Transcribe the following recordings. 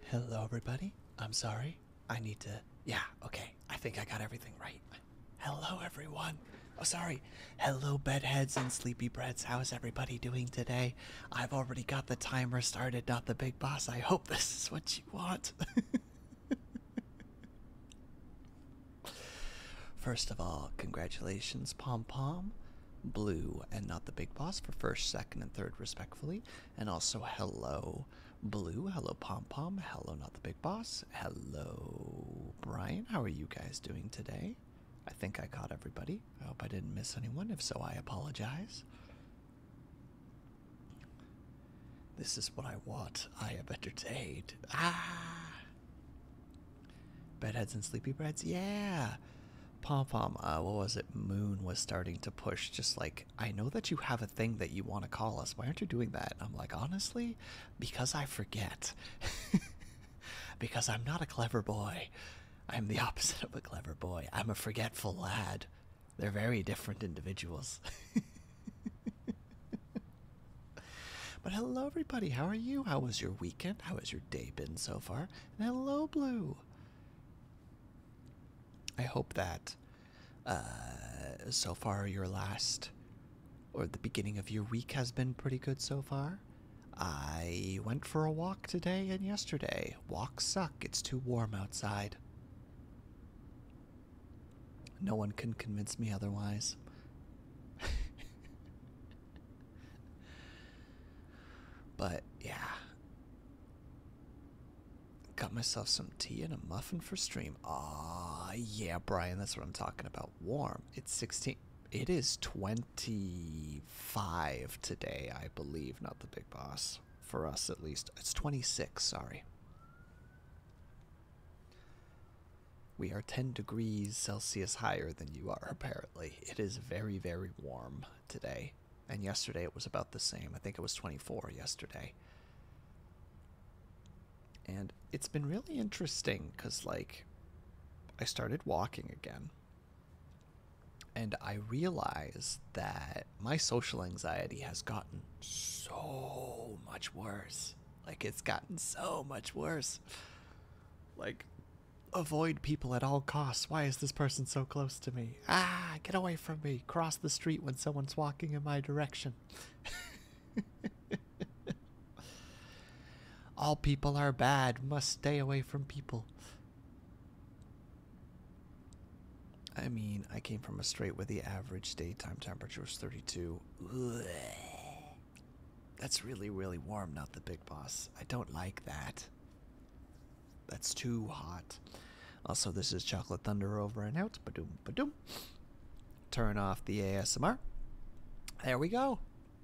Hello, everybody. I'm sorry. I need to. Yeah, okay. I think I got everything right. Hello, everyone. Oh, sorry. Hello, bedheads and sleepy breads. How is everybody doing today? I've already got the timer started, not the big boss. I hope this is what you want. First of all, congratulations, Pom Pom, Blue, and not the big boss for first, second, and third, respectfully. And also, hello, Blue. Hello, Pom Pom. Hello, not the big boss. Hello, Brian. How are you guys doing today? I think I caught everybody. I hope I didn't miss anyone. If so, I apologize. This is what I want. I am entertained. Bedheads and sleepy breads? Yeah. Pom Pom, what was it? Moon was starting to push, just like, I know that you have a thing that you want to call us. Why aren't you doing that? And I'm like, honestly, because I forget. Because I'm not a clever boy. I'm the opposite of a clever boy. I'm a forgetful lad. They're very different individuals. But hello, everybody. How are you? How was your weekend? How has your day been so far? And hello, Blue. I hope that so far your last or the beginning of your week has been pretty good so far. I went for a walk today and yesterday. Walks suck. It's too warm outside. No one can convince me otherwise. But yeah. Got myself some tea and a muffin for stream. Aw, yeah, Brian, that's what I'm talking about. Warm. It's 16. It is 25 today, I believe. Not the big boss. For us, at least. It's 26, sorry. We are 10 degrees Celsius higher than you are, apparently. It is very, very warm today. And yesterday it was about the same. I think it was 24 yesterday. And it's been really interesting because, like, I started walking again. And I realized that my social anxiety has gotten so much worse. Like, it's gotten so much worse. Like, avoid people at all costs. Why is this person so close to me? Get away from me. Cross the street when someone's walking in my direction. All people are bad. Must stay away from people. I mean, I came from a strait where the average daytime temperature was 32. Ugh. That's really, really warm, not the big boss. I don't like that. That's too hot. Also, this is Chocolate Thunder over and out. Ba-doom, ba-doom. Turn off the ASMR. There we go.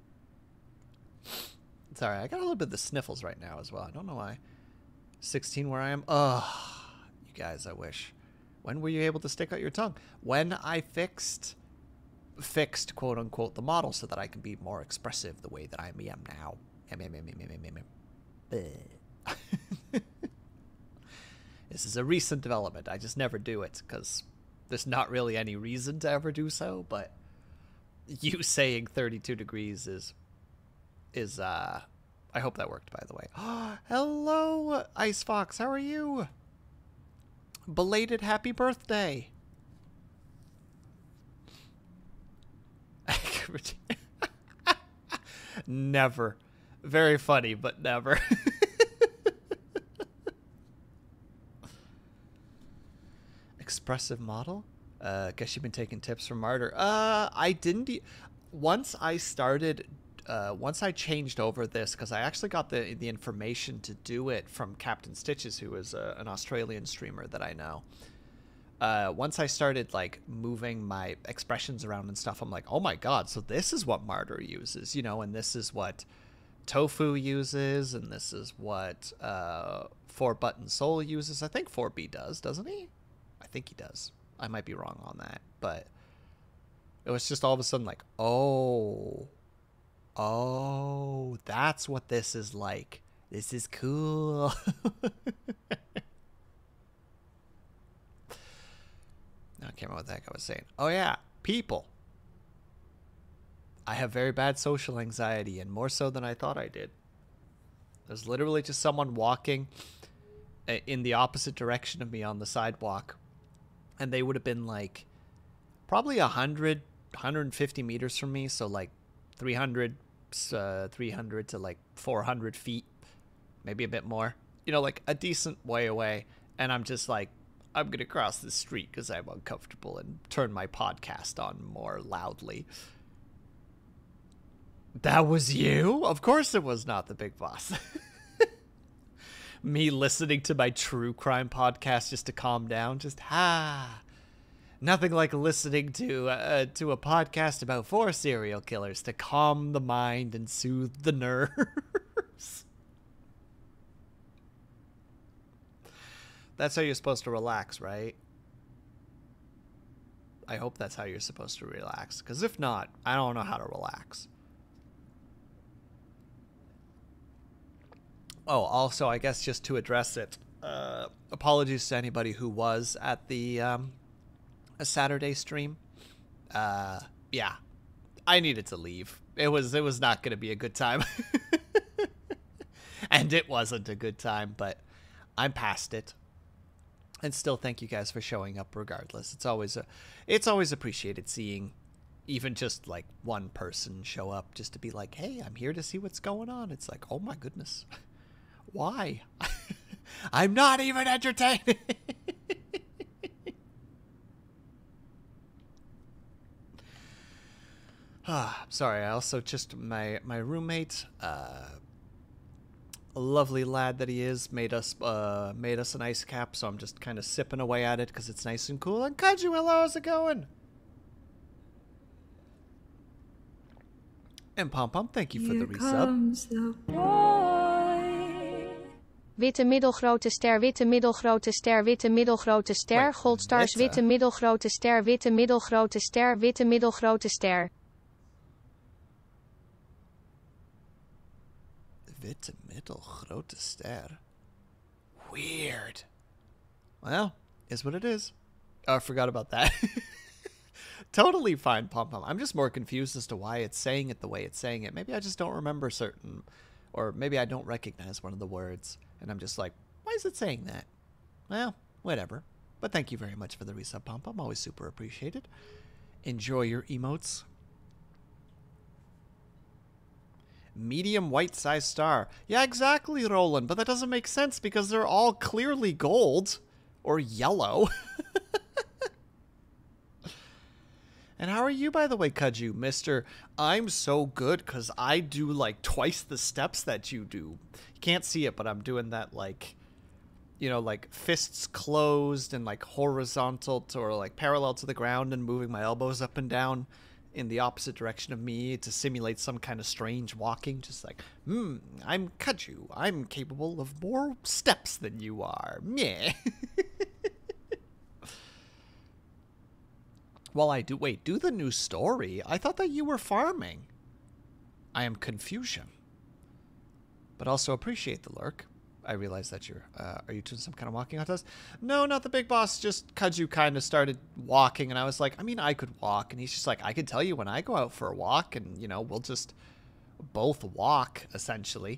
Sorry, I got a little bit of the sniffles right now as well. I don't know why. 16 where I am. Ugh. You guys, I wish. When were you able to stick out your tongue? When I fixed, quote unquote, the model so that I can be more expressive the way that I am now. This is a recent development. I just never do it because there's not really any reason to ever do so. But you saying 32 degrees is I hope that worked, by the way. Hello, Ice Fox. How are you? Belated happy birthday. Never. Very funny, but never. Expressive model? Guess you've been taking tips from Martyr. I didn't. Once I started, once I changed over this, because I actually got the information to do it from Captain Stitches, who is an Australian streamer that I know. Once I started, like, moving my expressions around and stuff, I'm like, oh my god, so this is what Martyr uses, you know, and this is what Tofu uses, and this is what 4-Button Soul uses. I think 4B does, doesn't he? I think he does. I might be wrong on that, but it was just all of a sudden like, oh, that's what this is like. This is cool. I can't remember what the heck I was saying. Oh yeah, people. I have very bad social anxiety, and more so than I thought I did. There's literally just someone walking in the opposite direction of me on the sidewalk, and they would have been like probably 150 meters from me, so like 300 300 to like 400 feet, maybe a bit more, like a decent way away. And I'm just like, I'm gonna cross the street because I'm uncomfortable and turn my podcast on more loudly. That was you? Of course it was not the Big Boss. Me listening to my true crime podcast just to calm down. Just, nothing like listening to a podcast about 4 serial killers to calm the mind and soothe the nerves. That's how you're supposed to relax, right? I hope that's how you're supposed to relax. Because if not, I don't know how to relax. Oh, also, I guess just to address it, apologies to anybody who was at the a Saturday stream. Yeah, I needed to leave. It was not going to be a good time. And it wasn't a good time, but I'm past it. And still thank you guys for showing up regardless. It's always appreciated seeing even just like one person show up just to be like, hey, I'm here to see what's going on. It's like, oh my goodness. Why? I'm not even entertaining. Sorry, I also just, my roommate, a lovely lad that he is, made us an ice cap, so I'm just kind of sipping away at it because it's nice and cool. And Kaju, hello, how's it going? And Pom Pom, thank you for the resub. Witte middelgrote ster, witte middelgrote ster, witte middelgrote ster, Goldstars, witte middelgrote ster, witte middelgrote ster, witte middelgrote ster. Witte middelgrote ster. Weird. Well, is what it is. Oh, I forgot about that. Totally fine, Pom Pom. I'm just more confused as to why it's saying it the way it's saying it. Maybe I just don't remember or maybe I don't recognize one of the words. And I'm just like, why is it saying that? Well, whatever. But thank you very much for the resub, Pom Pom. Always super appreciated. Enjoy your emotes. Medium white size star. Yeah, exactly, Roland. But that doesn't make sense because they're all clearly gold or yellow. And how are you, by the way, Kaju? Mr. I'm so good because I do like twice the steps that you do. You can't see it, but I'm doing that like, like fists closed and like horizontal to, or like parallel to the ground and moving my elbows up and down in the opposite direction of me to simulate some kind of strange walking. Just like, I'm Kaju. I'm capable of more steps than you are. Meh. Well, do the new story? I thought that you were farming. I am confusion. But also appreciate the lurk. I realize that are you doing some kind of walking contest? No, not the Big Boss, just Kaju kind of started walking, and I was like, I mean, I could walk, and he's just like, I could tell you when I go out for a walk, and, we'll just both walk, essentially.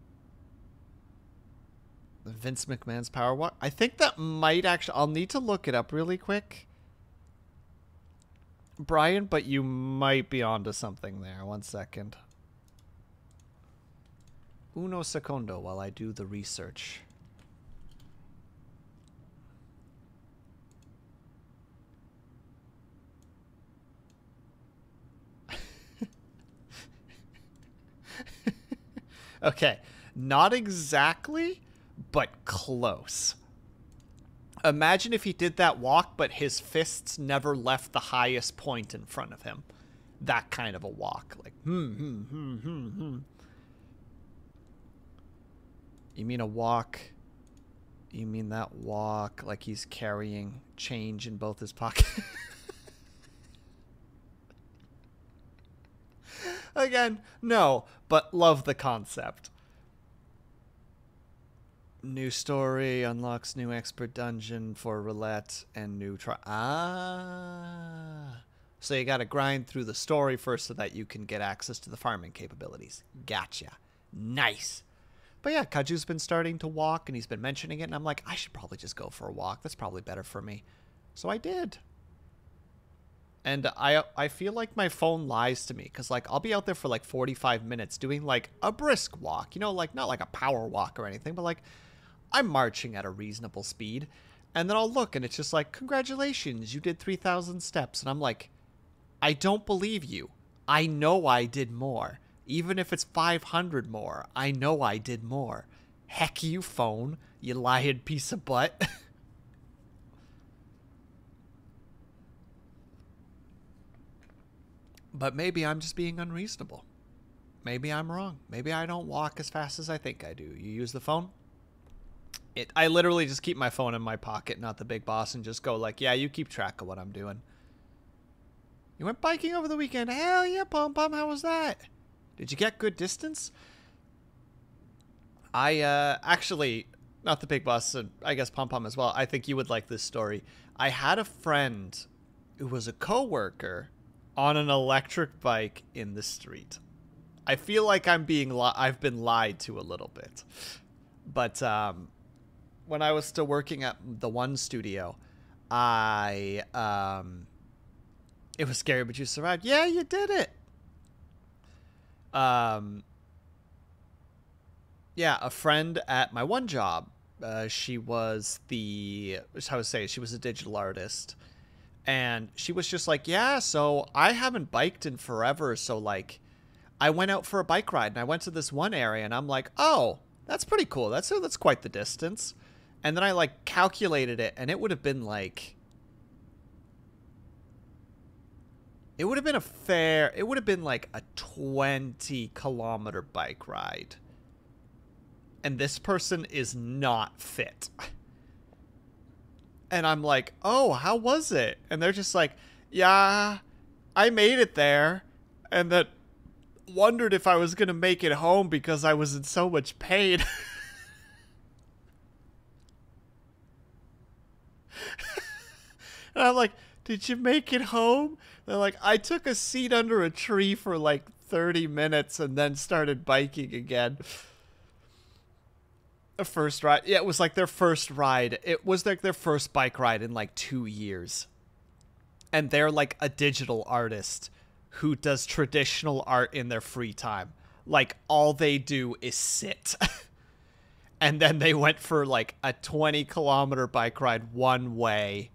Vince McMahon's power walk? I think that might actually, I'll need to look it up really quick, Brian, but you might be onto something there. 1 second. Uno secondo while I do the research. Okay, not exactly, but close. Imagine if he did that walk, but his fists never left the highest point in front of him. That kind of a walk. Like, You mean a walk? You mean that walk like he's carrying change in both his pockets? Again, no, but love the concept. New story unlocks new expert dungeon for roulette and new so you gotta grind through the story first so that you can get access to the farming capabilities. Gotcha. Nice. But yeah, Kaju's been starting to walk, and he's been mentioning it, and I'm like, I should probably just go for a walk. That's probably better for me. So I did. And I feel like my phone lies to me, because, like, I'll be out there for, like, 45 minutes doing, like, a brisk walk. You know, like, not like a power walk or anything, but, like, I'm marching at a reasonable speed. And then I'll look, and it's just like, congratulations, you did 3,000 steps. And I'm like, I don't believe you. I know I did more. Even if it's 500 more, I know I did more. Heck you, phone, you lying piece of butt. But maybe I'm just being unreasonable. Maybe I'm wrong. Maybe I don't walk as fast as I think I do. You use the phone? I literally just keep my phone in my pocket, not the big boss, and just go like, yeah, you keep track of what I'm doing. You went biking over the weekend. Hell yeah, Pom Pom. How was that? Did you get good distance? I actually, not the big boss, I guess Pom Pom as well. I think you would like this story. I had a friend who was a coworker on an electric bike in the street. I feel like I've been lied to a little bit. But when I was still working at the one studio, it was scary, but you survived. Yeah, you did it. Yeah, a friend at my one job, she was she was a digital artist. And she was just like, yeah, so I haven't biked in forever. So, like, I went out for a bike ride, and I went to this one area, and I'm like, oh, that's pretty cool. That's quite the distance. And then I, like, calculated it, and it would have been, like... It would have been, like, a 20-kilometer bike ride. And this person is not fit. And I'm like, oh, how was it? And they're just like, yeah, I made it there. And then wondered if I was going to make it home because I was in so much pain. And I'm like, did you make it home? They're like, I took a seat under a tree for like 30 minutes and then started biking again. A first ride. Yeah, it was like their first ride. It was like their first bike ride in like 2 years. And they're like a digital artist who does traditional art in their free time. Like, all they do is sit. And then they went for like a 20-kilometer bike ride one way.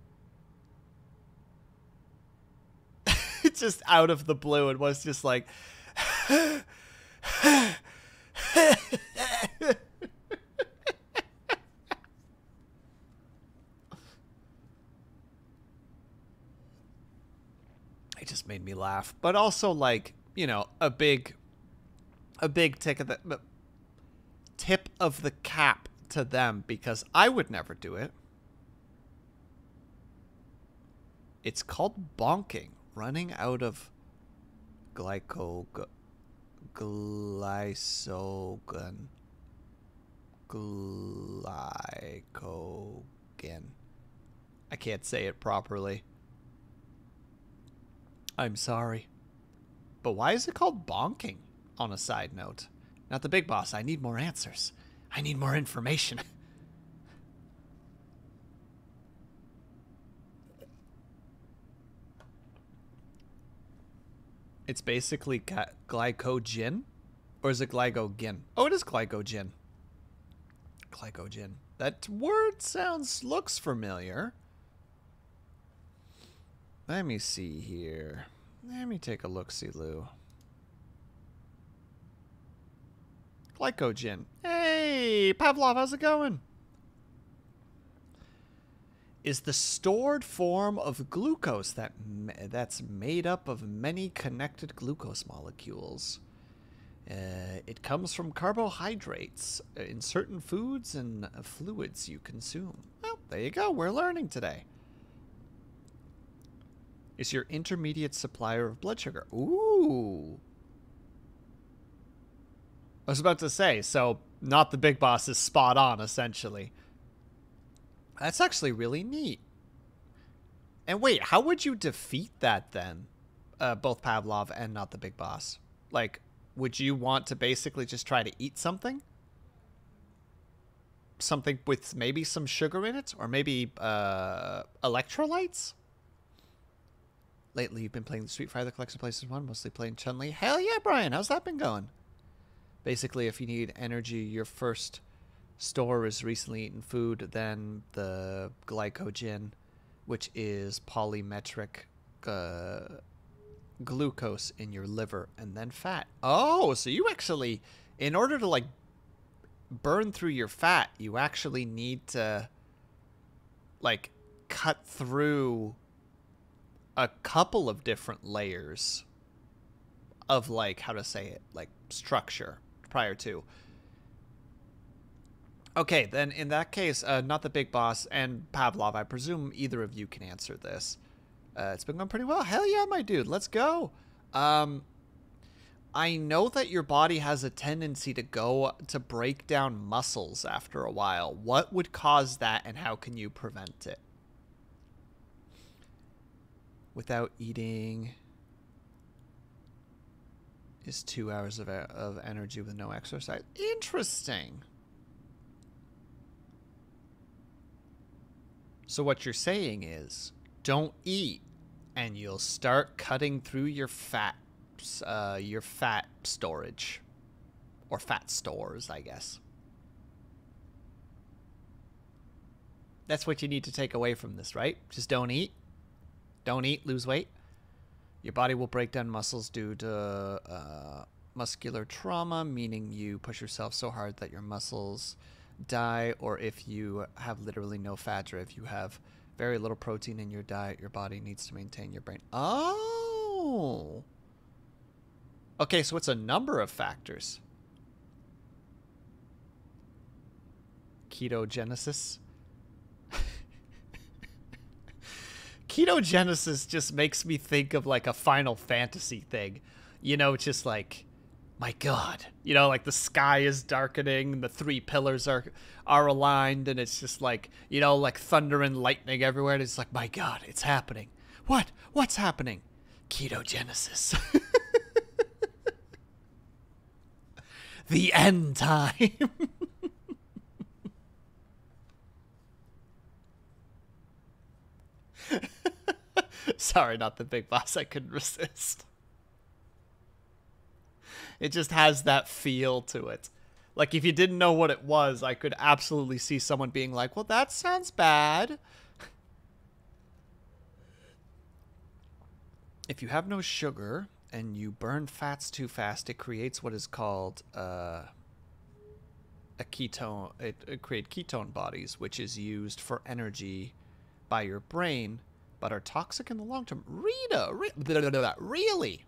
Just out of the blue, and was just like... It just made me laugh. But also, like, you know, a big tip of the cap to them, because I would never do it. It's called bonking. Running out of glycogen. I can't say it properly. I'm sorry. But why is it called bonking, on a side note? Not the big boss. I need more answers. I need more information. It's basically glycogen? Or is it glycogen? Oh, it is glycogen. Glycogen. That word looks familiar. Let me see here. Let me take a look-see-loo. Glycogen. Hey, Pavlov, how's it going? Is the stored form of glucose that's made up of many connected glucose molecules. It comes from carbohydrates in certain foods and fluids you consume. Well, there you go. We're learning today. Is your intermediate supplier of blood sugar. Ooh. I was about to say, so not the big boss is spot on, essentially. That's actually really neat. And wait, how would you defeat that then? Both Pavlov and not the big boss. Like, would you want to basically just try to eat something? something with maybe some sugar in it, or maybe electrolytes. Lately, you've been playing the Street Fighter Collection Places 1, mostly playing Chun-Li. Hell yeah, Brian! How's that been going? Basically, if you need energy, your first store is recently eaten food, then the glycogen, which is polymetric glucose in your liver, and then fat. Oh, so you actually, in order to like burn through your fat, you actually need to like cut through a couple of different layers of like, how to say it, like structure prior to. Okay, then in that case, not the big boss and Pavlov, I presume either of you can answer this. It's been going pretty well. Hell yeah, my dude, let's go. I know that your body has a tendency to break down muscles after a while. What would cause that, and how can you prevent it? Without eating is 2 hours of energy with no exercise. Interesting. So what you're saying is, don't eat, and you'll start cutting through your fat storage, or fat stores, I guess. That's what you need to take away from this, right? Just don't eat. Don't eat, lose weight. Your body will break down muscles due to muscular trauma, meaning you push yourself so hard that your muscles die, or if you have literally no fat, or if you have very little protein in your diet, your body needs to maintain your brain. Oh. Okay, so it's a number of factors. Ketogenesis. Ketogenesis just makes me think of like a Final Fantasy thing. You know, just like, my God, you know, like the sky is darkening, the three pillars are aligned, and it's just like, you know, like thunder and lightning everywhere. And it's like, my God, it's happening. What's happening? Ketogenesis. The end time. Sorry, not the big boss. I couldn't resist. It just has that feel to it. Like, if you didn't know what it was, I could absolutely see someone being like, well, that sounds bad. If you have no sugar and you burn fats too fast, it creates what is called a ketone. It creates ketone bodies, which is used for energy by your brain, but are toxic in the long term. Really?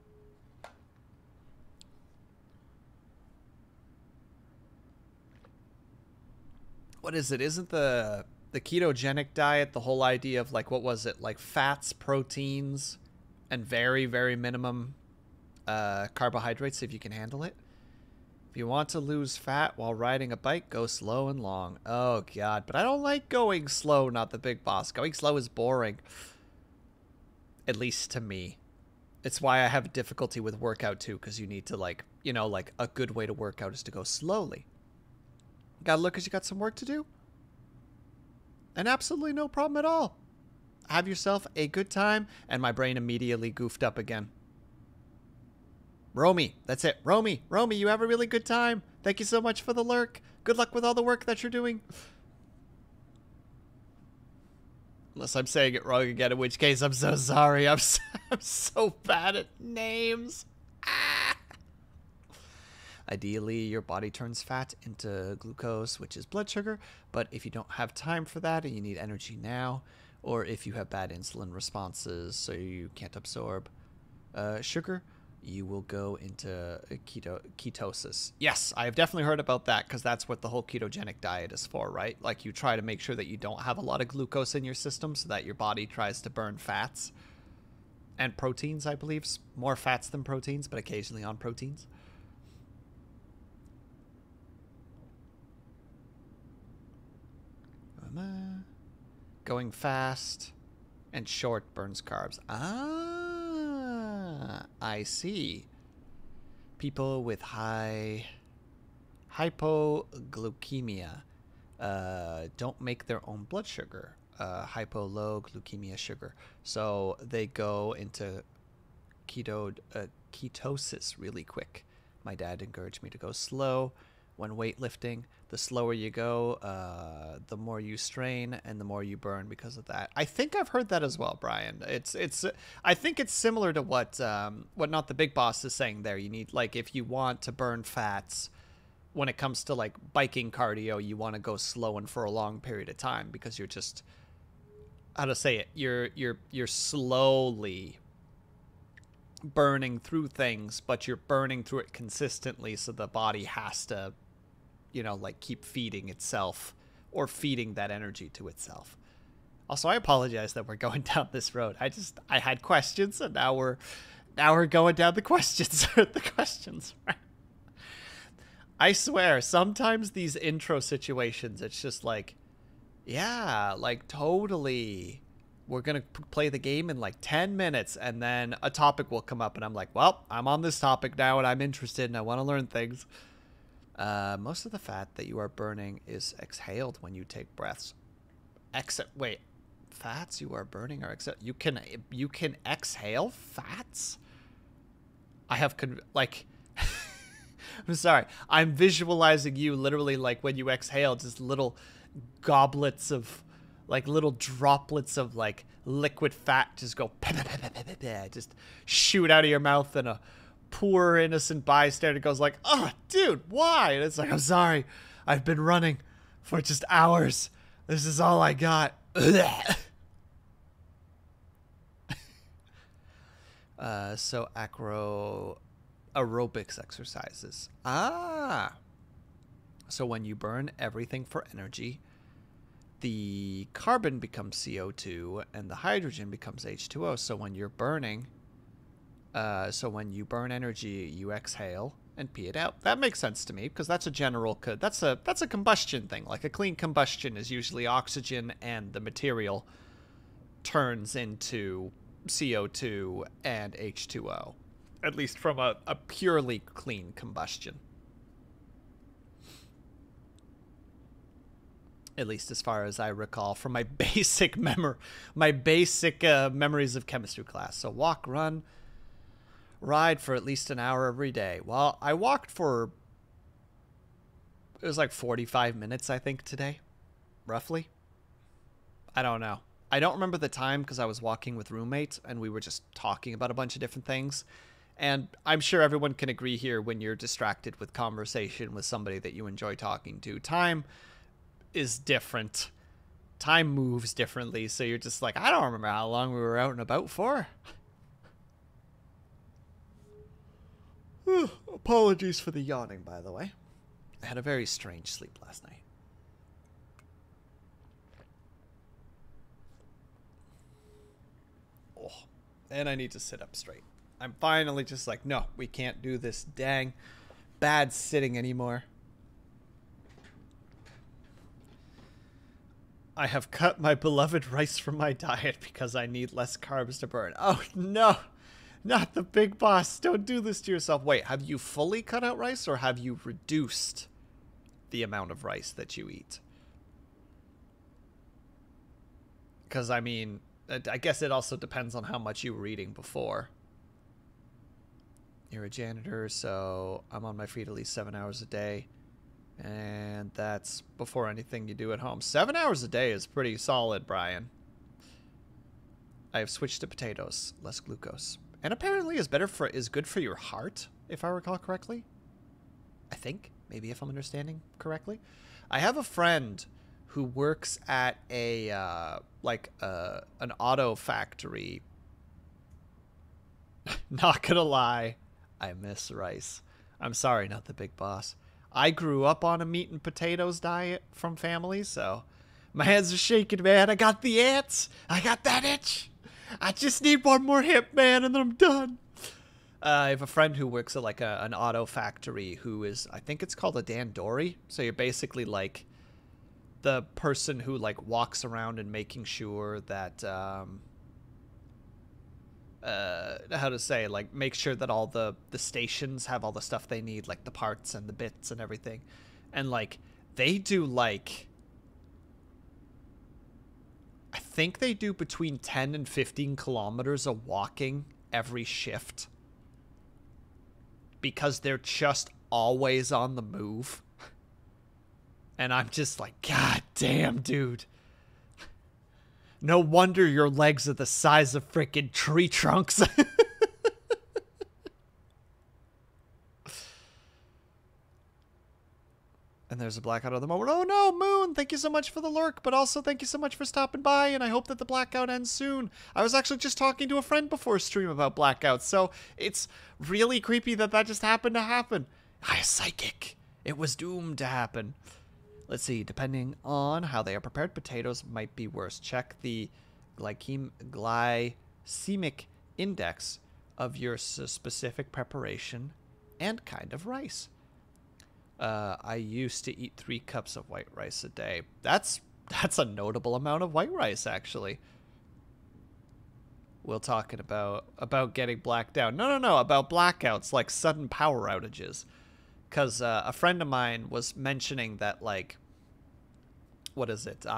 What is it? Isn't the ketogenic diet the whole idea of like, what was it? Like fats, proteins, and very, very minimum carbohydrates if you can handle it? If you want to lose fat while riding a bike, go slow and long. Oh, God. But I don't like going slow, not the big boss. Going slow is boring. At least to me. It's why I have difficulty with workout, too, because you need to, like, you know, like, a good way to work out is to go slowly. Gotta look because you got some work to do? And absolutely no problem at all. Have yourself a good time, and my brain immediately goofed up again. Romy, that's it. Romy, you have a really good time. Thank you so much for the lurk. Good luck with all the work that you're doing. Unless I'm saying it wrong again, in which case I'm so sorry. I'm so bad at names. Ah. Ideally, your body turns fat into glucose, which is blood sugar. But if you don't have time for that and you need energy now, or if you have bad insulin responses so you can't absorb sugar, you will go into ketosis. Yes, I have definitely heard about that, because that's what the whole ketogenic diet is for, right? Like, you try to make sure that you don't have a lot of glucose in your system so that your body tries to burn fats and proteins, I believe. More fats than proteins, but occasionally on proteins. Going fast and short burns carbs. I see. People with high hypoglycemia don't make their own blood sugar, hypo low glucemia sugar. So they go into ketosis really quick. My dad encouraged me to go slow when weightlifting. The slower you go, the more you strain and the more you burn because of that. I think I've heard that as well, Brian. I think it's similar to what Not the Big Boss is saying there. You need, like, if you want to burn fats when it comes to like biking cardio, you want to go slow and for a long period of time because you're just, how to say it, you're slowly burning through things, but you're burning through it consistently, so the body has to, you know, like keep feeding itself or feeding that energy to itself. Also, I apologize that we're going down this road. I had questions, and now we're going down the questions. The questions. I swear, sometimes these intro situations, it's just like, yeah, like totally. We're going to play the game in like 10 minutes, and then a topic will come up, and I'm like, well, I'm on this topic now, and I'm interested, and I want to learn things. Most of the fat that you are burning is exhaled when you take breaths. Wait, fats you are burning are exhaled? You can exhale fats? I have, I'm sorry. I'm visualizing you literally like when you exhale, just little goblets of, like little droplets of like liquid fat just go, just shoot out of your mouth, and a poor innocent bystander goes like, oh, dude, why? And it's like, I'm sorry. I've been running for just hours. This is all I got. So aerobics exercises. So when you burn everything for energy, the carbon becomes CO2 and the hydrogen becomes H2O. So when you're burning, when you burn energy, you exhale and pee it out. That makes sense to me because that's a general that's a combustion thing. Like a clean combustion is usually oxygen and the material turns into CO2 and H2O. At least from a purely clean combustion. At least as far as I recall from my basic memories of chemistry class. So walk, run, ride for at least an hour every day. Well, I walked for, it was like 45 minutes, I think, today, roughly. I don't know. I don't remember the time because I was walking with roommates and we were just talking about a bunch of different things. And I'm sure everyone can agree here, when you're distracted with conversation with somebody that you enjoy talking to, time is different. Time moves differently. So you're just like, I don't remember how long we were out and about for. Apologies for the yawning, by the way. I had a very strange sleep last night. Oh, and I need to sit up straight. I'm finally just like, no, we can't do this dang bad sitting anymore. I have cut my beloved rice from my diet because I need less carbs to burn. Oh, no. Not the Big Boss. Don't do this to yourself. Wait, have you fully cut out rice, or have you reduced the amount of rice that you eat? Because, I mean, I guess it also depends on how much you were eating before. You're a janitor, so I'm on my feet at least 7 hours a day. And that's before anything you do at home. 7 hours a day is pretty solid, Brian. I have switched to potatoes, less glucose. And apparently is good for your heart, if I recall correctly. I think, maybe if I'm understanding correctly. I have a friend who works at a an auto factory. Not gonna lie, I miss rice. I'm sorry, not the Big Boss. I grew up on a meat and potatoes diet from family, so my hands are shaking, man. I got the ants. I got that itch. I just need one more hip, man, and then I'm done. I have a friend who works at like an auto factory who is, I think it's called a dandori. So you're basically like the person who like walks around and making sure that, how to say, like make sure that all the stations have all the stuff they need, like the parts and the bits and everything. And like they do like think they do between 10 and 15 kilometers of walking every shift. Because they're just always on the move. And I'm just like, God damn, dude. No wonder your legs are the size of freaking tree trunks. And there's a blackout at the moment. Oh no, Moon, thank you so much for the lurk, but also thank you so much for stopping by, and I hope that the blackout ends soon. I was actually just talking to a friend before stream about blackouts, so it's really creepy that that just happened to happen. I am psychic. It was doomed to happen. Let's see, depending on how they are prepared, potatoes might be worse. Check the glycemic index of your specific preparation and kind of rice. I used to eat 3 cups of white rice a day. That's a notable amount of white rice, actually. We'll talk about getting blacked out. No, about blackouts, like sudden power outages. Because a friend of mine was mentioning that, like, what is it?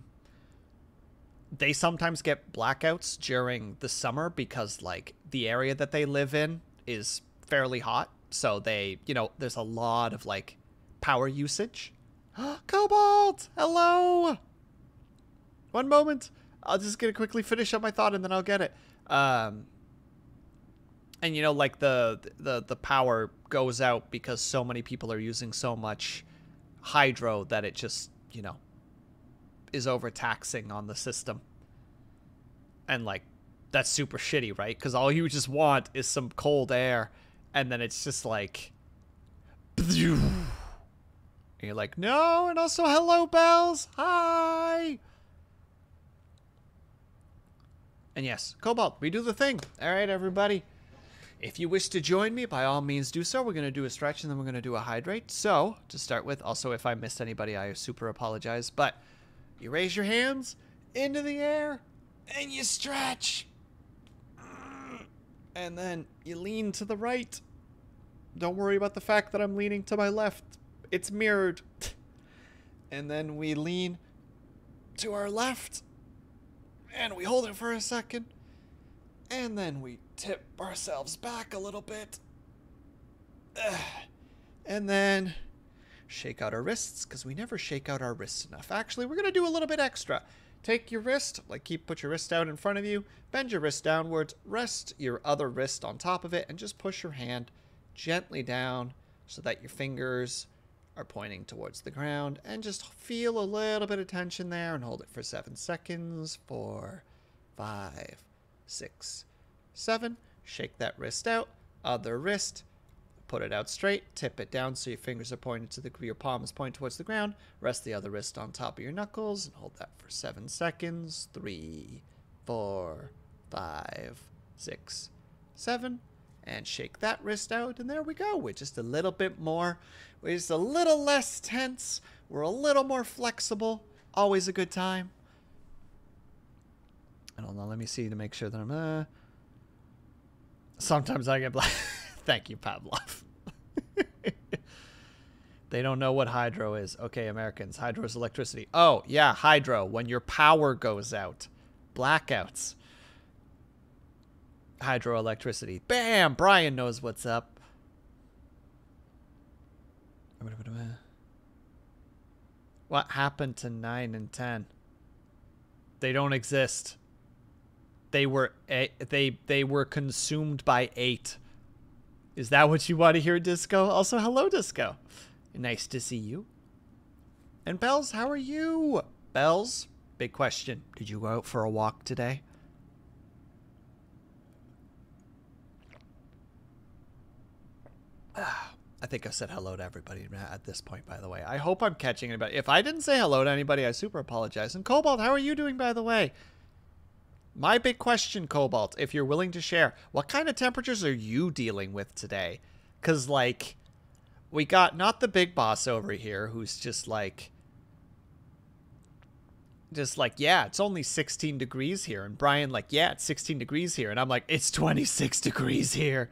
They sometimes get blackouts during the summer because, like, the area that they live in is fairly hot. So they, you know, there's a lot of, like, power usage. Cobalt! Hello! One moment. I'll just gonna quickly finish up my thought and then I'll get it. And, you know, like, the power goes out because so many people are using so much hydro that it just, you know, is overtaxing on the system. And, like, that's super shitty, right? Because all you just want is some cold air. And then it's just like, and you're like, no, and also hello, Bells, hi. And yes, Cobalt, we do the thing. All right, everybody. If you wish to join me, by all means do so. We're going to do a stretch and then we're going to do a hydrate. So, to start with, also if I missed anybody, I super apologize. But you raise your hands into the air and you stretch. And then you lean to the right. Don't worry about the fact that I'm leaning to my left. It's mirrored. And then we lean to our left. And we hold it for a second. And then we tip ourselves back a little bit. And then shake out our wrists, because we never shake out our wrists enough. Actually, we're going to do a little bit extra. Take your wrist, like put your wrist out in front of you, bend your wrist downwards, rest your other wrist on top of it, and just push your hand gently down so that your fingers are pointing towards the ground, and just feel a little bit of tension there and hold it for 7 seconds. 4, 5, 6, 7. Shake that wrist out, other wrist. Put it out straight, tip it down so your fingers are pointed to your palms point towards the ground. Rest the other wrist on top of your knuckles and hold that for 7 seconds. 3, 4, 5, 6, 7. And shake that wrist out, and there we go. We're just a little bit more. We're just a little less tense. We're a little more flexible. Always a good time. And hold on, let me see to make sure that I'm... Sometimes I get black. Thank you, Pavlov. They don't know what hydro is. Okay, Americans. Hydro is electricity. Oh, yeah, hydro. When your power goes out. Blackouts. Hydroelectricity. Bam! Brian knows what's up. What happened to 9 and 10? They don't exist. They were consumed by 8. Is that what you want to hear, Disco? Also, hello, Disco. Nice to see you. And Bells, how are you? Bells, big question. Did you go out for a walk today? I think I've said hello to everybody at this point, by the way. I hope I'm catching anybody. If I didn't say hello to anybody, I super apologize. And Cobalt, how are you doing, by the way? My big question, Cobalt, if you're willing to share, what kind of temperatures are you dealing with today? Because, like, we got not the big boss over here who's just like, yeah, it's only 16 degrees here. And Brian, like, yeah, it's 16 degrees here. And I'm like, it's 26 degrees here.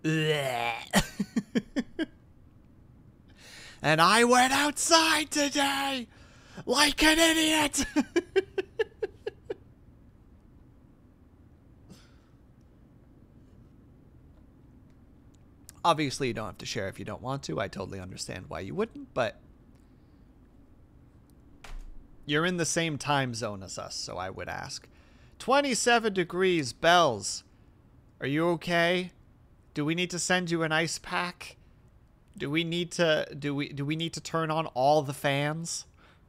And I went outside today like an idiot. Obviously, you don't have to share if you don't want to. I totally understand why you wouldn't, but you're in the same time zone as us, so I would ask. 27 degrees, Bells. Are you okay? Do we need to send you an ice pack? Do we need to turn on all the fans?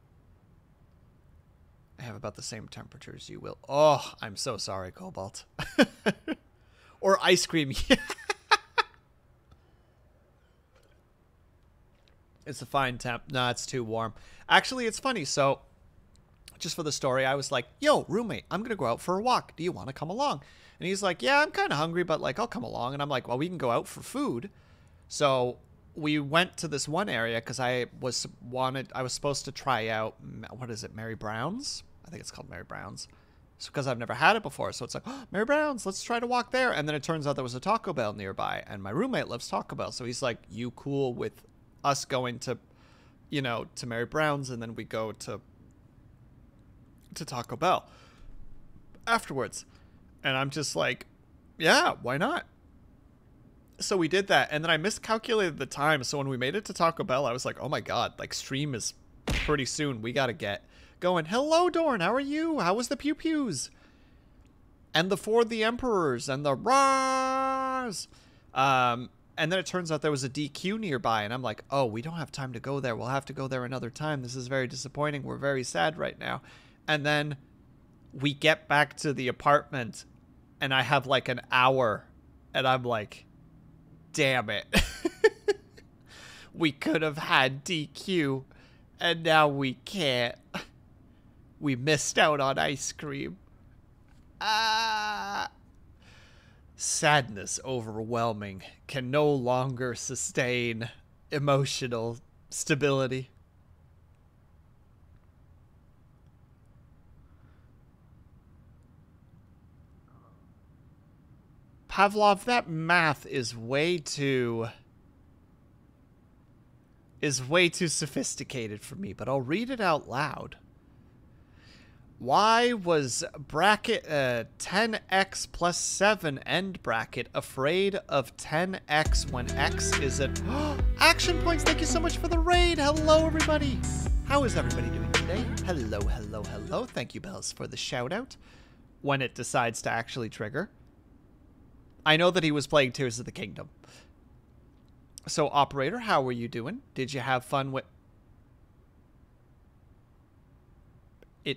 I have about the same temperature as you will. Oh, I'm so sorry, Cobalt. Or ice cream. It's a fine temp. No, it's too warm. Actually, it's funny. So, just for the story, I was like, yo, roommate, I'm going to go out for a walk. Do you want to come along? And he's like, yeah, I'm kind of hungry, but like, I'll come along. And I'm like, well, we can go out for food. So we went to this one area because I was supposed to try out, what is it, Mary Brown's? I think it's called Mary Brown's. It's because I've never had it before. So it's like, oh, Mary Brown's, let's try to walk there. And then it turns out there was a Taco Bell nearby. And my roommate loves Taco Bell. So he's like, you cool with us going to, you know, to Mary Brown's, and then we go to Taco Bell afterwards. And I'm just like, yeah, why not? So we did that, and then I miscalculated the time. So when we made it to Taco Bell, I was like, oh my god, like stream is pretty soon. We gotta get going. Hello, Dorn, how are you? How was the pew pews? And the For the Emperors and the Rars. And then it turns out there was a DQ nearby, and I'm like, oh, we don't have time to go there. We'll have to go there another time. This is very disappointing. We're very sad right now. And then we get back to the apartment, and I have like an hour, and I'm like, damn it. We could have had DQ, and now we can't. We missed out on ice cream. Sadness overwhelming, can no longer sustain emotional stability. Pavlov, that math is way too sophisticated for me, but I'll read it out loud. Why was bracket 10x plus 7 end bracket afraid of 10x when x is at Action Points? Thank you so much for the raid. Hello, everybody. How is everybody doing today? Hello, hello, hello. Thank you, Bells, for the shout out when it decides to actually trigger. I know that he was playing Tears of the Kingdom. So, Operator, how were you doing? Did you have fun with it?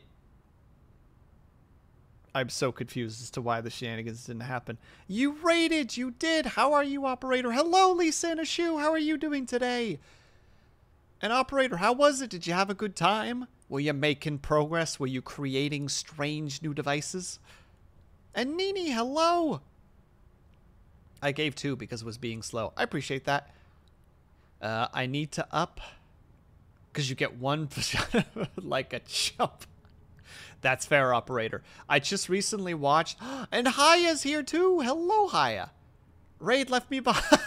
I'm so confused as to why the shenanigans didn't happen. You raided! You did! How are you, Operator? Hello, Lisa in a shoe! How are you doing today? And Operator, how was it? Did you have a good time? Were you making progress? Were you creating strange new devices? And Nini, hello! I gave 2 because it was being slow. I appreciate that. I need to up. Because you get 1 like a chump. That's fair, Operator. I just recently watched... And Haya's here too! Hello, Haya. Raid left me behind.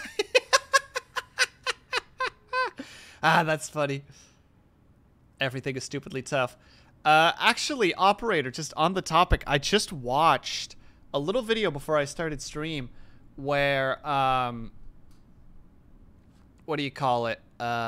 That's funny. Everything is stupidly tough. Actually, Operator, just on the topic, I just watched a little video before I started stream where, what do you call it?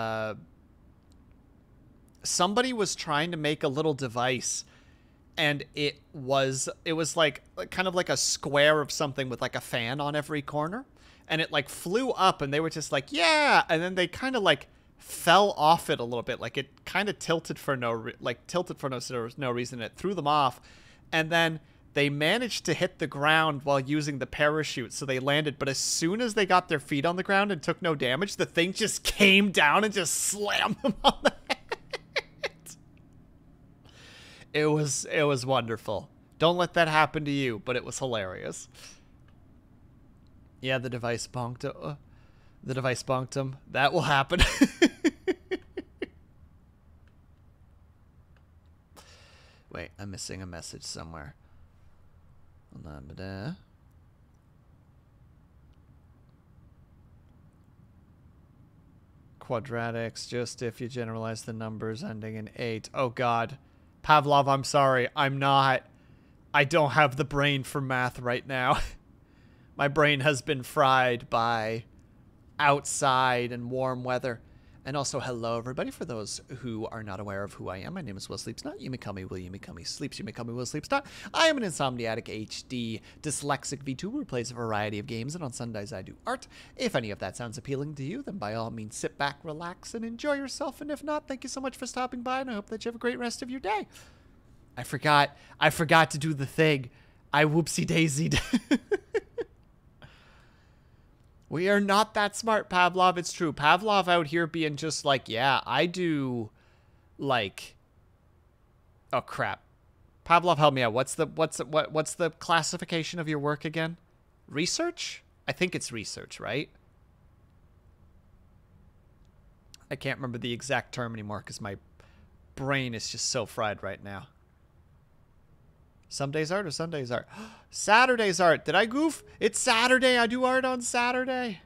Somebody was trying to make a little device, and it was like kind of like a square of something with like a fan on every corner, and it like flew up, and they were just like, yeah, and then they kind of like fell off it a little bit, like it kind of tilted for no reason. It threw them off, and then they managed to hit the ground while using the parachute, so they landed. But as soon as they got their feet on the ground and took no damage, the thing just came down and just slammed them on the head. It was wonderful. Don't let that happen to you, but it was hilarious. Yeah, the device bonked. The device bonked him. That will happen. Wait, I'm missing a message somewhere. Quadratics, just if you generalize the numbers ending in 8. Oh god. Pavlov, I'm sorry. I don't have the brain for math right now. My brain has been fried by outside and warm weather. And also, hello, everybody. For those who are not aware of who I am, my name is Will Sleeps Not. You may call me Will. You may call me Sleeps. You may call me Will Sleeps Not. I am an Insomniatic HD dyslexic VTuber who plays a variety of games, and on Sundays I do art. If any of that sounds appealing to you, then by all means sit back, relax, and enjoy yourself. And if not, thank you so much for stopping by, and I hope that you have a great rest of your day. I forgot to do the thing. I whoopsie-daisied. We are not that smart, Pavlov. It's true. Pavlov out here being just like, yeah, I do, like, oh crap. Pavlov, help me out. What's the classification of your work again? Research? I think it's research, right? I can't remember the exact term anymore because my brain is just so fried right now. Some days art or Sundays art? Saturday's art. Did I goof? It's Saturday. I do art on Saturday.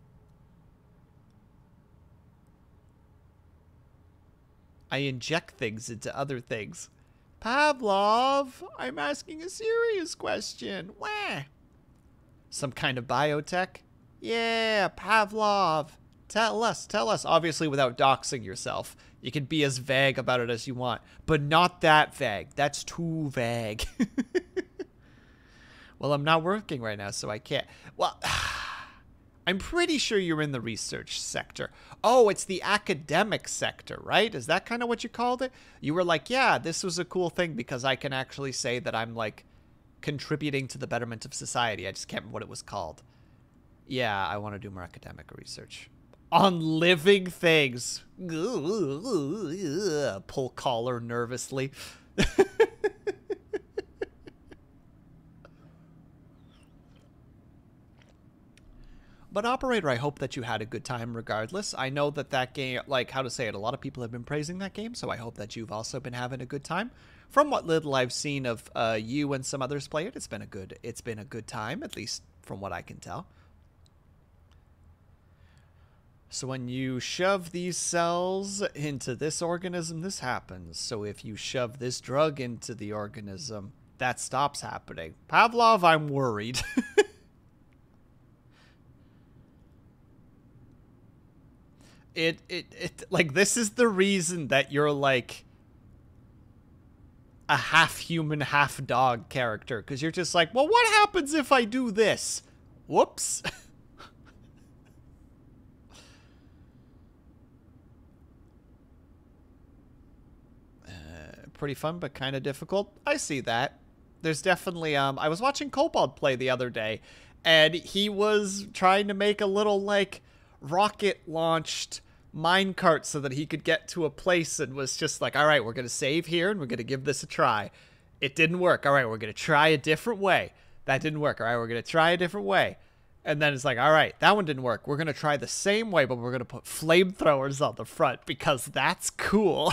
I inject things into other things. Pavlov, I'm asking a serious question. Wah. Some kind of biotech? Yeah, Pavlov. Tell us. Obviously without doxing yourself. You can be as vague about it as you want, but not that vague. That's too vague. Well, I'm not working right now, so I can't. Well, I'm pretty sure you're in the research sector. Oh, it's the academic sector, right? Is that kind of what you called it? You were like, yeah, this was a cool thing because I can actually say that I'm, like, contributing to the betterment of society. I just can't remember what it was called. Yeah, I want to do more academic research. On living things. Pull collar nervously. But Operator, I hope that you had a good time regardless. I know that that game, like, how to say it, a lot of people have been praising that game, so I hope that you've also been having a good time. From what little I've seen of you and some others play it, it's been a good time, at least from what I can tell. So when you shove these cells into this organism, this happens. So if you shove this drug into the organism, that stops happening. Pavlov, I'm worried. Like, this is the reason that you're, like, a half-human, half-dog character. Because you're just like, well, what happens if I do this? Whoops. Pretty fun, but kind of difficult. I see that. There's definitely, I was watching Cobalt play the other day, and he was trying to make a little, like, rocket-launched minecart so that he could get to a place, and was just like, all right, we're going to save here, and we're going to give this a try. It didn't work. All right, we're going to try a different way. That didn't work. All right, we're going to try a different way. And then it's like, all right, that one didn't work. We're going to try the same way, but we're going to put flamethrowers on the front because that's cool.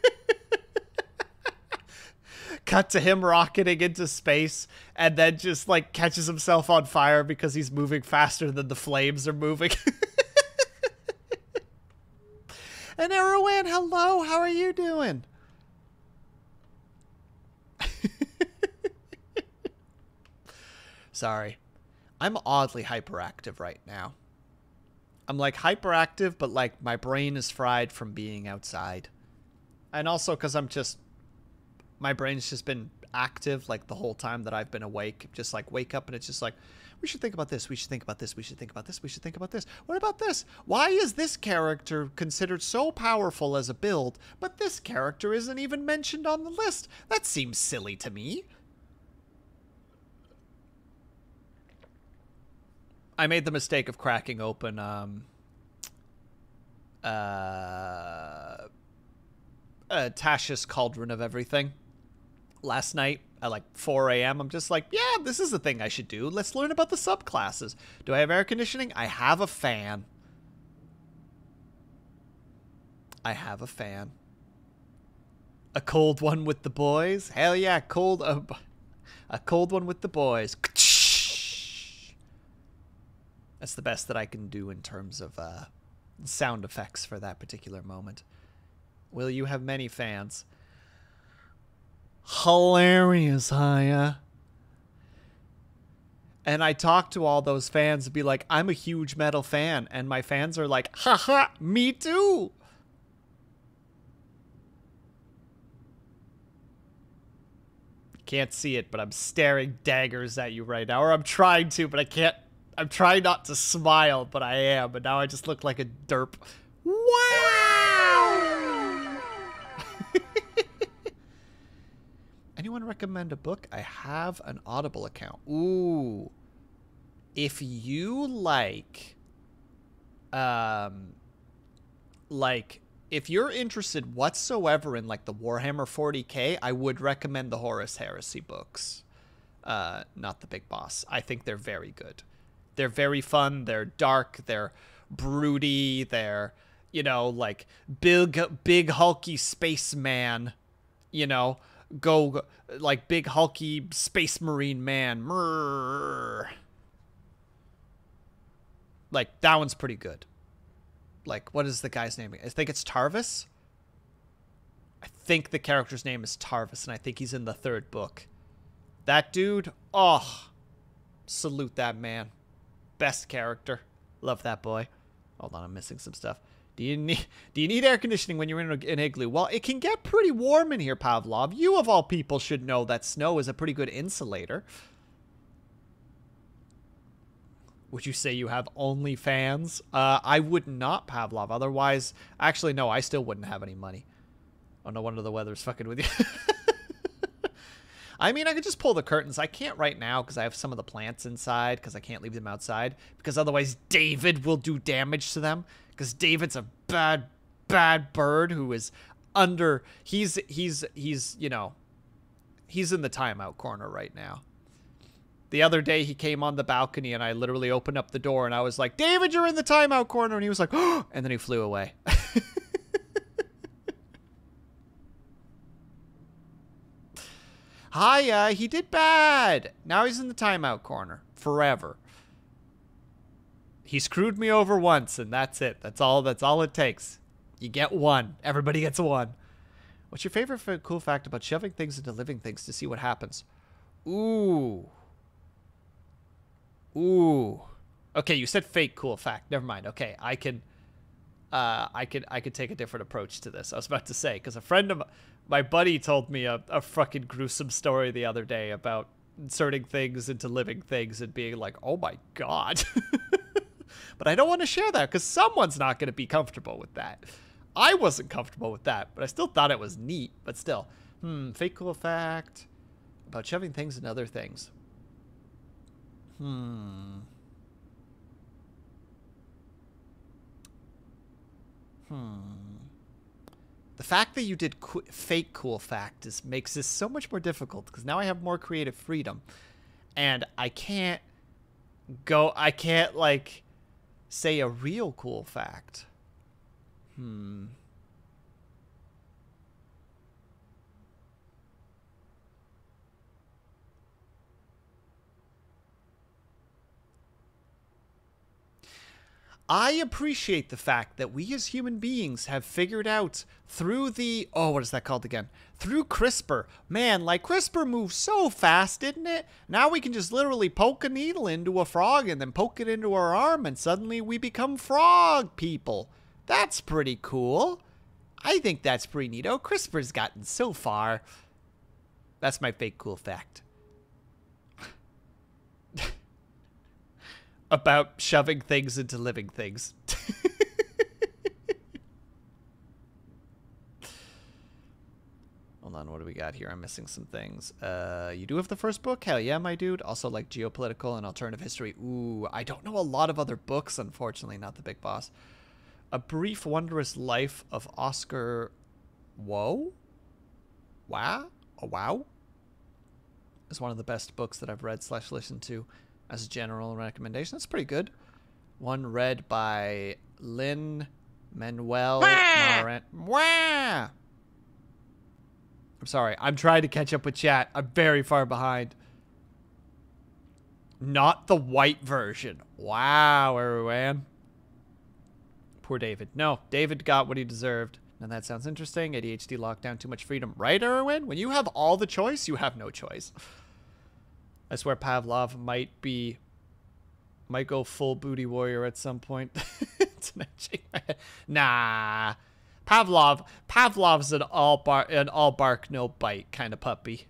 Cut to him rocketing into space and then just, like, catches himself on fire because he's moving faster than the flames are moving. And Erwin, hello, how are you doing? Sorry. I'm oddly hyperactive right now. I'm, like, hyperactive, but, like, my brain is fried from being outside. And also because I'm just... my brain's just been active, like, the whole time that I've been awake. Just, like, wake up and it's just like, we should think about this, we should think about this, we should think about this, we should think about this. What about this? Why is this character considered so powerful as a build, but this character isn't even mentioned on the list? That seems silly to me. I made the mistake of cracking open, Tasha's Cauldron of Everything last night at like 4 a.m. I'm just like, yeah, this is a thing I should do. Let's learn about the subclasses. Do I have air conditioning? I have a fan. I have a fan. A cold one with the boys? Hell yeah, a cold one with the boys. That's the best that I can do in terms of sound effects for that particular moment. Will you have many fans? Hilarious, Haya. And I talk to all those fans and be like, I'm a huge metal fan. And my fans are like, haha, me too. Can't see it, but I'm staring daggers at you right now. Or I'm trying to, but I can't. I'm trying not to smile, but I am. And now I just look like a derp. Wow! Anyone recommend a book? I have an Audible account. Ooh. If you like, if you're interested whatsoever in like the Warhammer 40K, I would recommend the Horus Heresy books. Not the Big Boss. I think they're very good. They're very fun. They're dark. They're broody. They're, you know, like big hulky spaceman, you know, go like big hulky space marine man. Like that one's pretty good. Like, what is the guy's name? I think it's Tarvis. I think the character's name is Tarvis, and I think he's in the 3rd book. That dude, oh, salute that man. Best character. Love that boy. Hold on, I'm missing some stuff. Do you need air conditioning when you're in an igloo? Well, it can get pretty warm in here, Pavlov. You, of all people, should know that snow is a pretty good insulator. Would you say you have OnlyFans? I would not, Pavlov. Otherwise, actually, no, I still wouldn't have any money. Oh, no wonder the weather's fucking with you. I mean, I could just pull the curtains. I can't right now because I have some of the plants inside because I can't leave them outside because otherwise David will do damage to them because David's a bad bird who is under... He's you know, he's in the timeout corner right now. The other day, he came on the balcony, and I literally opened up the door, and I was like, David, you're in the timeout corner. And he was like, oh, and then he flew away. Hi, he did bad. Now he's in the timeout corner forever. He screwed me over once, and that's it. That's all it takes. You get one. Everybody gets one. What's your favorite cool fact about shoving things into living things to see what happens? Ooh. Ooh. Okay, you said fake cool fact. Never mind. Okay, I could take a different approach to this. I was about to say, because a friend of my buddy told me a fucking gruesome story the other day about inserting things into living things and being like, oh my god. But I don't want to share that because someone's not going to be comfortable with that. I wasn't comfortable with that, but I still thought it was neat. But still, fake cool fact about shoving things in other things. The fact that you did fake cool fact makes this so much more difficult because now I have more creative freedom, and I can't like say a real cool fact. I appreciate the fact that we as human beings have figured out through the... Oh, what is that called again? Through CRISPR. Man, like CRISPR moves so fast, didn't it? Now we can just literally poke a needle into a frog and then poke it into our arm and suddenly we become frog people. That's pretty cool. I think that's pretty neato. CRISPR's gotten so far. That's my fake cool fact. About shoving things into living things. Hold on, what do we got here? I'm missing some things. You do have the first book? Hell yeah, my dude. Also like geopolitical and alternative history. Ooh, I don't know a lot of other books, unfortunately, not the Big Boss. A Brief Wondrous Life of Oscar Wow? Wow? Is one of the best books that I've read / listened to. As a general recommendation, that's pretty good. One read by Lin-Manuel Miranda. I'm sorry. I'm trying to catch up with chat. I'm very far behind. Not the white version. Wow, everyone. Poor David. No, David got what he deserved. And that sounds interesting. ADHD lockdown, too much freedom. Right, Erwin? When you have all the choice, you have no choice. I swear Pavlov might go full booty warrior at some point. Nah. Pavlov's an all bark no bite kind of puppy.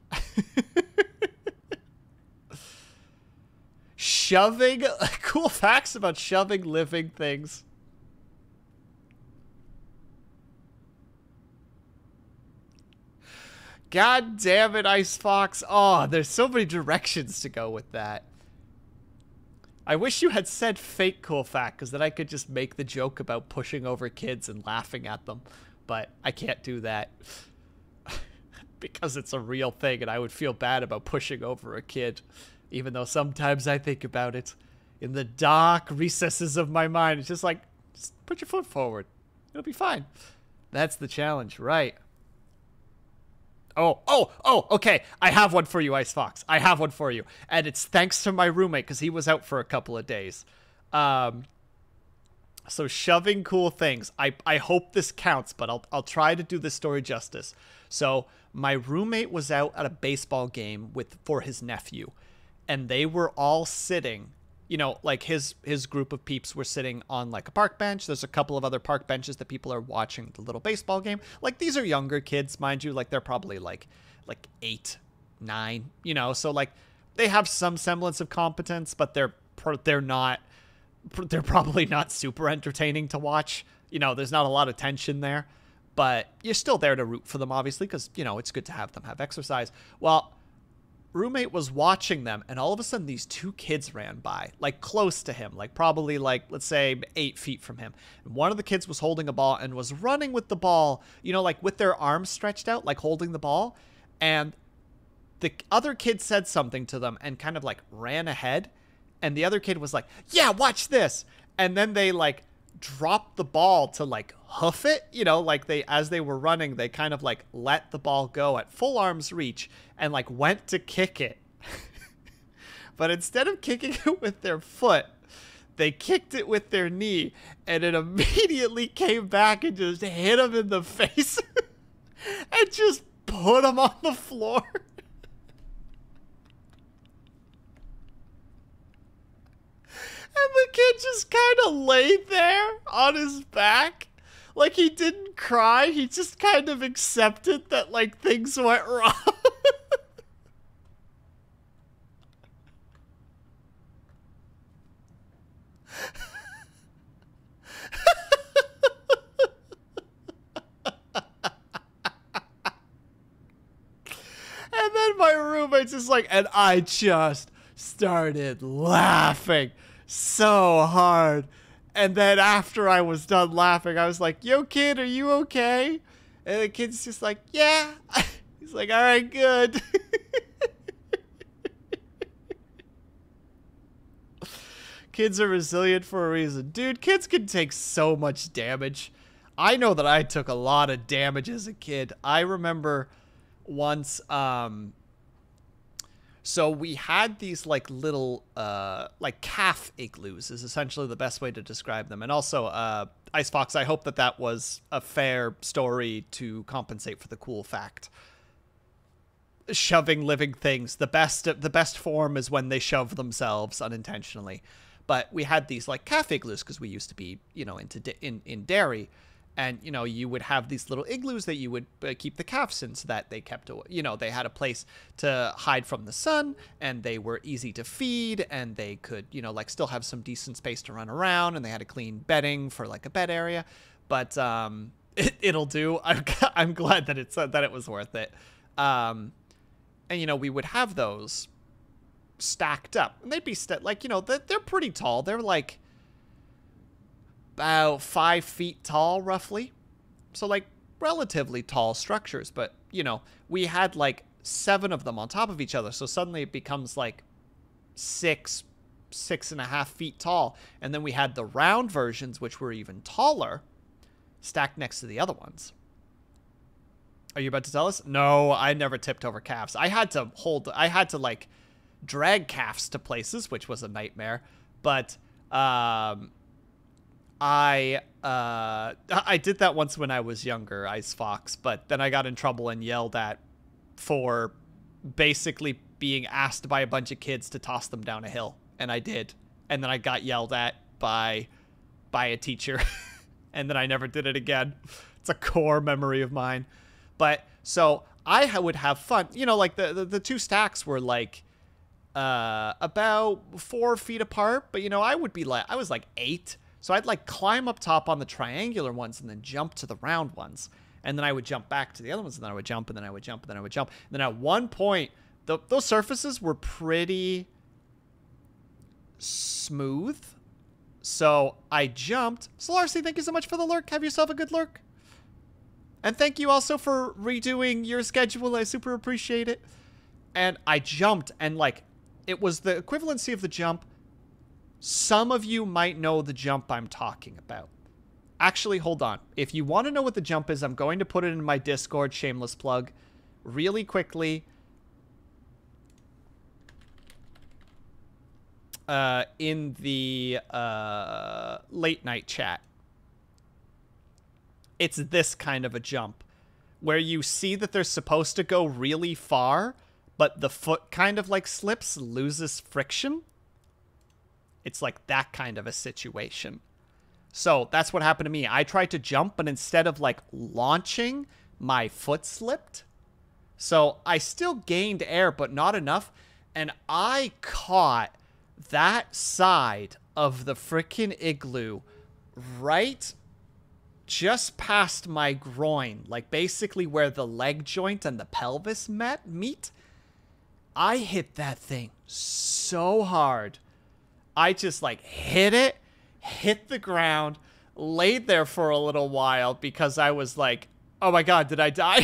Shoving cool facts about shoving living things. God damn it, Icefox. Oh, there's so many directions to go with that. I wish you had said fake cool fact, because then I could just make the joke about pushing over kids and laughing at them. But I can't do that. Because it's a real thing, and I would feel bad about pushing over a kid. Even though sometimes I think about it in the dark recesses of my mind. It's just like, just put your foot forward. It'll be fine. That's the challenge, right? Oh, okay. I have one for you, Icefox. I have one for you. And it's thanks to my roommate, because he was out for a couple of days. So shoving cool things. I hope this counts, but I'll try to do this story justice. So my roommate was out at a baseball game for his nephew. And they were all sitting, you know, like his group of peeps were sitting on like a park bench. There's a couple of other park benches that people are watching the little baseball game. Like, these are younger kids, mind you. Like, they're probably like 8, 9, you know. So like they have some semblance of competence, but they're probably not super entertaining to watch. You know, there's not a lot of tension there, but you're still there to root for them, obviously, because, you know, it's good to have them have exercise. Well, roommate was watching them, and all of a sudden these two kids ran by, like close to him, like probably like, let's say 8 feet from him. And one of the kids was holding a ball and was running with the ball, you know, like with their arms stretched out, like holding the ball. And the other kid said something to them and kind of like ran ahead. And the other kid was like, yeah, watch this. And then they like dropped the ball to like hoof it, you know, like as they were running, they kind of like let the ball go at full arm's reach and like went to kick it. But instead of kicking it with their foot, they kicked it with their knee, and it immediately came back and just hit him in the face and just put him on the floor. And the kid just kind of laid there on his back. Like, he didn't cry. He just kind of accepted that, like, things went wrong. And then my roommate's just like, and I just started laughing so hard. And then after I was done laughing, I was like, yo, kid, are you okay? And the kid's just like, yeah. He's like, all right, good. Kids are resilient for a reason. Dude, kids can take so much damage. I know that I took a lot of damage as a kid. I remember once, so we had these like little like calf igloos is essentially the best way to describe them. And also Icefox, I hope that was a fair story to compensate for the cool fact. Shoving living things, the best form is when they shove themselves unintentionally. But we had these like calf igloos because we used to be, you know, in dairy. And, you know, you would have these little igloos that you would keep the calves in so that they kept, you know, they had a place to hide from the sun, and they were easy to feed, and they could, you know, like still have some decent space to run around, and they had a clean bedding for like a bed area. But it'll do. I'm glad that it was worth it. And, you know, we would have those stacked up, and they'd be like, you know, they're pretty tall. They're like about 5 feet tall, roughly. So like relatively tall structures, but you know, we had like 7 of them on top of each other. So suddenly it becomes like 6.5 feet tall. And then we had the round versions, which were even taller, stacked next to the other ones. Are you about to tell us? No, I never tipped over calves. I had to like drag calves to places, which was a nightmare. But I did that once when I was younger, Icefox, but then I got in trouble and yelled at for basically being asked by a bunch of kids to toss them down a hill, and I did. And then I got yelled at by a teacher, and then I never did it again. It's a core memory of mine. But so I would have fun. You know, like the two stacks were like about 4 feet apart, but you know, I was like 8. So I'd like climb up top on the triangular ones and then jump to the round ones. And then I would jump back to the other ones, and then I would jump, and then I would jump, and then I would jump. And then at one point, those surfaces were pretty smooth. So I jumped. Solarcy, thank you so much for the lurk. Have yourself a good lurk. And thank you also for redoing your schedule. I super appreciate it. And I jumped, and like, it was the equivalency of the jump. Some of you might know the jump I'm talking about. Actually, hold on. If you want to know what the jump is, I'm going to put it in my Discord, shameless plug, really quickly. In the late night chat. It's this kind of a jump where you see that they're supposed to go really far, but the foot kind of like slips, loses friction. It's like that kind of a situation. So that's what happened to me. I tried to jump, but instead of like launching, my foot slipped. So I still gained air, but not enough. And I caught that side of the frickin' igloo right just past my groin. Like basically where the leg joint and the pelvis meet. I hit that thing so hard. I just like hit it. Hit the ground, laid there for a little while because I was like, oh my God, did I die?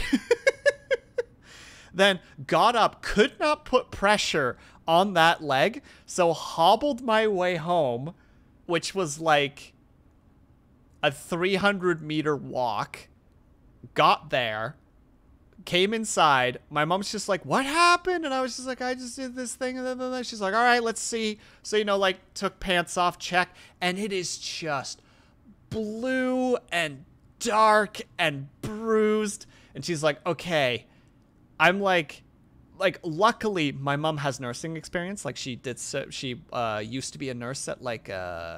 Then got up, could not put pressure on that leg, so hobbled my way home, which was like a 300-meter walk. Got there, came inside. My mom's just like, what happened? And I was just like, I just did this thing. And she's like, all right, let's see. So, you know, like took pants off, check. And it is just blue and dark and bruised. And she's like, okay. I'm like, luckily my mom has nursing experience. Like she used to be a nurse at like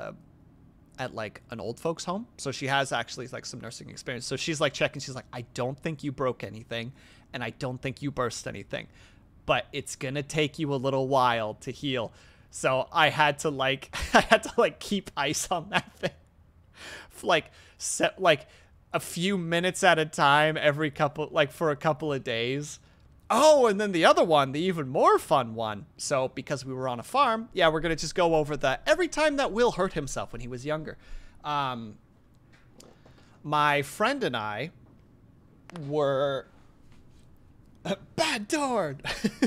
an old folks home. So she has actually like some nursing experience. So she's like checking. She's like, I don't think you broke anything. And I don't think you burst anything. But it's going to take you a little while to heal. So I had to like, keep ice on that thing. Set like a few minutes at a time for a couple of days. Oh, and then the other one, the even more fun one. So because we were on a farm, yeah, we're going to just go over every time that Will hurt himself when he was younger. My friend and I were bad Dord.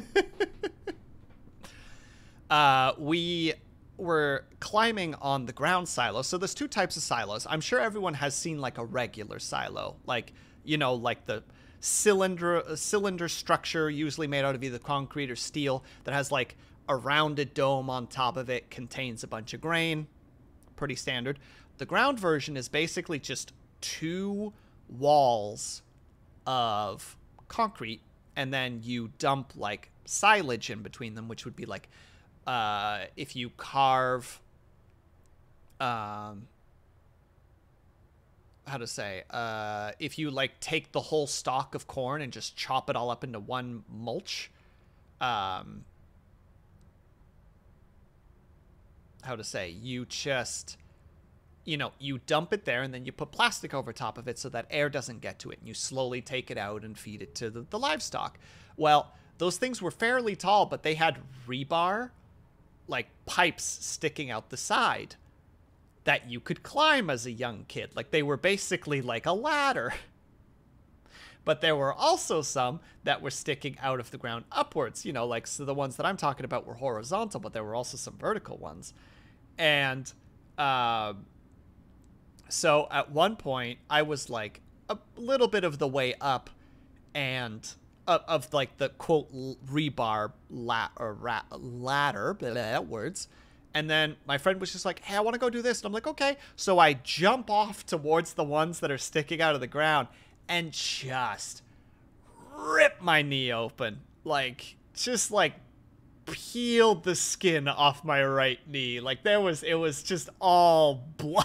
We were climbing on the ground silo. So there's 2 types of silos. I'm sure everyone has seen like a regular silo, like, you know, like the cylinder structure, usually made out of either concrete or steel, that has like a rounded dome on top of it, contains a bunch of grain. Pretty standard. The ground version is basically just 2 walls of concrete, and then you dump like silage in between them, which would be like if you carve if you like take the whole stalk of corn and just chop it all up into one mulch, you just, you know, you dump it there and then you put plastic over top of it so that air doesn't get to it, and you slowly take it out and feed it to the livestock. Well, those things were fairly tall, but they had rebar, like pipes sticking out the side that you could climb as a young kid. Like they were basically like a ladder. But there were also some that were sticking out of the ground upwards, you know, like, so the ones that I'm talking about were horizontal, but there were also some vertical ones. And so at one point I was like a little bit of the way up, and of like the quote rebar ladder, words. And then my friend was just like, hey, I want to go do this. And I'm like, okay. So I jump off towards the ones that are sticking out of the ground and just rip my knee open. Like, just like peeled the skin off my right knee. Like it was just all blood.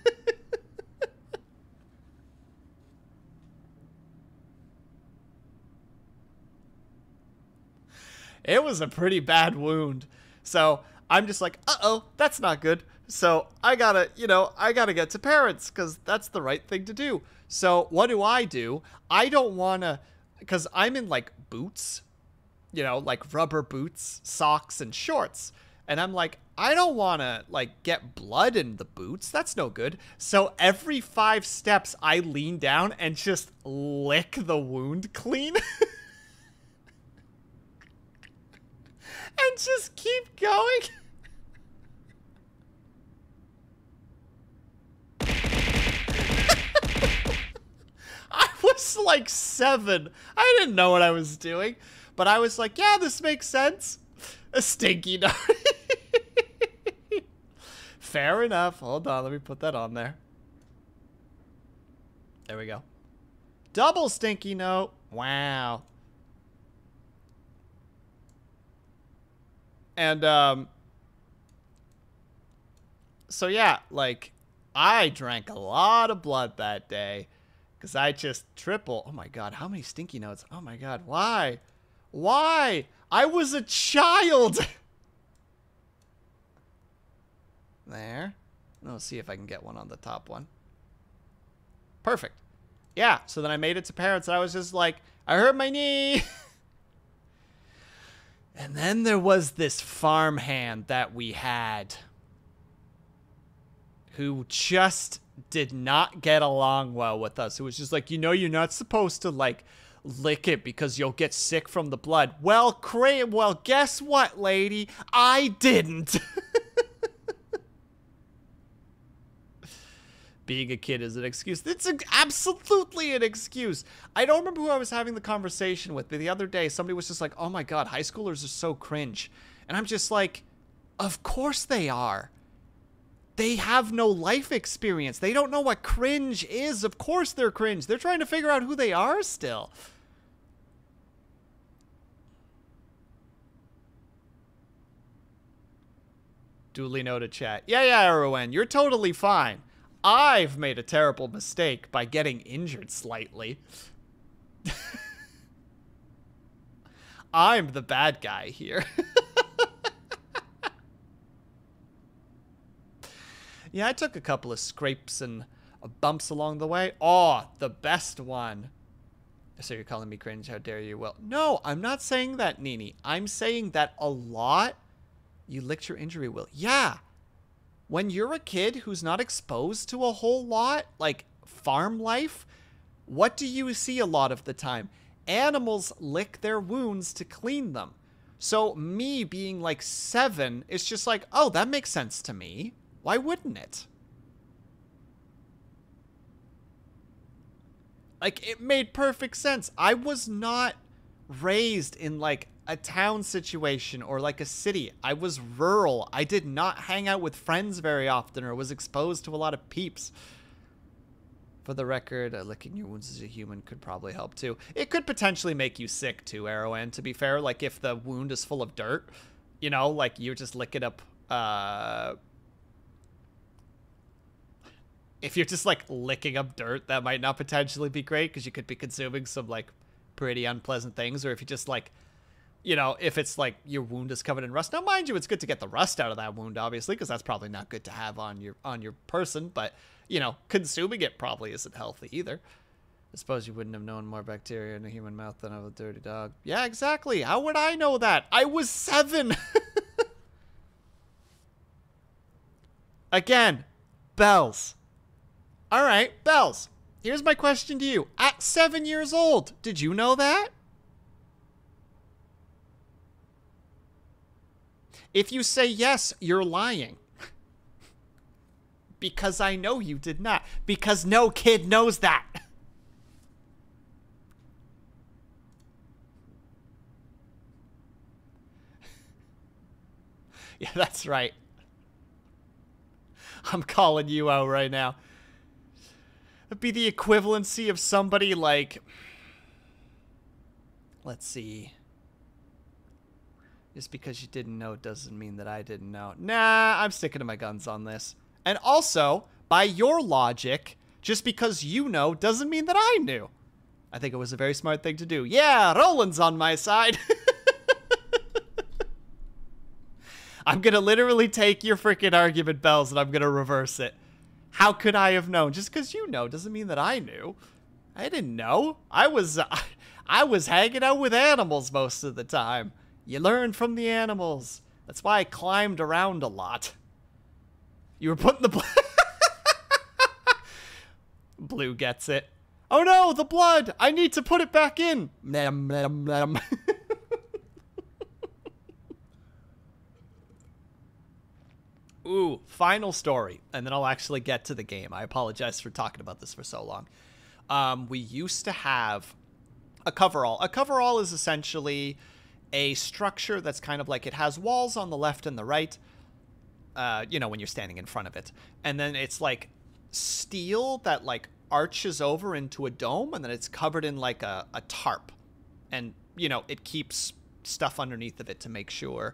It was a pretty bad wound. So I'm just like, uh-oh, that's not good. So I gotta get to parents because that's the right thing to do. So what do? I don't want to, because I'm in like boots, like rubber boots, socks, and shorts. And I'm like, I don't want to like get blood in the boots. That's no good. So every 5 steps, I lean down and just lick the wound clean. And just keep going. I was like 7. I didn't know what I was doing. But I was like, yeah, this makes sense. A stinky note. Fair enough. Hold on, let me put that on there. There we go. Double stinky note. Wow. And, so yeah, like, I drank a lot of blood that day, because I just oh my god, how many stinky notes? Oh my god, why? Why? I was a child! There. Let's see if I can get one on the top one. Perfect. Yeah, so then I made it to parents, and I was just like, I hurt my knee! And then there was this farmhand that we had who just did not get along well with us. It was just like, you're not supposed to, like, lick it because you'll get sick from the blood. Well, guess what, lady? I didn't. Being a kid is an excuse. It's absolutely an excuse. I don't remember who I was having the conversation with, but the other day somebody was just like, oh my god, high schoolers are so cringe. And I'm just like, of course they are. They have no life experience. They don't know what cringe is. Of course they're cringe. They're trying to figure out who they are still. Duly noted, chat. Yeah, Erwin, you're totally fine. I've made a terrible mistake by getting injured slightly. I'm the bad guy here. Yeah, I took a couple of scrapes and bumps along the way. Oh, the best one. So you're calling me cringe, how dare you? Well, no, I'm not saying that, Nini. I'm saying that a lot you licked your injury, Will. Yeah. When you're a kid who's not exposed to a whole lot, like farm life, what do you see a lot of the time? Animals lick their wounds to clean them. So me being like 7, it's just like, oh, that makes sense to me. Why wouldn't it? Like, it made perfect sense. I was not raised in like a town situation or like a city. I was rural. I did not hang out with friends very often or was exposed to a lot of peeps. For the record, licking your wounds as a human could probably help too. It could potentially make you sick too, Arrowin, to be fair. Like if the wound is full of dirt, like you just lick it up. If you're just like licking up dirt, that might not potentially be great because you could be consuming some like pretty unpleasant things. Or if you just like, if it's like your wound is covered in rust. Now, mind you, it's good to get the rust out of that wound, obviously, because that's probably not good to have on your person. But, consuming it probably isn't healthy either. I suppose you wouldn't have known more bacteria in a human mouth than of a dirty dog. Yeah, exactly. How would I know that? I was 7. Again, bells. All right, bells. Here's my question to you. At 7 years old, did you know that? If you say yes, you're lying. Because I know you did not. Because no kid knows that. Yeah, that's right. I'm calling you out right now. It'd be the equivalency of somebody like... Let's see. Just because you didn't know doesn't mean that I didn't know. Nah, I'm sticking to my guns on this. And also, by your logic, just because you know doesn't mean that I knew. I think it was a very smart thing to do. Yeah, Roland's on my side. I'm going to literally take your freaking argument, Bells, and I'm going to reverse it. How could I have known? Just because you know doesn't mean that I knew. I didn't know. I was hanging out with animals most of the time. You learn from the animals. That's why I climbed around a lot. You were putting the Blue gets it. Oh no, the blood! I need to put it back in! Ooh, final story. And then I'll actually get to the game. I apologize for talking about this for so long. We used to have a coverall. A coverall is essentially a structure that's kind of like, it has walls on the left and the right. You know, when you're standing in front of it. And then it's like steel that like arches over into a dome, and then it's covered in like a tarp. And, you know, it keeps stuff underneath of it to make sure.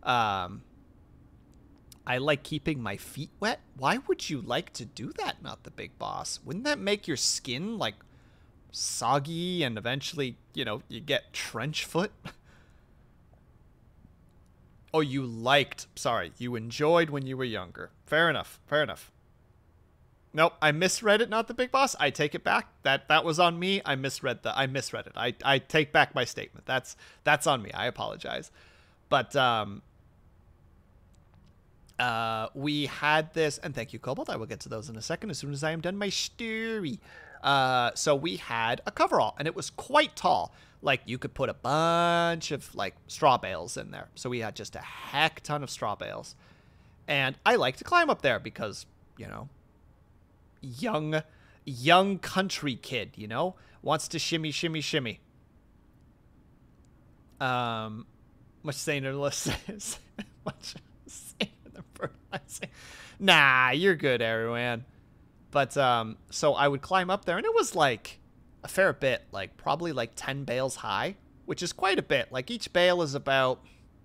I like keeping my feet wet. Why would you like to do that, Not the Big Boss? Wouldn't that make your skin like soggy and eventually, you know, you get trench foot? Oh, you enjoyed when you were younger. Fair enough. Fair enough. Nope, I misread it, Not the Big Boss. I take it back. That was on me. I misread it. I take back my statement. That's on me. I apologize. But we had this, and thank you, Cobalt. I will get to those in a second as soon as I am done my story. So we had a coverall, and it was quite tall. Like, you could put a bunch of, like, straw bales in there. So we had just a heck ton of straw bales. And I like to climb up there because, you know, young country kid, you know, wants to shimmy, shimmy, shimmy. Much saner, less much saner than fertilizing. Nah, you're good, Erwan. But so I would climb up there, and it was like a fair bit, like probably like 10 bales high, which is quite a bit. Like, each bale is about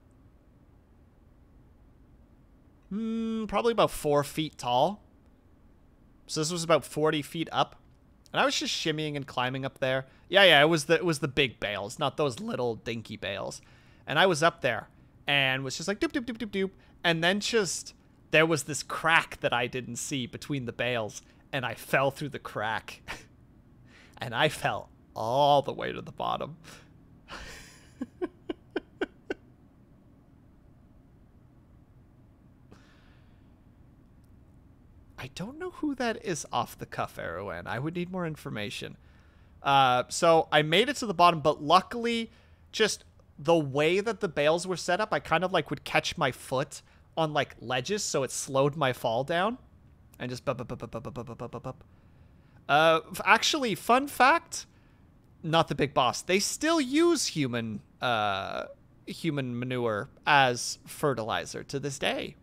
probably about 4 feet tall. So this was about 40 feet up. And I was just shimmying and climbing up there. Yeah, it was the big bales, not those little dinky bales. And I was up there and was just like doop doop doop doop doop. And then just there was this crack that I didn't see between the bales, and I fell through the crack. And I fell all the way to the bottom. I don't know who that is off the cuff, Erwan. I would need more information. So I made it to the bottom, but luckily, just the way that the bales were set up, I kind of like would catch my foot on like ledges, so it slowed my fall down. And just actually, fun fact, Not the Big Boss, they still use human manure as fertilizer to this day.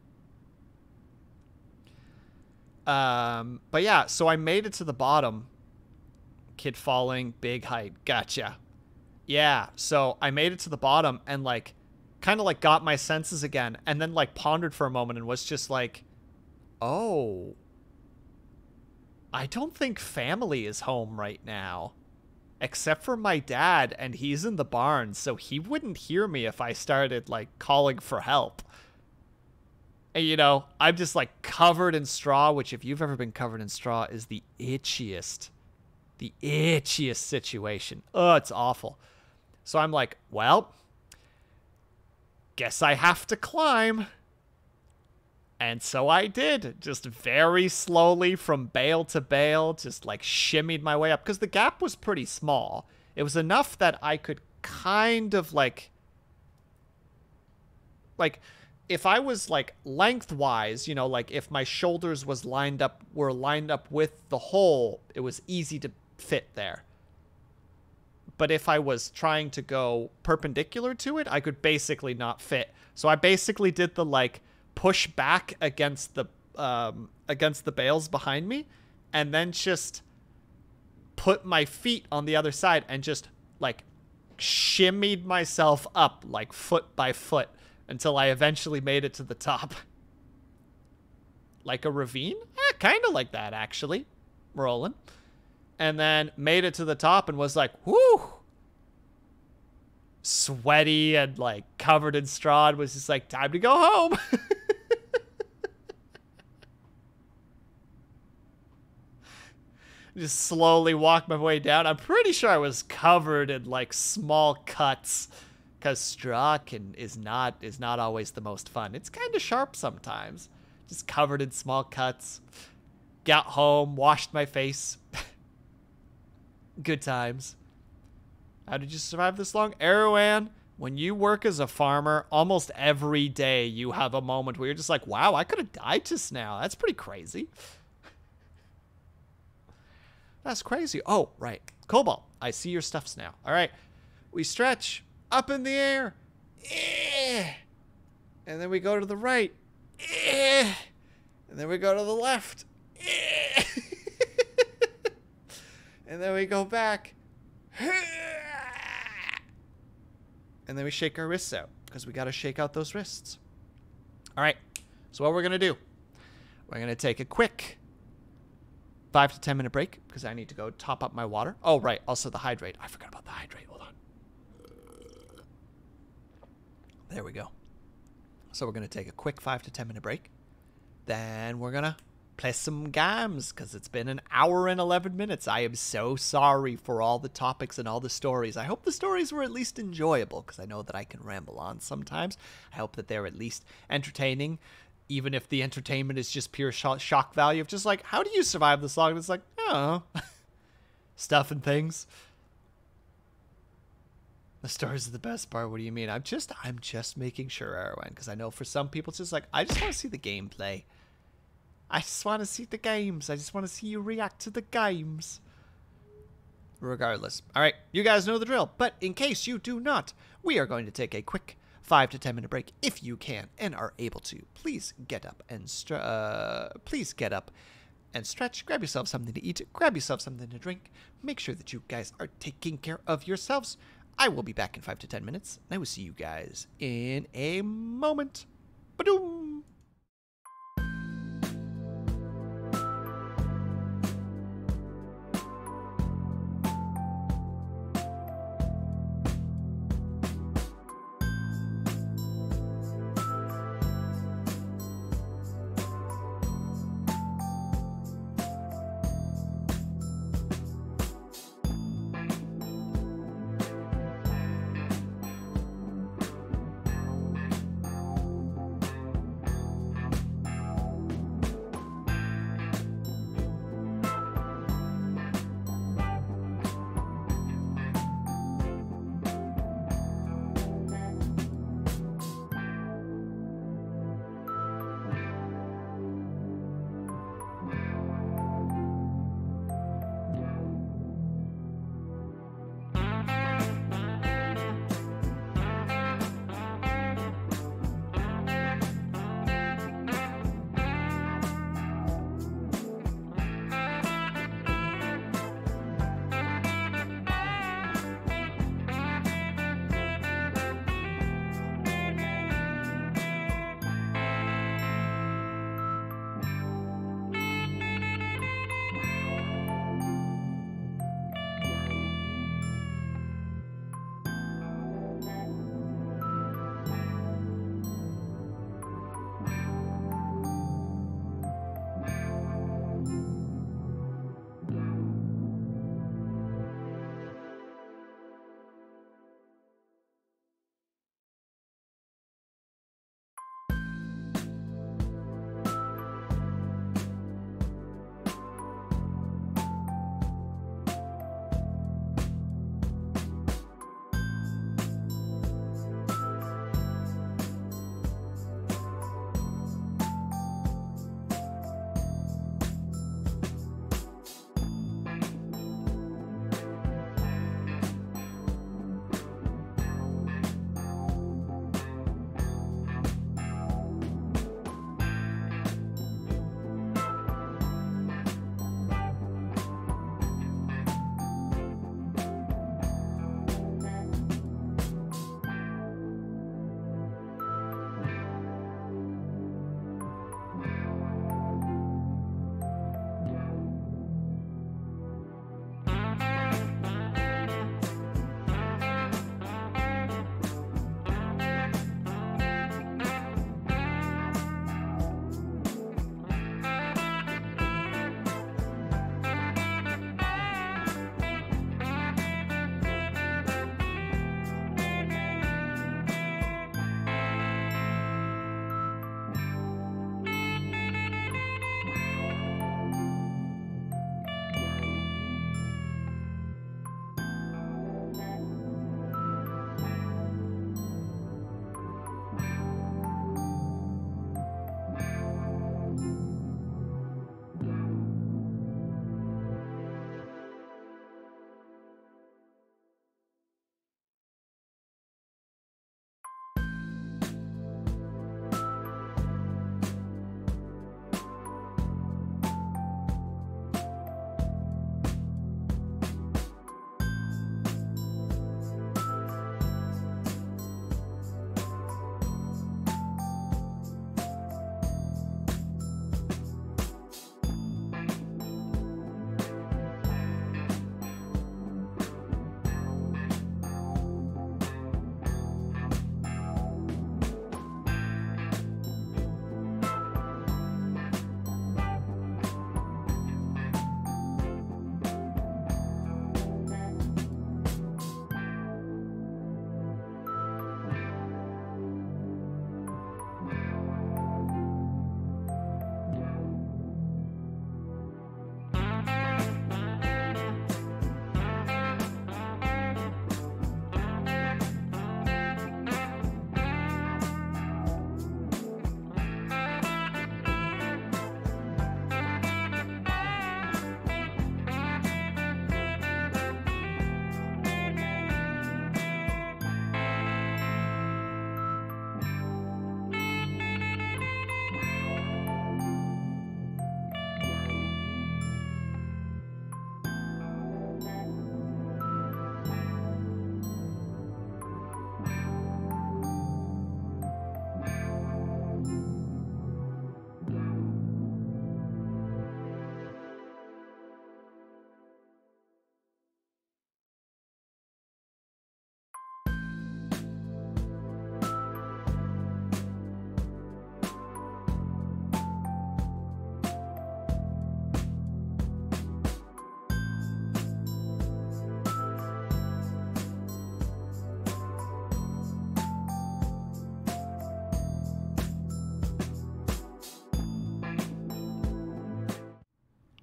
But yeah, so I made it to the bottom. Kid falling, big height, gotcha. Yeah, so I made it to the bottom and like kind of like got my senses again, and then like pondered for a moment and was just like, oh, I don't think family is home right now, except for my dad, and he's in the barn, so he wouldn't hear me if I started like calling for help. And, you know, I'm just like covered in straw, which if you've ever been covered in straw is the itchiest situation. Oh, it's awful. So I'm like, well, guess I have to climb. And so I did, just very slowly from bale to bale, just like shimmied my way up, because the gap was pretty small. It was enough that I could kind of like if I was like lengthwise, you know, like if my shoulders were lined up with the hole, it was easy to fit there. But if I was trying to go perpendicular to it, I could basically not fit. So I basically did the like push back against the bales behind me, and then just put my feet on the other side and just like shimmied myself up like foot by foot. until I eventually made it to the top. Like a ravine? Kind of like that, actually. Rolling. And then made it to the top and was like, whoo! Sweaty and like covered in straw. It was just like, time to go home. Just slowly walked my way down. I'm pretty sure I was covered in like small cuts, because straw is not always the most fun. It's kind of sharp sometimes. Just covered in small cuts. Got home, washed my face. Good times. How did you survive this long? Erwan, when you work as a farmer, almost every day you have a moment where you're just like, wow, I could have died just now. That's pretty crazy. That's crazy. Oh, right. Cobalt, I see your stuffs now. All right. We stretch up in the air. And then we go to the right. And then we go to the left. And then we go back. And then we shake our wrists out, because we got to shake out those wrists. All right. So what we're going to do, we're going to take a quick 5 to 10 minute break, because I need to go top up my water. Oh, right. Also the hydrate. I forgot about the hydrate. Hold on. There we go. So we're going to take a quick 5 to 10 minute break. Then we're going to play some games, because it's been an hour and 11 minutes. I am so sorry for all the topics and all the stories. I hope the stories were at least enjoyable, because I know that I can ramble on sometimes. I hope that they're at least entertaining, even if the entertainment is just pure shock value of just like, how do you survive this long? And it's like, oh, stuff and things. The stories are the best part. What do you mean? I'm just making sure, Erwan, because I know for some people it's just like, I just want to see the gameplay. I just want to see the games. I just want to see you react to the games. Regardless. All right, you guys know the drill. But in case you do not, we are going to take a quick 5 to 10 minute break. If you can and are able to, please get up and stretch. Grab yourself something to eat. Grab yourself something to drink. Make sure that you guys are taking care of yourselves. I will be back in 5 to 10 minutes. And I will see you guys in a moment. Ba-doom!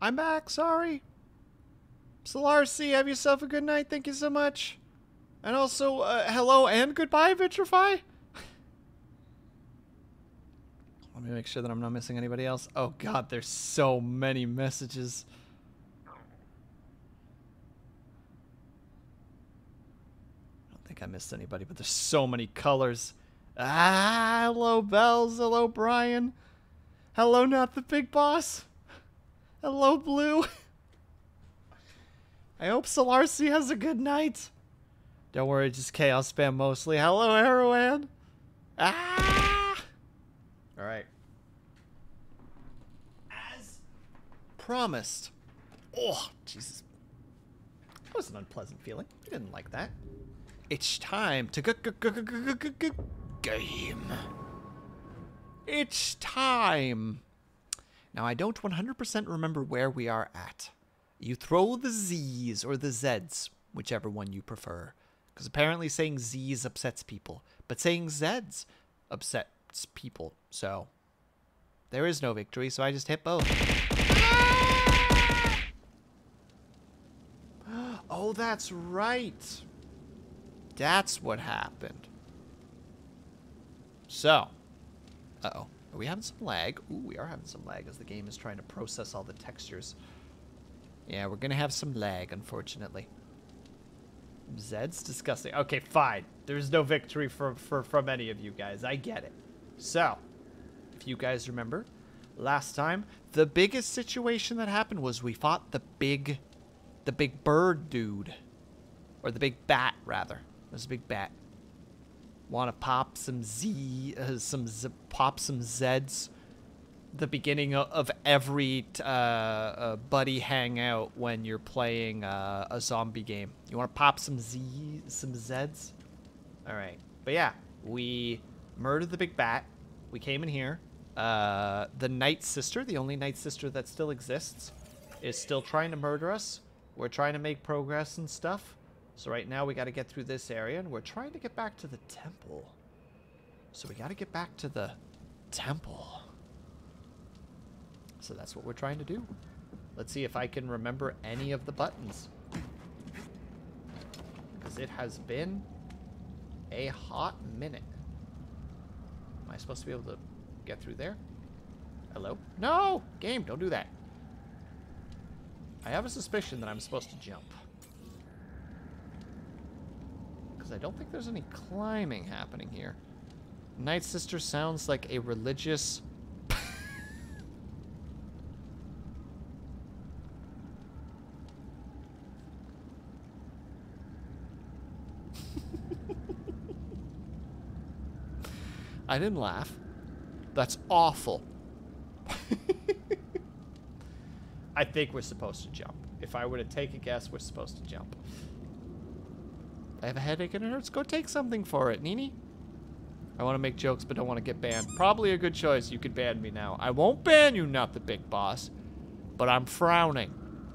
I'm back. Sorry. Solarcy, have yourself a good night. Thank you so much. And also, hello and goodbye, Vitrify. Let me make sure that I'm not missing anybody else. Oh god, there's so many messages. I don't think I missed anybody, but there's so many colors. Ah, hello, Bells. Hello, Brian. Hello, not the big boss. Hello, Blue. I hope Solarcy has a good night. Don't worry, just chaos spam mostly. Hello, Arrowan. Ah! Alright. As promised. Oh, Jesus. That was an unpleasant feeling. I didn't like that. It's time to game. It's time. Now, I don't 100% remember where we are at. You throw the Z's or the Z's, whichever one you prefer. Because apparently saying Z's upsets people, but saying Z's upsets people. So, there is no victory, so I just hit both. Oh, that's right. That's what happened. So, uh-oh. Are we having some lag? Ooh, we are having some lag as the game is trying to process all the textures. Yeah, we're going to have some lag, unfortunately. Zed's disgusting. Okay, fine. There's no victory from any of you guys. I get it. So, if you guys remember, last time, the biggest situation that happened was we fought the big bird dude. Or the big bat, rather. It was a big bat. Want to pop some pop some Zeds. The beginning of every buddy hangout when you're playing a zombie game. You want to pop some Zeds? All right. But yeah, we murdered the big bat. We came in here. The Night Sister, the only Night Sister that still exists, is still trying to murder us. We're trying to make progress and stuff. So right now we got to get through this area, and we're trying to get back to the temple. So we got to get back to the temple. So that's what we're trying to do. Let's see if I can remember any of the buttons. Because it has been a hot minute. Am I supposed to be able to get through there? Hello? No! Game, don't do that. I have a suspicion that I'm supposed to jump. Because I don't think there's any climbing happening here. Night Sister sounds like a religious... I didn't laugh. That's awful. I think we're supposed to jump. If I were to take a guess, we're supposed to jump. I have a headache and it hurts. Go take something for it, Nini. I want to make jokes but don't want to get banned. Probably a good choice. You could ban me now. I won't ban you, not the big boss. But I'm frowning.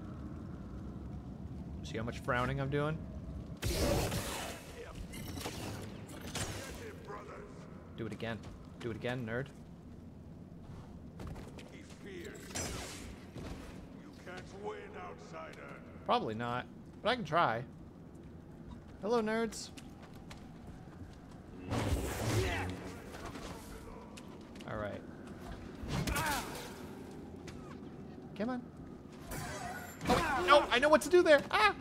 See how much frowning I'm doing? Do it again. Do it again, nerd. He fears. You can't win, outsider. Probably not, but I can try. Hello, nerds. All right. Come on. Oh, no, I know what to do there. Ah!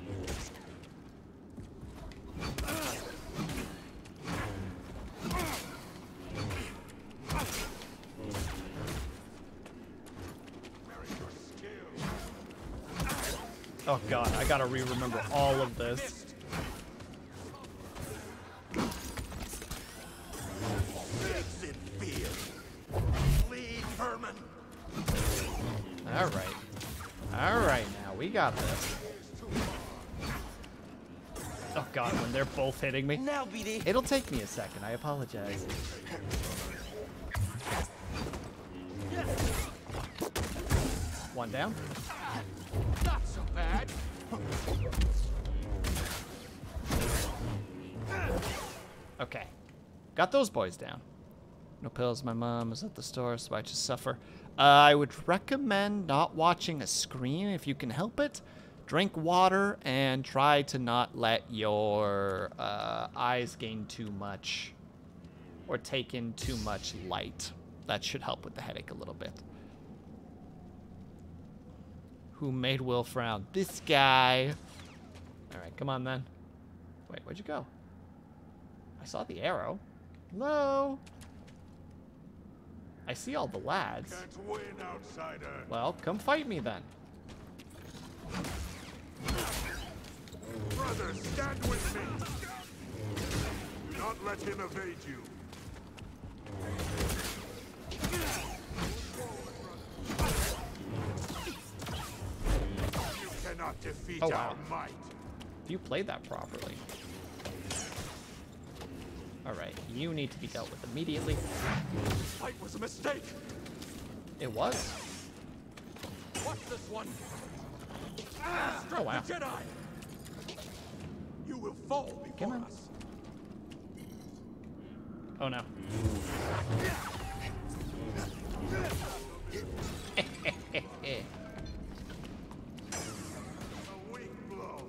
Oh god, I gotta re-remember all of this. Exit fear. Flee, vermin. Alright. Alright now, we got this. Oh god, when they're both hitting me. Now, BD. It'll take me a second, I apologize. One down. Not so bad. Okay. Got those boys down. No pills, my mom is at the store, so I just suffer. I would recommend not watching a screen if you can help it. Drink water and try to not let your eyes gain too much or take in too much light. That should help with the headache a little bit. Who made Will frown? This guy. All right, come on then. Wait, where'd you go? I saw the arrow. Hello? I see all the lads. Can't win, outsider. Well, come fight me then. Brother, stand with me. Do not let him evade you. You cannot defeat our might. You played that properly. Alright, you need to be dealt with immediately. This fight was a mistake. It was. Watch this one. Oh, wow. The Jedi. You will fall before on. us. Oh, no. A weak blow.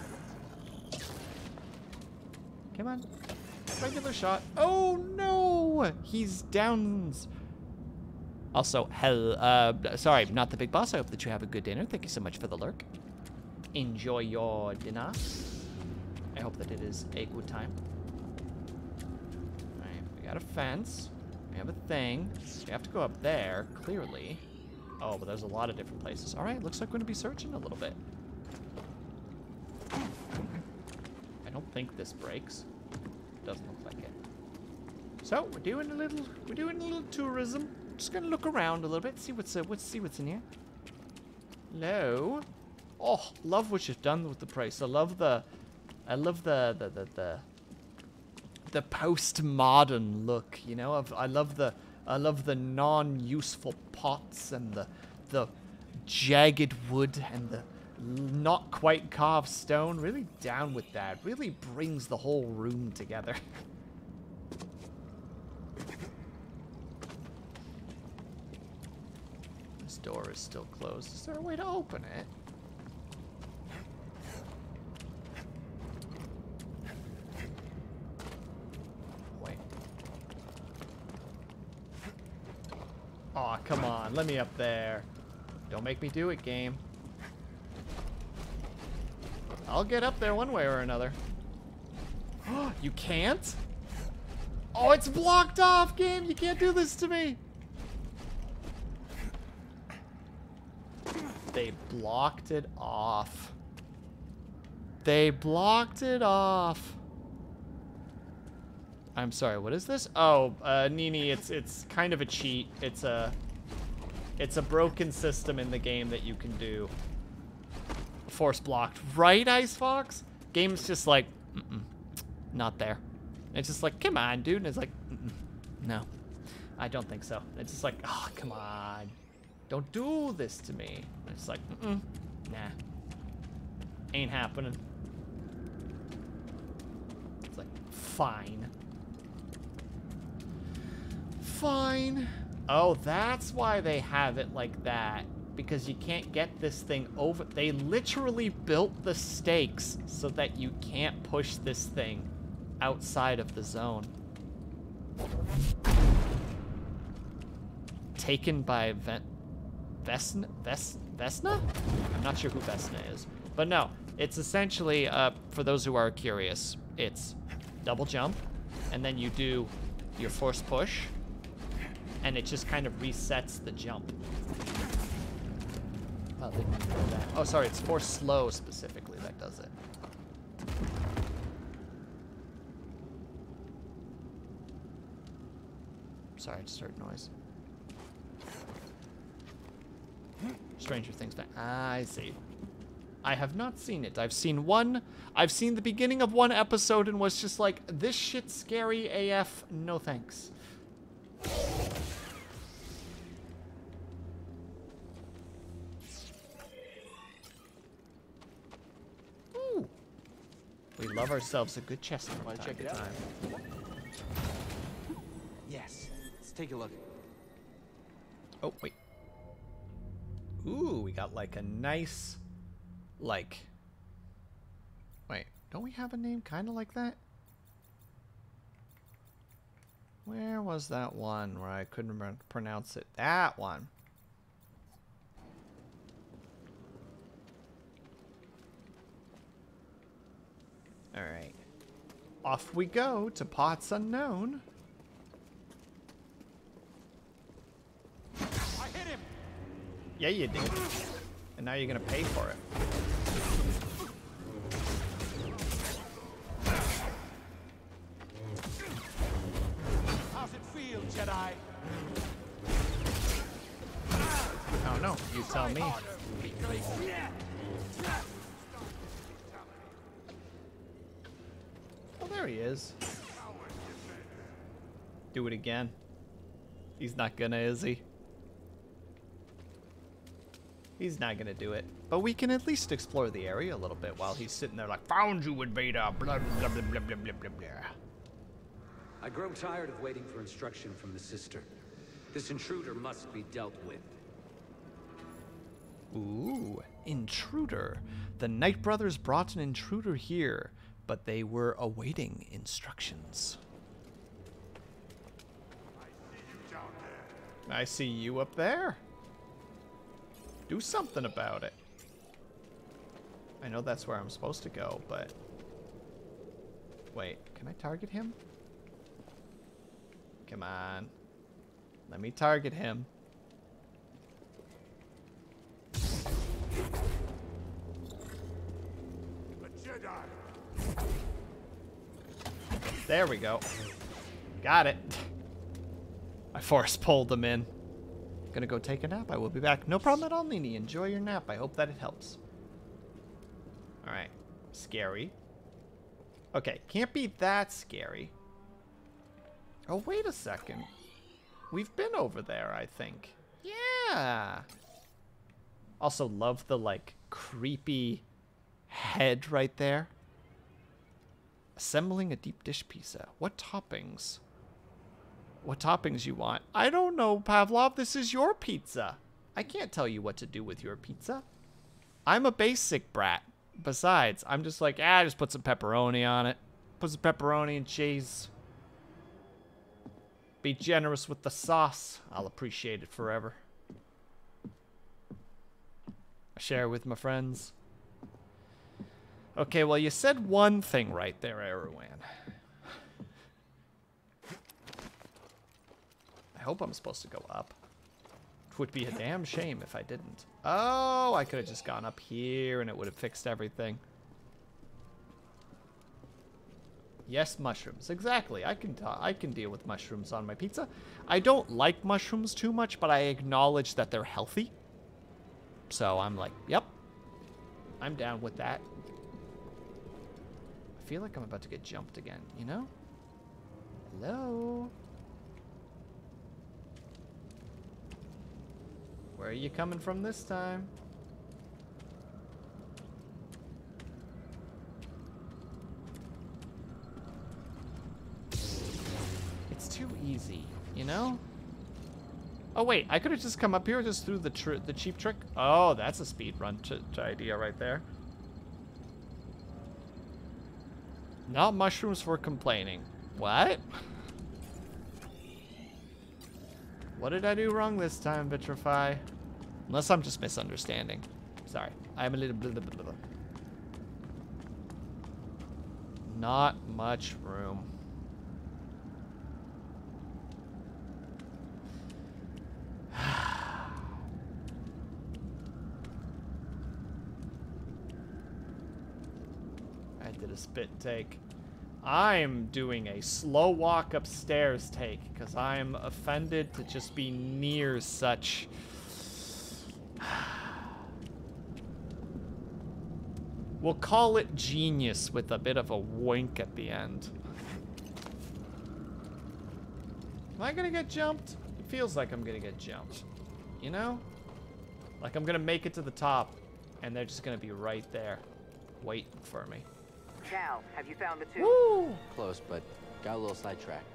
Come on. Regular shot. Oh, no! He's downs. Also, hell, sorry, not the big boss. I hope that you have a good dinner. Thank you so much for the lurk. Enjoy your dinner. I hope that it is a good time. Alright, we got a fence. We have a thing. We have to go up there, clearly. Oh, but there's a lot of different places. Alright, looks like we're going to be searching a little bit. I don't think this breaks. Doesn't look like it. So, we're doing a little tourism. Just gonna look around a little bit, see what's in here. Hello. Oh, love what you've done with the price. I love the postmodern look. You know, I love the non-useful pots and the jagged wood and the not quite carved stone. Really down with that. Really brings the whole room together. This door is still closed. Is there a way to open it? Wait. Aw, come on. Let me up there. Don't make me do it, game. I'll get up there one way or another. You can't? Oh, it's blocked off, game. You can't do this to me. They blocked it off. They blocked it off. I'm sorry, what is this? Oh, Nini, it's kind of a cheat. It's a broken system in the game that you can do. Force blocked. Right, Ice Fox? Game's just like, not there. It's just like, come on, dude. And it's like, no, I don't think so. It's just like, oh, come on. Don't do this to me. It's like, nah. Ain't happening. It's like, fine. Fine. Oh, that's why they have it like that. Because you can't get this thing over. They literally built the stakes so that you can't push this thing outside of the zone. Taken by Vesna? I'm not sure who Vesna is. But no, it's essentially, for those who are curious, it's double jump, and then you do your force push, and it just kind of resets the jump. Oh, they didn't know that. Oh, sorry, it's force slow specifically that does it. Sorry, I just heard noise. Stranger Things. I see. I have not seen it. I've seen the beginning of one episode and was just like, this shit's scary AF. No thanks. Ooh. We love ourselves a good chest from time to time. Yes. Let's take a look. Oh, wait. Ooh, we got like a nice, like, wait, don't we have a name kind of like that? Where was that one where I couldn't pronounce it? That one. Alright. Off we go to Pots Unknown. I hit him. Yeah, you did. And now you're gonna pay for it. How's it feel, Jedi? Oh no, you tell me. Oh, there he is. Do it again. He's not gonna, is he? He's not gonna do it. But we can at least explore the area a little bit while he's sitting there like, found you, Invader, blah, blah, blah, blah, blah, blah, blah, blah. I grow tired of waiting for instruction from the sister. This intruder must be dealt with. Ooh, intruder. The Knight brothers brought an intruder here, but they were awaiting instructions. I see you up there. Do something about it. I know that's where I'm supposed to go, but... Wait, can I target him? Come on. Let me target him. A Jedi. There we go. Got it. I force pulled him in. Gonna go take a nap. I will be back. No problem at all, Nini. Enjoy your nap. I hope that it helps. Alright. Scary. Okay, can't be that scary. Oh, wait a second. We've been over there, I think. Yeah. Also love the, like, creepy head right there. Assembling a deep dish pizza. What toppings? What toppings you want? I don't know, Pavlov. This is your pizza. I can't tell you what to do with your pizza. I'm a basic brat. Besides, I'm just like, just put some pepperoni on it. Put some pepperoni and cheese. Be generous with the sauce. I'll appreciate it forever. I share with my friends. Okay, well, you said one thing right there, Erwan. I hope I'm supposed to go up. It would be a damn shame if I didn't. Oh, I could have just gone up here and it would have fixed everything. Yes, mushrooms. Exactly. I can deal with mushrooms on my pizza. I don't like mushrooms too much, but I acknowledge that they're healthy. So I'm like, yep. I'm down with that. I feel like I'm about to get jumped again, you know? Hello? Where are you coming from this time? It's too easy, you know? Oh wait, I could have just come up here just through the cheap trick. Oh, that's a speedrun idea right there. Not mushrooms for complaining. What? What did I do wrong this time, Vitrify? Unless I'm just misunderstanding. Sorry, I'm a little blah, blah, blah, blah. Not much room. I did a spit take. I'm doing a slow walk upstairs take because I'm offended to just be near such. We'll call it genius with a bit of a wink at the end. Am I gonna get jumped? It feels like I'm gonna get jumped. You know? Like I'm gonna make it to the top and they're just gonna be right there waiting for me. Cal, have you found the two? Woo! Close, but got a little sidetracked.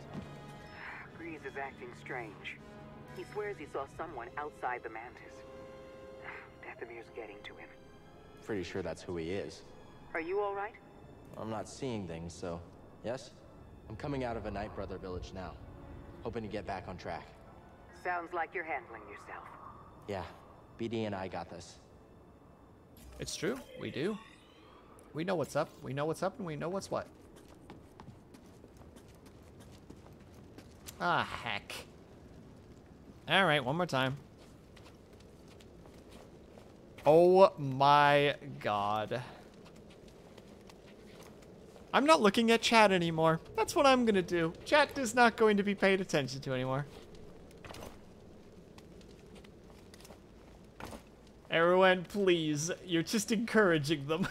Grease is acting strange. He swears he saw someone outside the Mantis. Vethimir's getting to him. Pretty sure that's who he is. Are you all right? I'm not seeing things, so yes? I'm coming out of a Night Brother village now. Hoping to get back on track. Sounds like you're handling yourself. Yeah, BD and I got this. It's true. We do. We know what's up. We know what's up and we know what's what. Ah, heck. Alright, one more time. Oh my god. I'm not looking at chat anymore. That's what I'm gonna do. Chat is not going to be paid attention to anymore. Erwan, please. You're just encouraging them.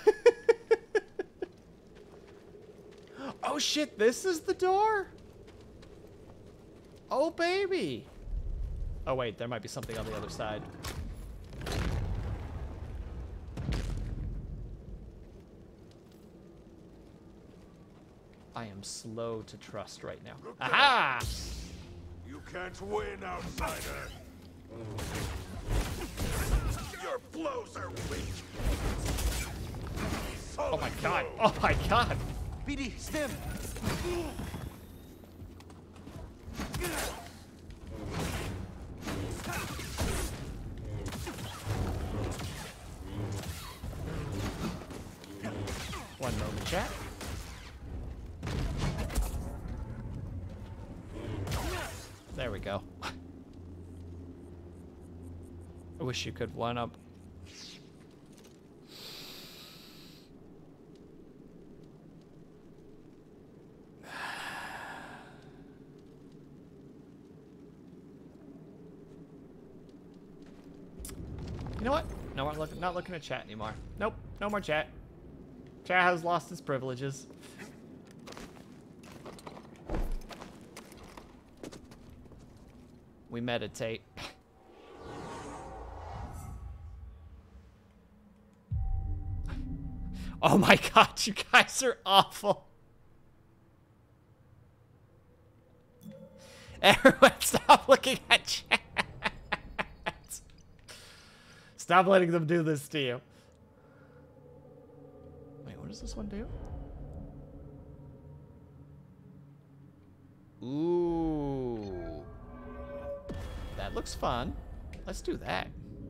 Oh shit, this is the door? Oh baby. Oh wait, there might be something on the other side. I am slow to trust right now. Aha! You can't win, outsider. Your blows are weak. Oh my god. Oh my god. BD, stim! One moment, chat. There we go. I wish you could one up. You know what? No, I'm not looking at chat anymore. Nope, no more chat. Chat has lost its privileges. We meditate. Oh my god, you guys are awful. Everyone stop looking at chat. Stop letting them do this to you. Wait, what does this one do? Ooh. That looks fun. Let's do that.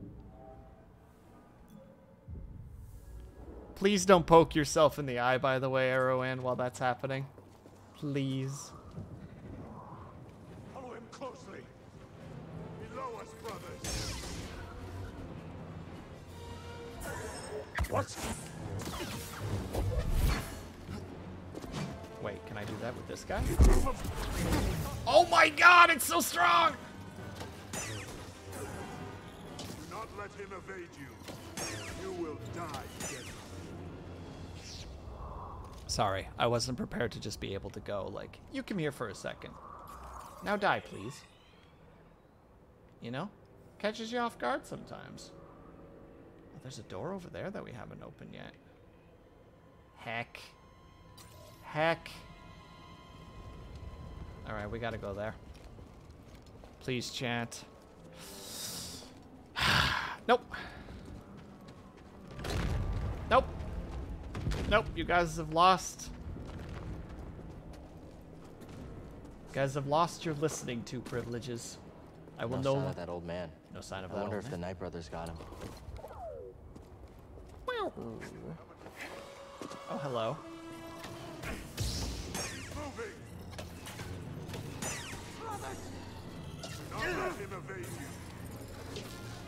Please don't poke yourself in the eye, by the way, Erwan, while that's happening. Please. Follow him closely. Below us, brothers. What? Wait, can I do that with this guy? Oh my god, it's so strong! Do not let him evade you. You will die together. Sorry, I wasn't prepared to just be able to go, like, you come here for a second. Now die, please. You know? Catches you off guard sometimes. Oh, there's a door over there that we haven't opened yet. Heck. Heck. Alright, we gotta go there. Please, chat. Nope. Nope. Nope, you guys have lost. You guys have lost your listening to privileges. I will No sign of that old man. No sign of I that wonder old if man. the Night Brothers got him. Oh, hello. Moving. Do not let him evade you.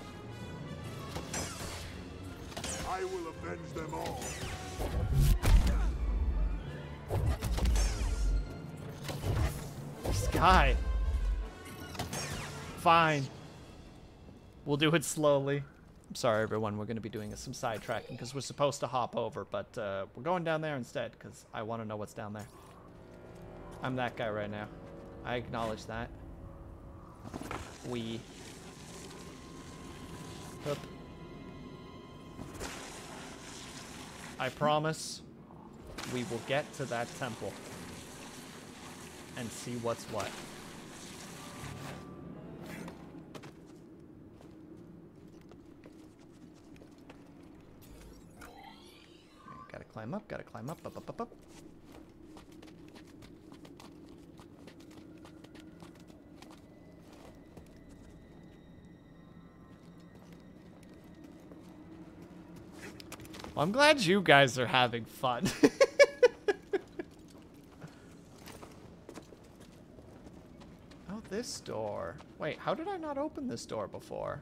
I will avenge them all. This guy. Fine. We'll do it slowly. I'm sorry, everyone. We're going to be doing some sidetracking because we're supposed to hop over, but we're going down there instead because I want to know what's down there. I'm that guy right now. I acknowledge that. We. Hup. I promise we will get to that temple and see what's what. climb up, gotta climb up, up, up, up, up. Well, I'm glad you guys are having fun. Oh, this door. Wait, how did I not open this door before?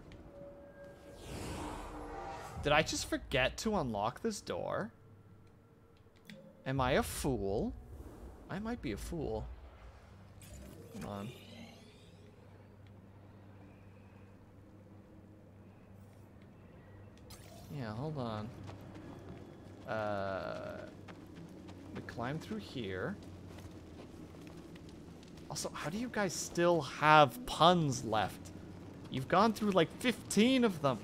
Did I just forget to unlock this door? Am I a fool? I might be a fool. Come on. Yeah, hold on. We climb through here. Also, how do you guys still have puns left? You've gone through like 15 of them.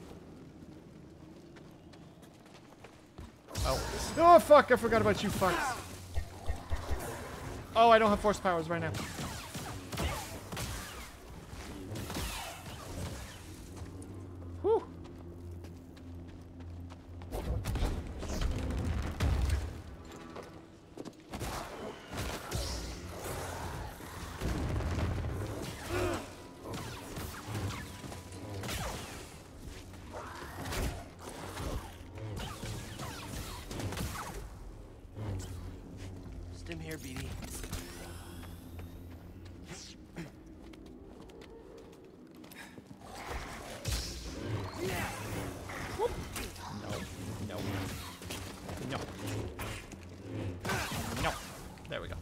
Oh. Oh, fuck. I forgot about you fucks. Oh, I don't have force powers right now. Whew. Stim here, BD. No. No. No. There we go.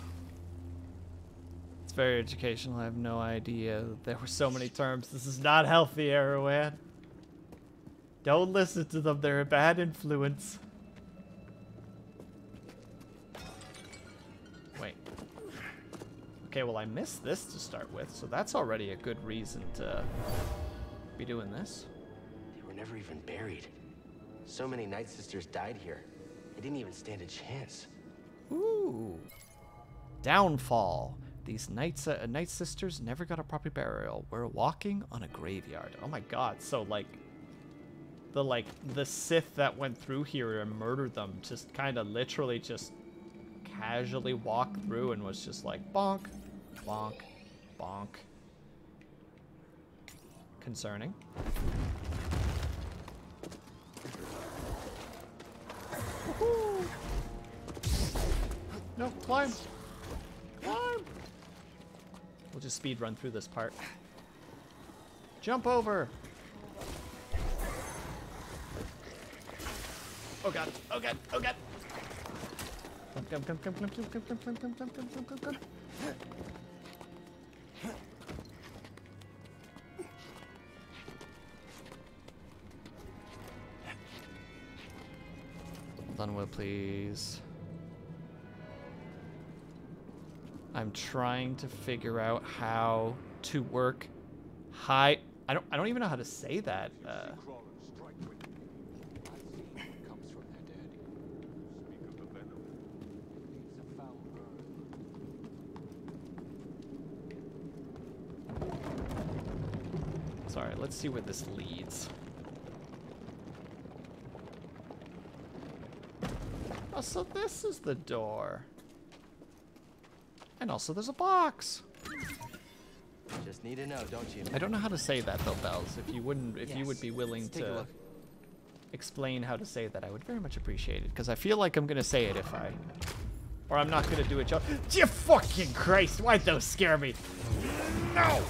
It's very educational. I have no idea that there were so many terms. This is not healthy, Erwan. Don't listen to them. They're a bad influence. Wait. Okay, well, I missed this to start with, so that's already a good reason to be doing this. They were never even buried. So many Night Sisters died here. They didn't even stand a chance. Ooh. Downfall. These Night Sisters never got a proper burial. We're walking on a graveyard. Oh my god. So the Sith that went through here and murdered them just kind of literally just casually walked through and was just like bonk, bonk, bonk. Concerning. Woohoo! No, climb! Climb! We'll just speed run through this part. Jump over! Oh god, oh god, oh god! Come, come, come, come, come, come, come, come, come, come, come, come, come, come. Hold on, please. I'm trying to figure out how to work high. I don't even know how to say that. Sorry, let's see where this leads. Oh, so this is the door. And also there's a box. Just need to know, don't you? I don't know how to say that though, Bells. If you wouldn't, if you would be willing Let's take a to look. explain how to say that, I would very much appreciate it. Because I feel like I'm gonna say it if I, or I'm not gonna do it. You fucking Christ! Why'd those scare me? No!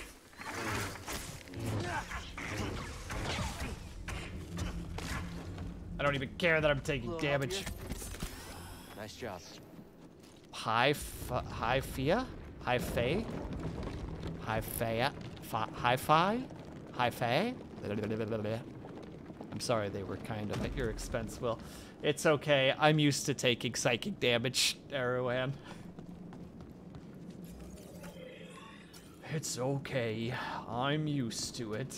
I don't even care that I'm taking damage. Nice job. Hi-Fia? Hi-Fay? Hi-Faya? Hi-Fi? Hi-Fay? I'm sorry they were kind of at your expense, Will. It's okay. I'm used to taking psychic damage, Erwan. It's okay. I'm used to it.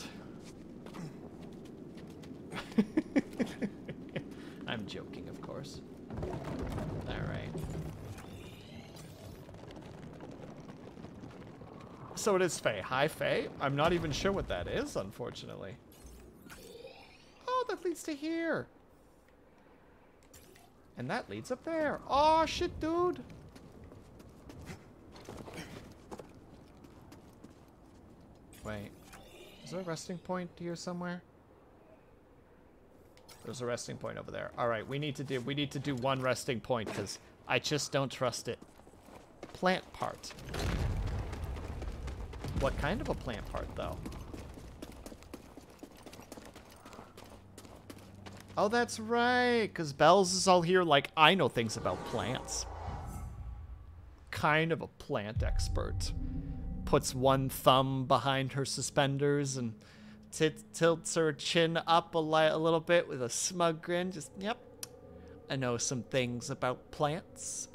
I'm joking, of course. Alright. So it is Faye. Hi, Faye. I'm not even sure what that is, unfortunately. Oh, that leads to here. And that leads up there. Oh, shit, dude. Wait. Is there a resting point here somewhere? There's a resting point over there. All right, we need to do one resting point because I just don't trust it. Plant part. What kind of a plant part, though? Oh, that's right, because Bells is all here like, I know things about plants. Kind of a plant expert. Puts one thumb behind her suspenders and tilts her chin up a little bit with a smug grin. Just, yep, I know some things about plants.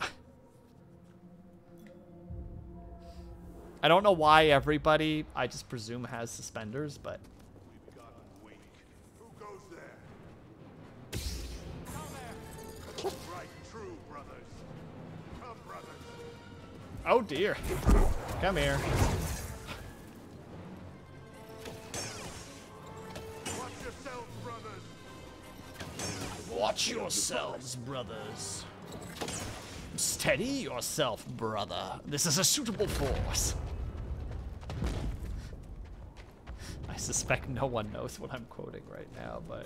I don't know why everybody, I just presume, has suspenders, but... We've got Wake. Who goes there? Right, true, brothers. Come, brothers. Oh, dear. Come here. Watch yourselves, brothers. Watch yourselves, brothers. Steady yourself, brother. This is a suitable force. I suspect no one knows what I'm quoting right now, but...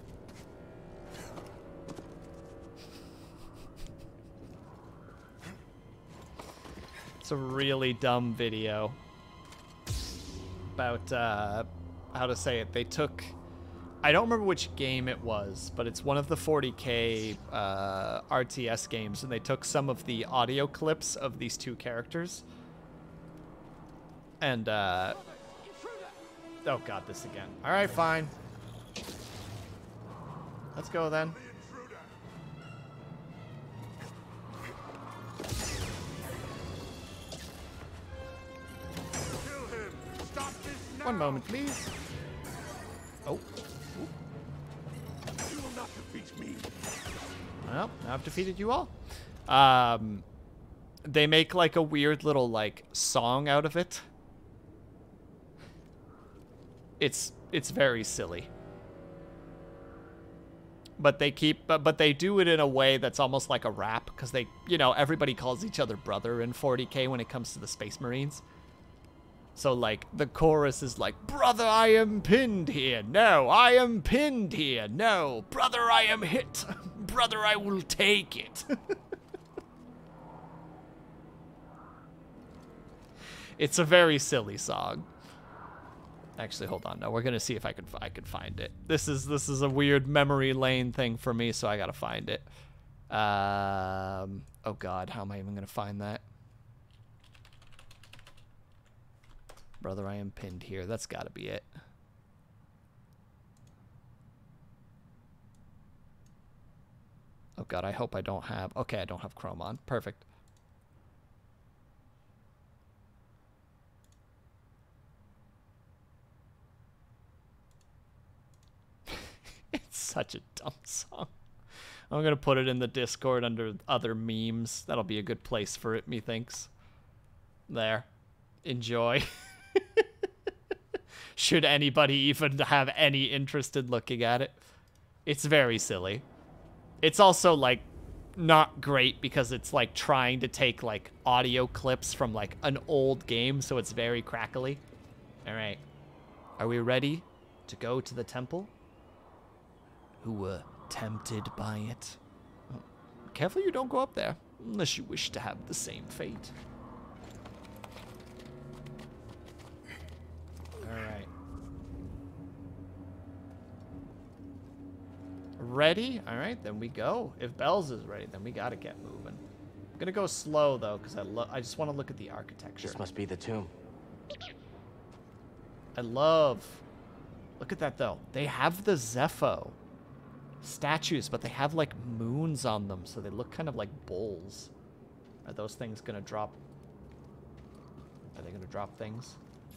It's a really dumb video about, how to say it. They took... I don't remember which game it was, but it's one of the 40K RTS games, and they took some of the audio clips of these two characters. And, oh god, this again. Alright, fine. Let's go then. Kill him. Stop this now. One moment, please. Oh. You will not defeat me. Well, I've defeated you all. They make like a weird little like song out of it. It's very silly. But they but they do it in a way that's almost like a rap because they, you know, everybody calls each other brother in 40K when it comes to the Space Marines. So, like, the chorus is like, brother, I am pinned here. No, I am pinned here. No, brother, I am hit. Brother, I will take it. It's a very silly song. Actually, hold on. No, we're gonna see if I can find it. This is a weird memory lane thing for me, so I gotta find it. Oh God, how am I even gonna find that? Brother, I am pinned here. That's gotta be it. Oh God, I hope I don't have... Okay, I don't have Chrome on. Perfect. It's such a dumb song. I'm gonna put it in the Discord under other memes. That'll be a good place for it, methinks. There. Enjoy. Should anybody even have any interest in looking at it. It's very silly. It's also, like, not great because it's, like, trying to take, like, audio clips from, like, an old game, so it's very crackly. Alright. Are we ready to go to the temple? Who were tempted by it? Oh, careful you don't go up there, unless you wish to have the same fate. Alright. Ready? Alright, then we go. If Bells is ready, then we gotta get moving. I'm gonna go slow, though, because I just want to look at the architecture. This must be the tomb. I love... Look at that, though. They have the Zepho statues, but they have, like, moons on them, so they look kind of like bulls. Are those things gonna drop... Are they gonna drop things?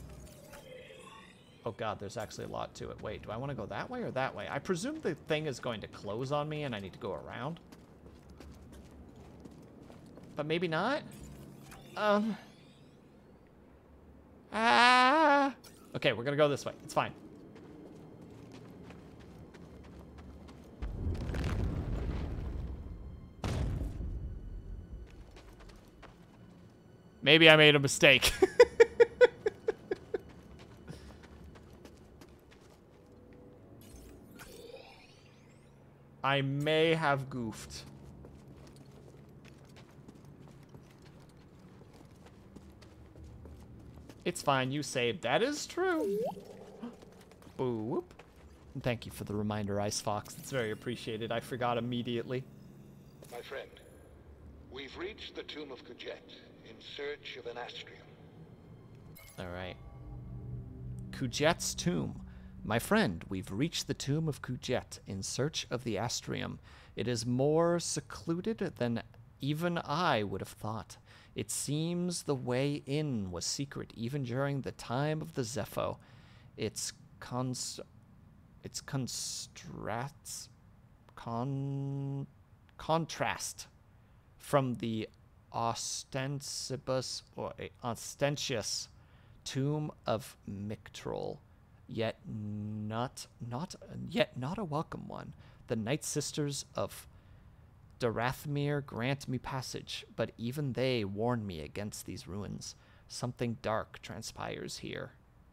Oh god, there's actually a lot to it. Wait, do I want to go that way or that way? I presume the thing is going to close on me and I need to go around. But maybe not? Okay, we're gonna go this way. It's fine. Maybe I made a mistake. I may have goofed. It's fine, you saved. That is true. Boop. And thank you for the reminder, Ice Fox. It's very appreciated. I forgot immediately. My friend, we've reached the tomb of Kujet in search of an astrium. Alright. Kujet's tomb. My friend, we've reached the tomb of Kujet in search of the astrium. It is more secluded than even I would have thought. It seems the way in was secret even during the time of the Zepho. Its contrasts from the ostentious tomb of Mictrol, yet not a welcome one. The Night Sisters of Darathmir grant me passage, but even they warn me against these ruins. Something dark transpired here.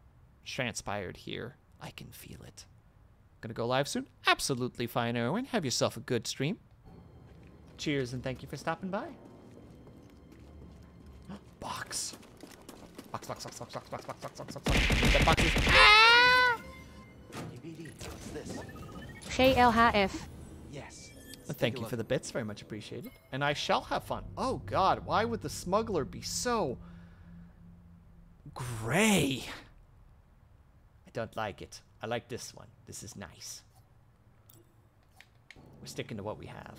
I can feel it. Gonna go live soon? Absolutely fine, Erwin. Have yourself a good stream. Cheers and thank you for stopping by. Box. Box. The boxes. Ah! What's this? GLHF. Yes. Thank you for the bits, very much appreciated. And I shall have fun. Oh god, why would the smuggler be so gray? I don't like it. I like this one. This is nice. We're sticking to what we have.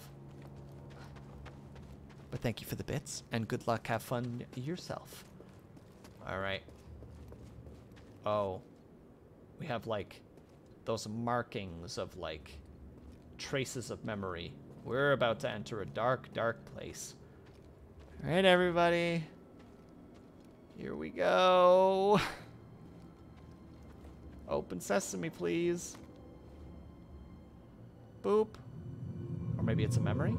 But thank you for the bits, and good luck, have fun yourself. Alright. Oh. We have, like, those markings of, like, traces of memory. We're about to enter a dark, dark place. Alright, everybody. Here we go. Open sesame, please. Boop. Or maybe it's a memory?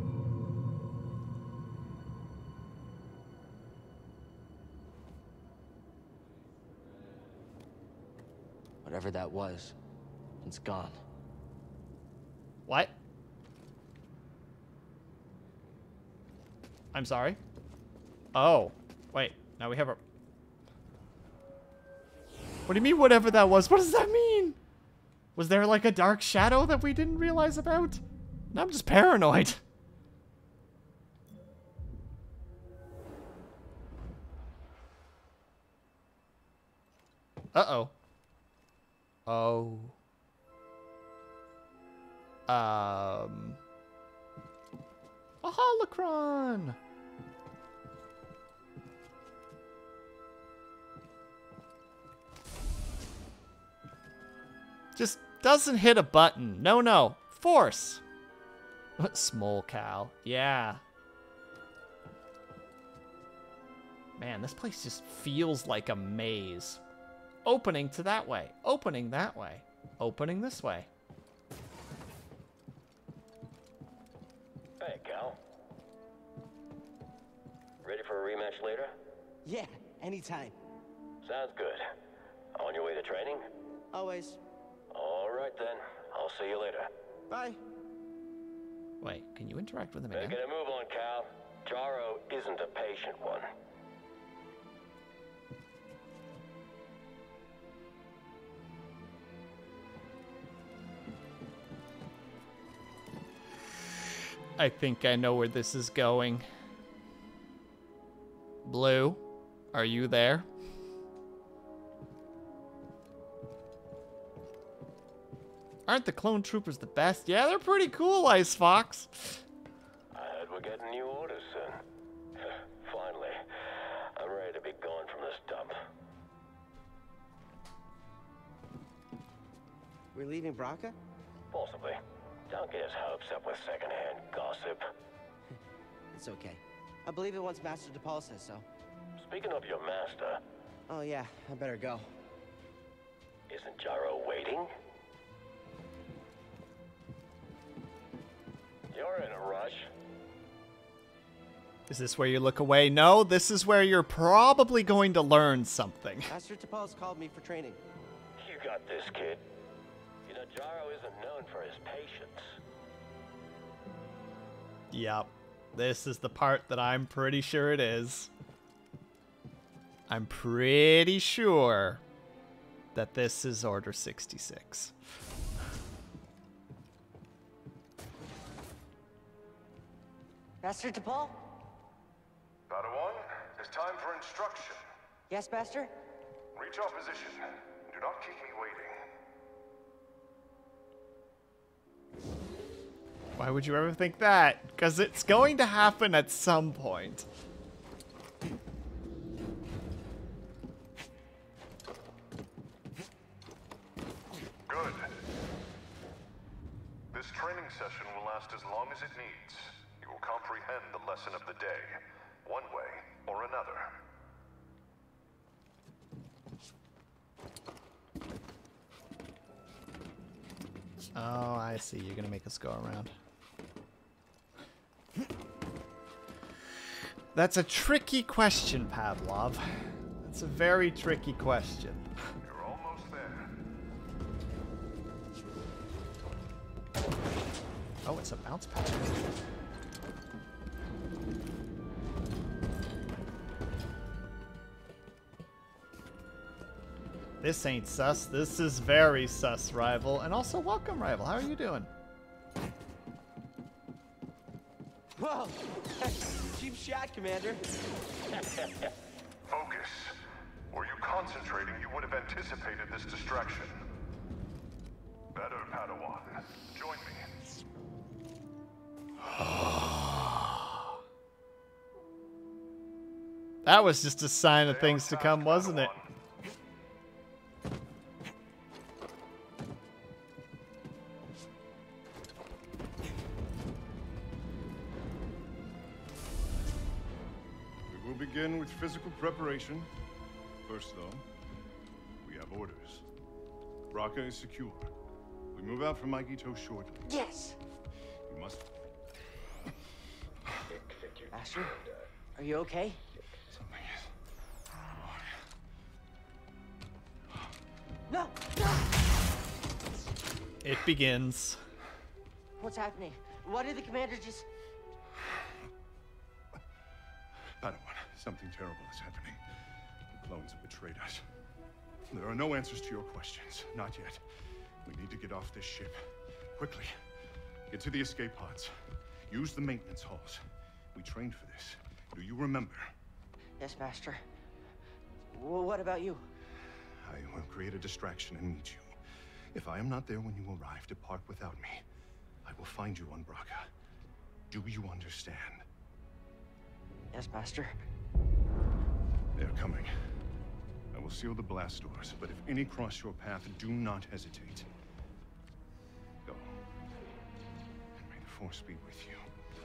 Whatever that was, it's gone. What? I'm sorry? Oh. Wait. Now we have a... What do you mean, whatever that was? What does that mean? Was there, like, a dark shadow that we didn't realize about? No, I'm just paranoid. Uh-oh. Oh. A holocron! Just doesn't hit a button. No. Force. Small cow. Yeah. Man, this place just feels like a maze. Opening to that way. Opening that way. Opening this way. Hey, Cal. Ready for a rematch later? Yeah, anytime. Sounds good. On your way to training? Always. All right, then. I'll see you later. Bye. Wait, can you interact with him Better again? get a move on, Cal. Jaro isn't a patient one. I think I know where this is going. Blue, are you there? Aren't the clone troopers the best? Yeah, they're pretty cool, Ice Fox. I heard we're getting new orders soon. Finally, I'm ready to be gone from this dump. We're leaving Braca? Possibly. Don't get his hopes up with secondhand gossip. It's okay. I believe it once Master DePaul says so. Speaking of your master, Oh yeah, I better go. isn't Jaro waiting? You're in a rush. Is this where you look away? No, this is where you're probably going to learn something. Master T'Pol's called me for training. You got this, kid. You know, Jaro isn't known for his patience. Yep. This is the part that I'm pretty sure it is. I'm pretty sure that this is Order 66. Master T'Pol? Padawan, it's time for instruction. Yes, Master? Reach our position. Do not keep me waiting. Why would you ever think that? Because it's going to happen at some point. Good. This training session will last as long as it needs. You will comprehend the lesson of the day, one way or another. Oh, I see. You're gonna make us go around. That's a tricky question, Pavlov. That's a very tricky question. You're almost there. Oh, it's a bounce pattern. This ain't sus. This is very sus, Rival. And also, welcome, Rival. How are you doing? Whoa! Cheap shot, Commander. Focus. Were you concentrating, you would have anticipated this distraction. Better, Padawan. Join me. That was just a sign of things to come, wasn't it? We will begin with physical preparation. First, though, we have orders. Raqqa is secure. We move out from Maigito shortly. Yes! You must... Master, are you okay? Something is... No! No! It begins. What's happening? Why did the commander just... Padawan, something terrible is happening. The clones have betrayed us. There are no answers to your questions. Not yet. We need to get off this ship. Quickly. Get to the escape pods. Use the maintenance halls. We trained for this. Do you remember? Yes, Master. Well, what about you? I will create a distraction and meet you. If I am not there when you arrive, depart without me. I will find you on Raqqa. Do you understand? Yes, Master. They're coming. I will seal the blast doors, but if any cross your path, do not hesitate. Go. And may the Force be with you.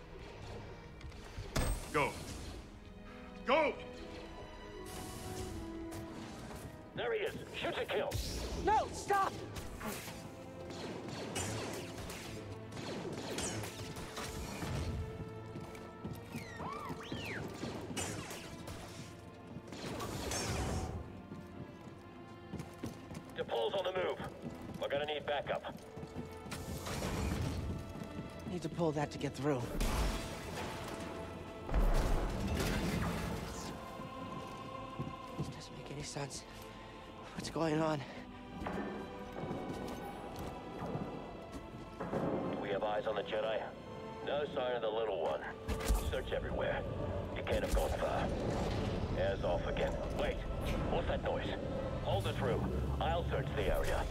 Go! Go! There he is. Shoot to kill. No! Stop! T'Pol's on the move. We're gonna need backup. Need to pull that to get through. This doesn't make any sense. What's going on? Do we have eyes on the Jedi? No sign of the little one. Search everywhere. You can't have gone far. Air's off again. Wait. What's that noise? Hold it through. I'll search the area.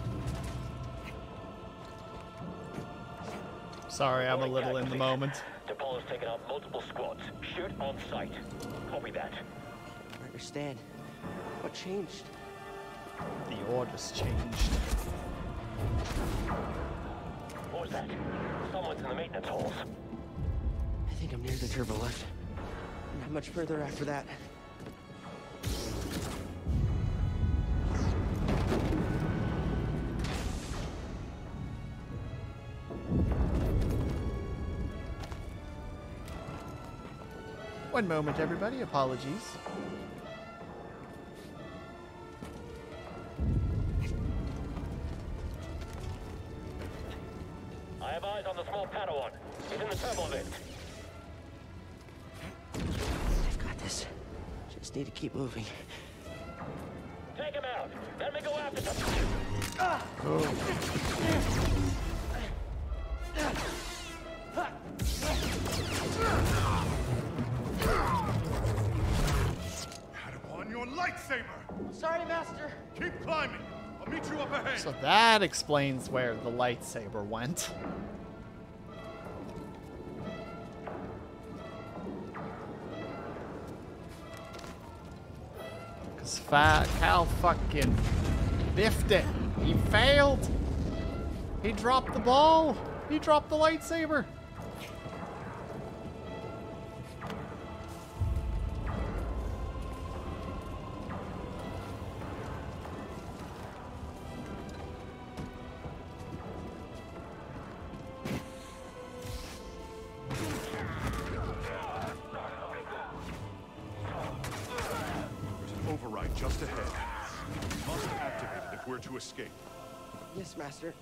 Sorry, I'm a little in the moment. T'Pol has taken out multiple squads. Shoot on sight. Copy that. I don't understand. What changed? The orders changed. What was that? Someone's in the maintenance halls. I think I'm near the turbo lift. Not much further after that. One moment, everybody. Apologies. I have eyes on the small Padawan. He's in the turbo vent. I've got this. Just need to keep moving. Take him out. Let me go after them. Padawan, your lightsaber! Sorry, Master. Keep climbing. I'll meet you up ahead. So that explains where the lightsaber went. Because Cal fucking biffed it. He failed. He dropped the ball. He dropped the lightsaber. Override just ahead. We must activate it if we're to escape. Yes, Master.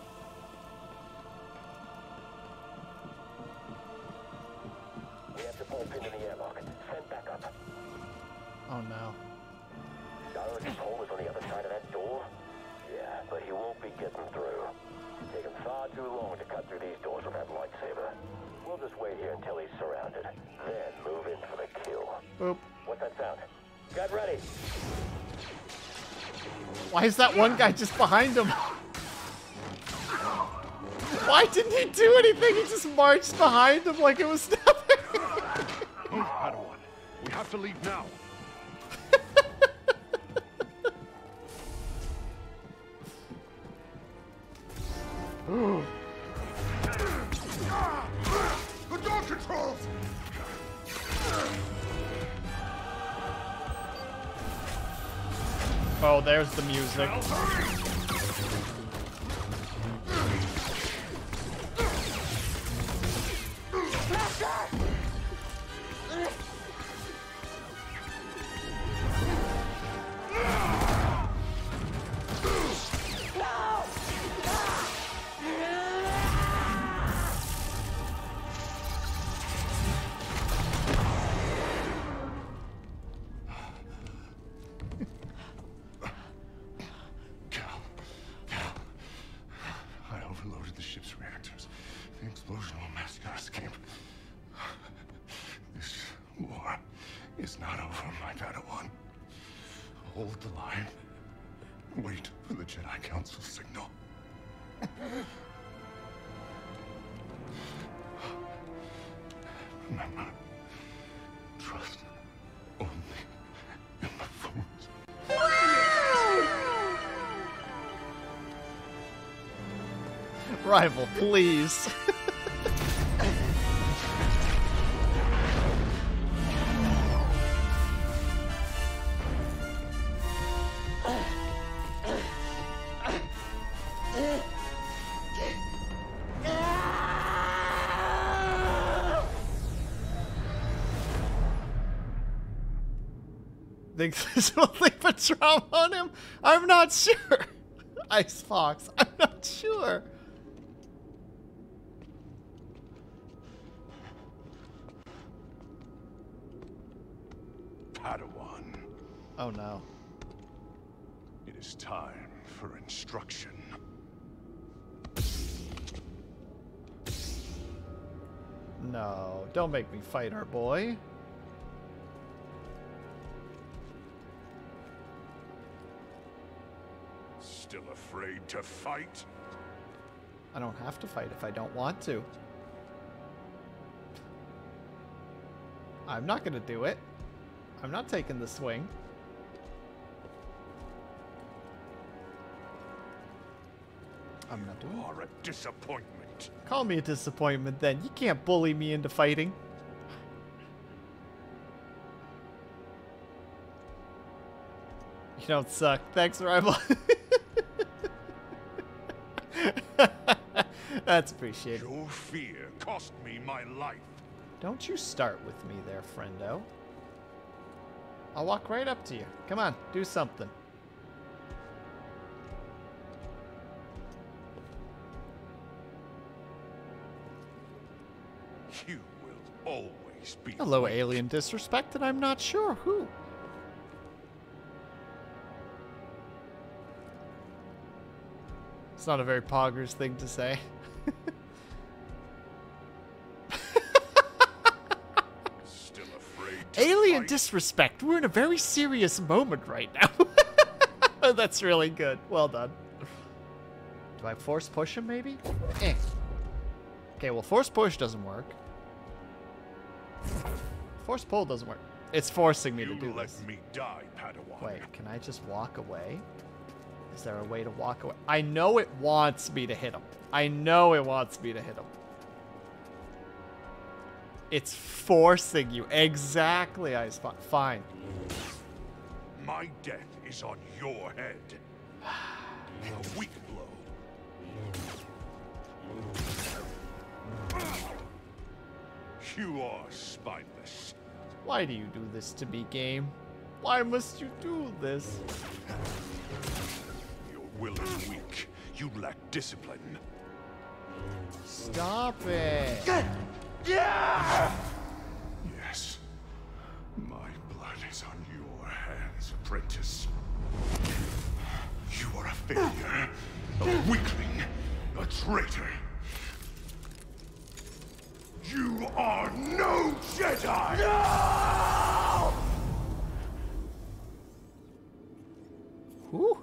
We have to pull a pin in the airlock. Send back up. Oh no. Cyrus' hole is on the other side of that door? Yeah, but he won't be getting through. It's taken far too long to cut through these doors with that lightsaber. We'll just wait here until he's surrounded. Then move in for the kill. Boop. What's that sound? Get ready. Why is that one guy just behind him? Why didn't he do anything? He just marched behind him like it was nothing. Move, Padawan. We have to leave now. The door controls! Oh, there's the music. I overloaded the ship's reactors. The explosion will mask our escape. This war is not over, my Padawan. Hold the line. Wait for the Jedi Council signal. Remember, trust only in the Force. Rival, please. Think this will leave a trauma on him? I'm not sure. Ice Fox, I'm not sure. Padawan, Oh no. it is time for instruction. No, don't make me fight our boy. Still afraid to fight? I don't have to fight if I don't want to. I'm not gonna do it. I'm not taking the swing. I'm not doing You it. are a disappointment. Call me a disappointment then. You can't bully me into fighting. You don't suck. Thanks, Rival. That's appreciated. Your fear cost me my life. Don't you start with me there, friendo. I'll walk right up to you. Come on, do something. You will always be. Hello, alien disrespect, and I'm not sure who. It's not a very poggers thing to say. Still afraid to Alien fight? disrespect. We're in a very serious moment right now. That's really good. Well done. Do I force push him, maybe? Eh. Okay, well, force push doesn't work. Force pull doesn't work. It's forcing me to do let this. me die, Padawan. Wait, can I just walk away? Is there a way to walk away? I know it wants me to hit him. I know it wants me to hit him. It's forcing you. Exactly, I spot. Fine. My death is on your head. A weak blow. You are spineless. Why do you do this to me, game? Why must you do this? Your will is weak. You lack discipline. Stop it. Yes. My blood is on your hands, apprentice. You are a failure, a weakling, a traitor. You are no Jedi! No! Whew.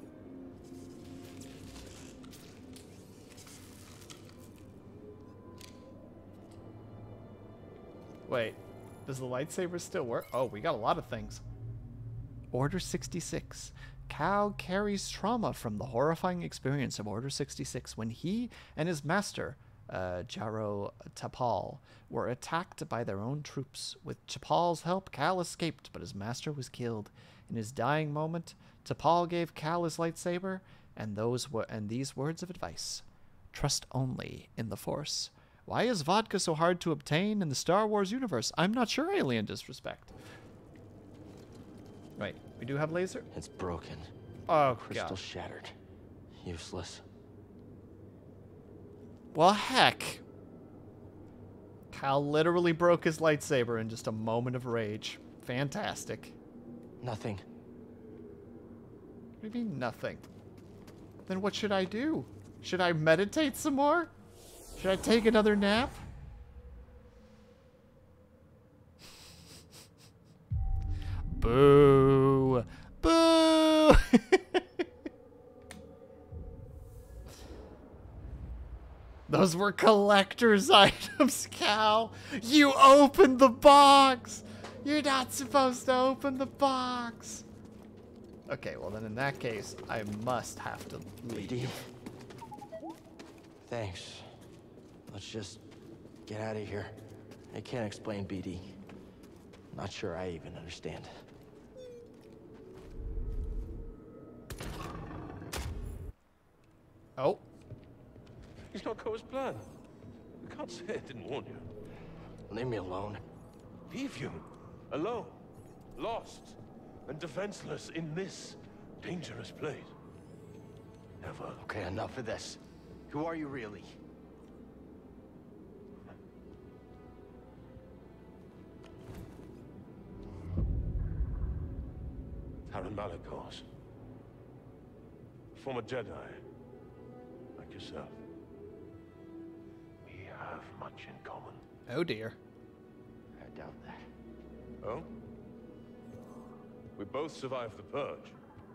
Wait, does the lightsaber still work? Oh, we got a lot of things. Order 66. Cal carries trauma from the horrifying experience of Order 66 when he and his master, Jaro Tapal, were attacked by their own troops. With Tapal's help, Cal escaped, but his master was killed. In his dying moment, Tapal gave Cal his lightsaber and these words of advice: trust only in the Force. Why is vodka so hard to obtain in the Star Wars universe? I'm not sure, alien disrespect. Right, we do have laser? It's broken. Oh, Crystal God. shattered. Useless. Well, heck. Cal literally broke his lightsaber in just a moment of rage. Fantastic. Nothing. What do you mean, nothing? Then what should I do? Should I meditate some more? Should I take another nap? Boo! Boo! Those were collector's items, Cal. You opened the box. You're not supposed to open the box. Okay, well then in that case, I must have to leave. Thanks. Let's just get out of here. I can't explain BD. Not sure I even understand. Oh. It's not go as planned. You can't say I didn't warn you. Leave me alone. Leave you alone, lost and defenseless in this dangerous place. Never. Okay, enough of this. Who are you really? Taron Malicos. Former Jedi, like yourself. We have much in common. Oh dear. I doubt that. Oh? We both survived the Purge.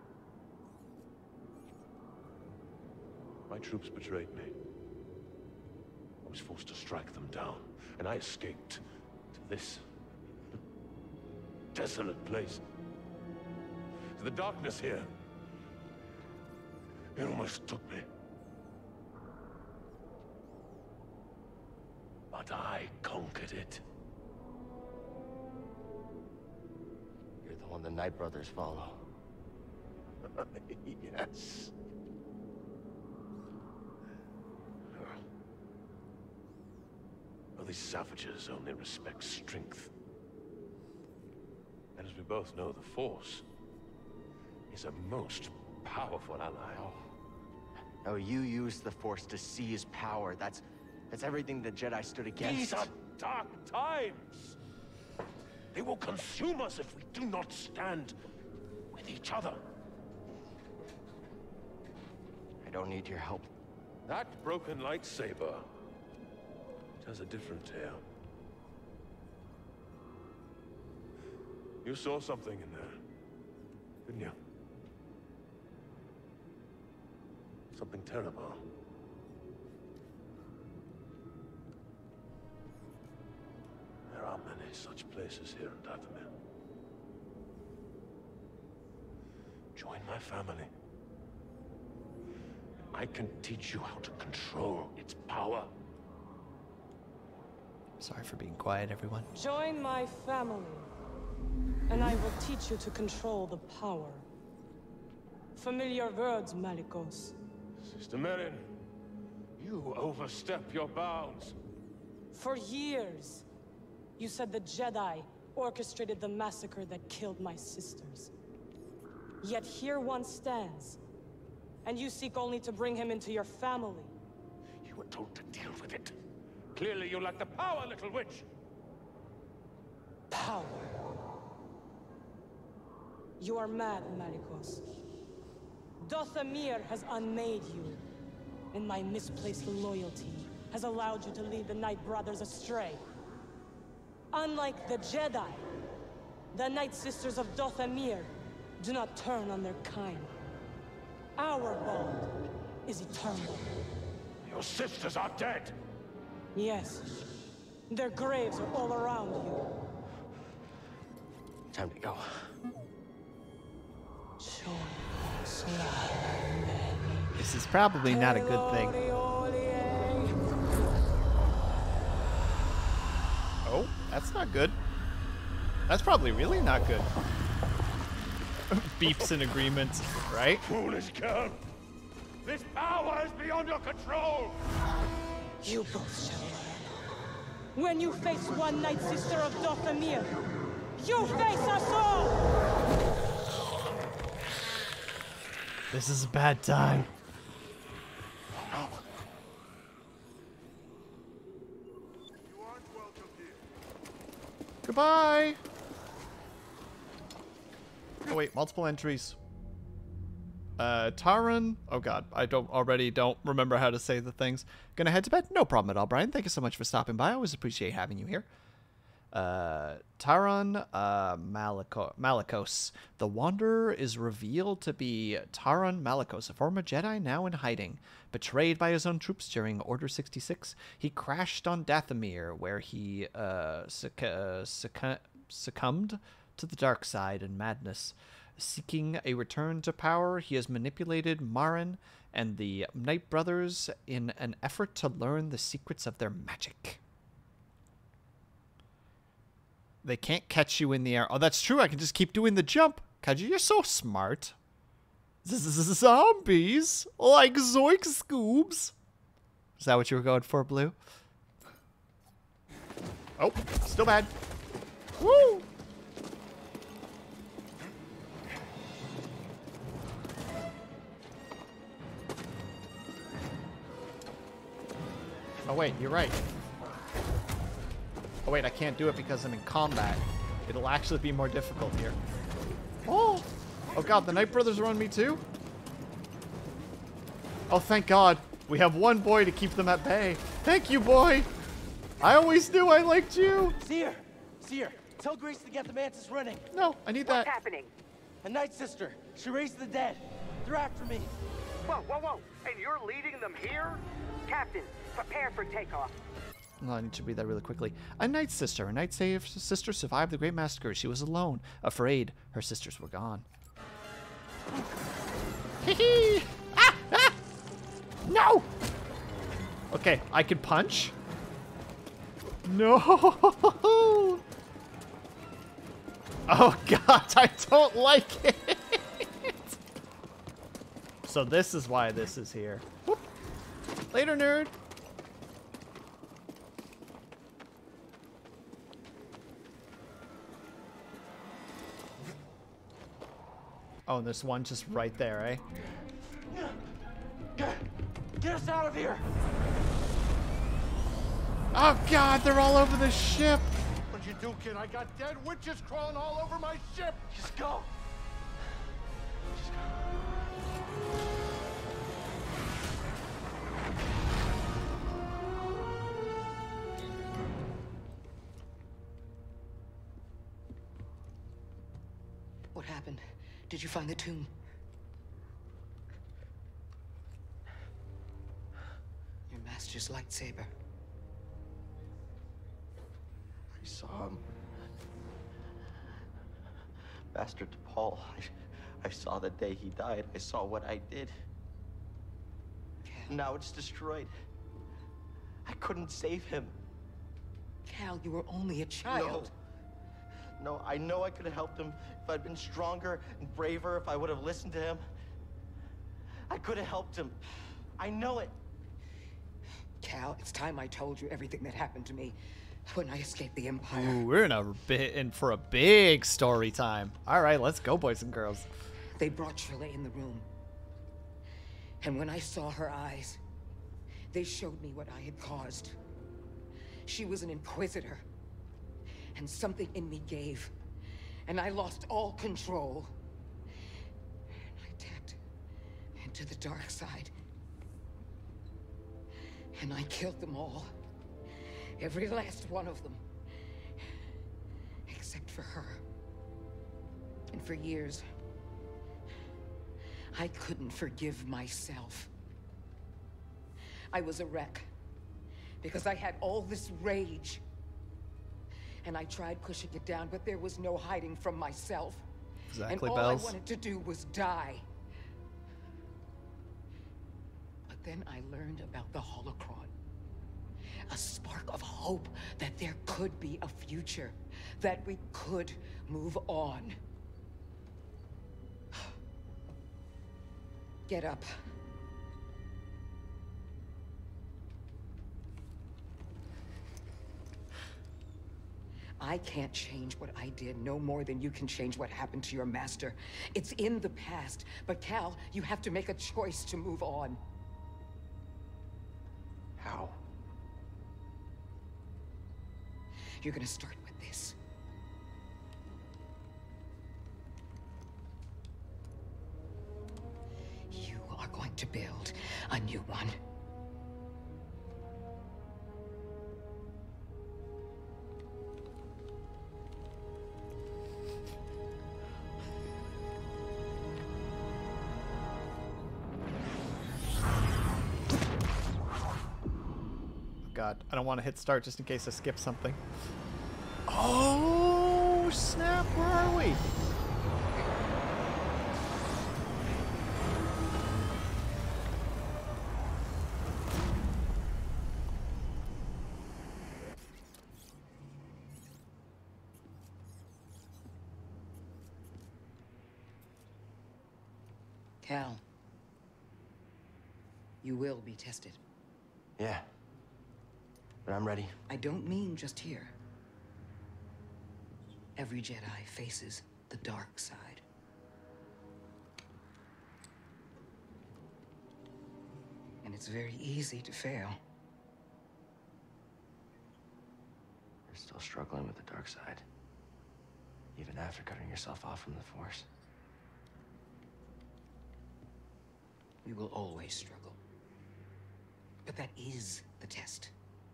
My troops betrayed me. I was forced to strike them down, and I escaped to this desolate place. To the darkness here. It almost took me. But I conquered it. You're the one the Knight Brothers follow. Yes. Are these savages only respect strength. And as we both know, the Force is a most powerful ally. Oh, you used the Force to seize power. That's everything the Jedi stood against. These are dark times. They will consume us if we do not stand with each other. I don't need your help. That broken lightsaber tells a different tale. You saw something in there, didn't you? Something terrible. There are many such places here in Dathomir. Join my family. I can teach you how to control its power. Sorry for being quiet, everyone. Join my family, and I will teach you to control the power. Familiar words, Malicos. Sister Merrin, you overstep your bounds. For years, you said the Jedi orchestrated the massacre that killed my sisters. Yet here one stands, and you seek only to bring him into your family. You were told to deal with it. Clearly you lack the power, little witch. Power. You are mad, Malicos. Dathomir has unmade you, and my misplaced loyalty has allowed you to lead the Night Brothers astray. Unlike the Jedi, the Night Sisters of Dathomir do not turn on their kind. Our bond is eternal. Your sisters are dead. Yes. Their graves are all around you. Time to go. This is probably not a good thing. Oh, that's not good. That's probably really not good. Beeps in agreement, right? Foolish girl! This power is beyond your control! You both shall learn. When you face one Night Sister of Dathomir, you face us all! This is a bad time. Goodbye! Oh wait, multiple entries. Taran. Oh god, I don't remember how to say the things. Gonna head to bed? No problem at all, Brian. Thank you so much for stopping by. I always appreciate having you here. Taran Malicos. The Wanderer is revealed to be Taran Malicos, a former Jedi now in hiding. Betrayed by his own troops during Order 66, he crashed on Dathomir, where he succumbed to the dark side and madness. Seeking a return to power, he has manipulated Marin and the Night Brothers in an effort to learn the secrets of their magic. They can't catch you in the air. Oh, that's true. I can just keep doing the jump. Kaji, you're so smart. Zombies? Like Zoink Scoobs? Is that what you were going for, Blue? Oh, still bad. Woo! Oh, wait, you're right. Oh, wait, I can't do it because I'm in combat. It'll actually be more difficult here. Oh! Oh, God, the Night Brothers are on me, too? Oh, thank God. We have one boy to keep them at bay. Thank you, boy! I always knew I liked you! Seer! Seer! Tell Grace to get the Mantis running. No, I need that. What's happening? A Night Sister. She raised the dead. They're after me. Whoa, whoa, whoa! And you're leading them here? Captain, prepare for takeoff. Well, I need to read that really quickly. A Night Sister. A Night Sister survived the Great Massacre. She was alone, afraid. Her sisters were gone. Hee ah! Ah! No! Okay, I can punch. No! Oh God, I don't like it. So this is why this is here. Whoop. Later, nerd. Oh, and there's one just right there, eh? Get us out of here! Oh god, they're all over the ship! What'd you do, kid? I got dead witches crawling all over my ship! Just go! What happened? Did you find the tomb? Your master's lightsaber. I saw him. Master DePaul. I saw the day he died. I saw what I did. Cal. Now it's destroyed. I couldn't save him. Cal, you were only a child. No, I know I could have helped him if I'd been stronger and braver, if I would have listened to him. I could have helped him. I know it. Cal, it's time I told you everything that happened to me when I escaped the Empire. Ooh, we're in for a big story time. All right, let's go, boys and girls. They brought Trilla in the room. And when I saw her eyes, they showed me what I had caused. She was an Inquisitor. And something in me gave. And I lost all control. And I tapped into the dark side. And I killed them all. Every last one of them. Except for her. And for years, I couldn't forgive myself. I was a wreck. Because I had all this rage. And I tried pushing it down, but there was no hiding from myself. Exactly, and all Bells. I wanted to do was die. But then I learned about the Holocron. A spark of hope that there could be a future. That we could move on. Get up. I can't change what I did no more than you can change what happened to your master. It's in the past. But Cal, you have to make a choice to move on. How? You're gonna start with this. You are going to build a new one. God, I don't want to hit start just in case I skip something. Oh, snap, where are we? Cal, you will be tested. Yeah. But I'm ready. I don't mean just here. Every Jedi faces the dark side. And it's very easy to fail. You're still struggling with the dark side. Even after cutting yourself off from the Force. We will always struggle. But that is the test.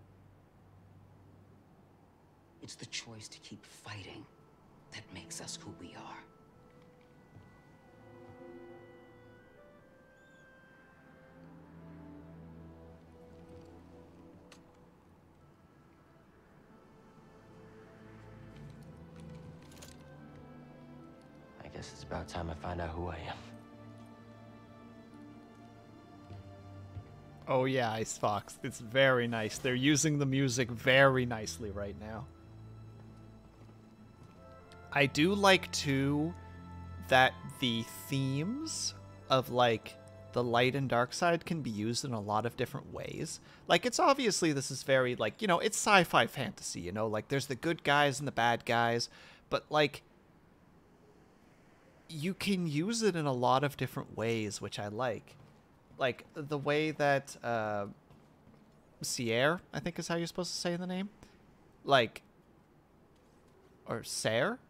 It's the choice to keep fighting that makes us who we are. I guess it's about time I find out who I am. Oh yeah, Ice Fox. It's very nice. They're using the music very nicely right now. I do like, too, that the themes of, like, the light and dark side can be used in a lot of different ways. Like, it's obviously, this is very, like, you know, it's sci-fi fantasy, you know? Like, there's the good guys and the bad guys, but, like, you can use it in a lot of different ways, which I like. Like the way that Sierre, I think is how you're supposed to say the name, like, or Sare,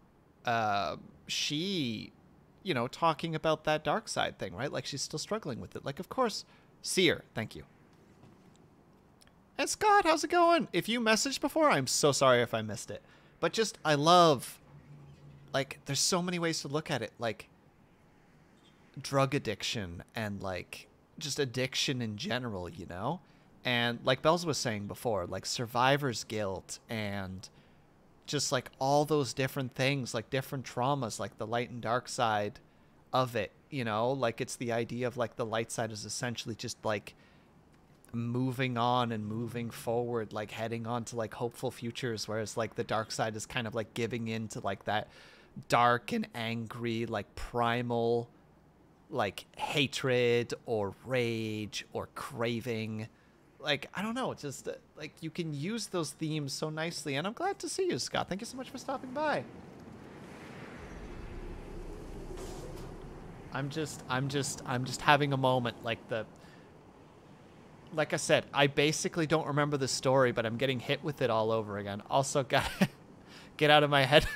she, you know, talking about that dark side thing, right? Like she's still struggling with it. Like, of course, Seer, thank you. And Scott, how's it going? If you messaged before, I'm so sorry if I missed it. But just, I love, like, there's so many ways to look at it. Like, drug addiction and, like, just addiction in general, you know? And like Bells was saying before, like survivor's guilt and just like all those different things, like different traumas, like the light and dark side of it, you know? Like it's the idea of like the light side is essentially just like moving on and moving forward, like heading on to like hopeful futures, whereas like the dark side is kind of like giving in to like that dark and angry, like primal, like hatred or rage or craving. Like, I don't know, it's just like you can use those themes so nicely, and I'm glad to see you, Scott. Thank you so much for stopping by. I'm just having a moment. Like I said, I basically don't remember the story, but I'm getting hit with it all over again. Also, get out of my head.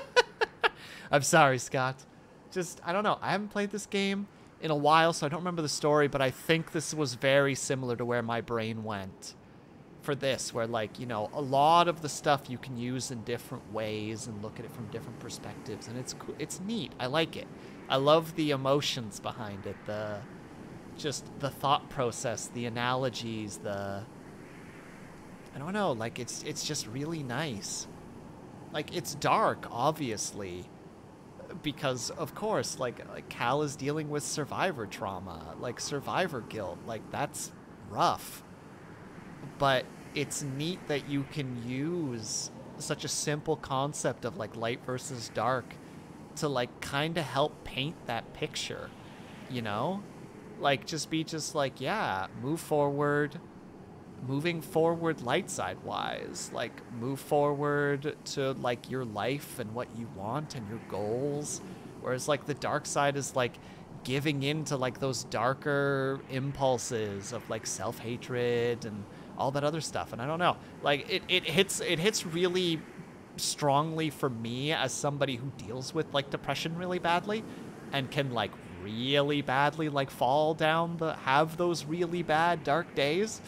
I'm sorry, Scott. Just, I don't know. I haven't played this game in a while, so I don't remember the story, but I think this was very similar to where my brain went for this, where, like, you know, a lot of the stuff you can use in different ways and look at it from different perspectives, and it's cool. It's neat. I like it. I love the emotions behind it, just the thought process, the analogies, I don't know, like, it's just really nice. Like, it's dark, obviously, because of course, like Cal is dealing with survivor trauma, like survivor guilt, like that's rough. But it's neat that you can use such a simple concept of like light versus dark to like kind of help paint that picture, you know? Like just be like, yeah, move forward, moving forward light side wise, like move forward to like your life and what you want and your goals, whereas like the dark side is like giving in to like those darker impulses of like self-hatred and all that other stuff. And I don't know, like it hits really strongly for me as somebody who deals with like depression really badly and can like really badly like fall down have those really bad dark days.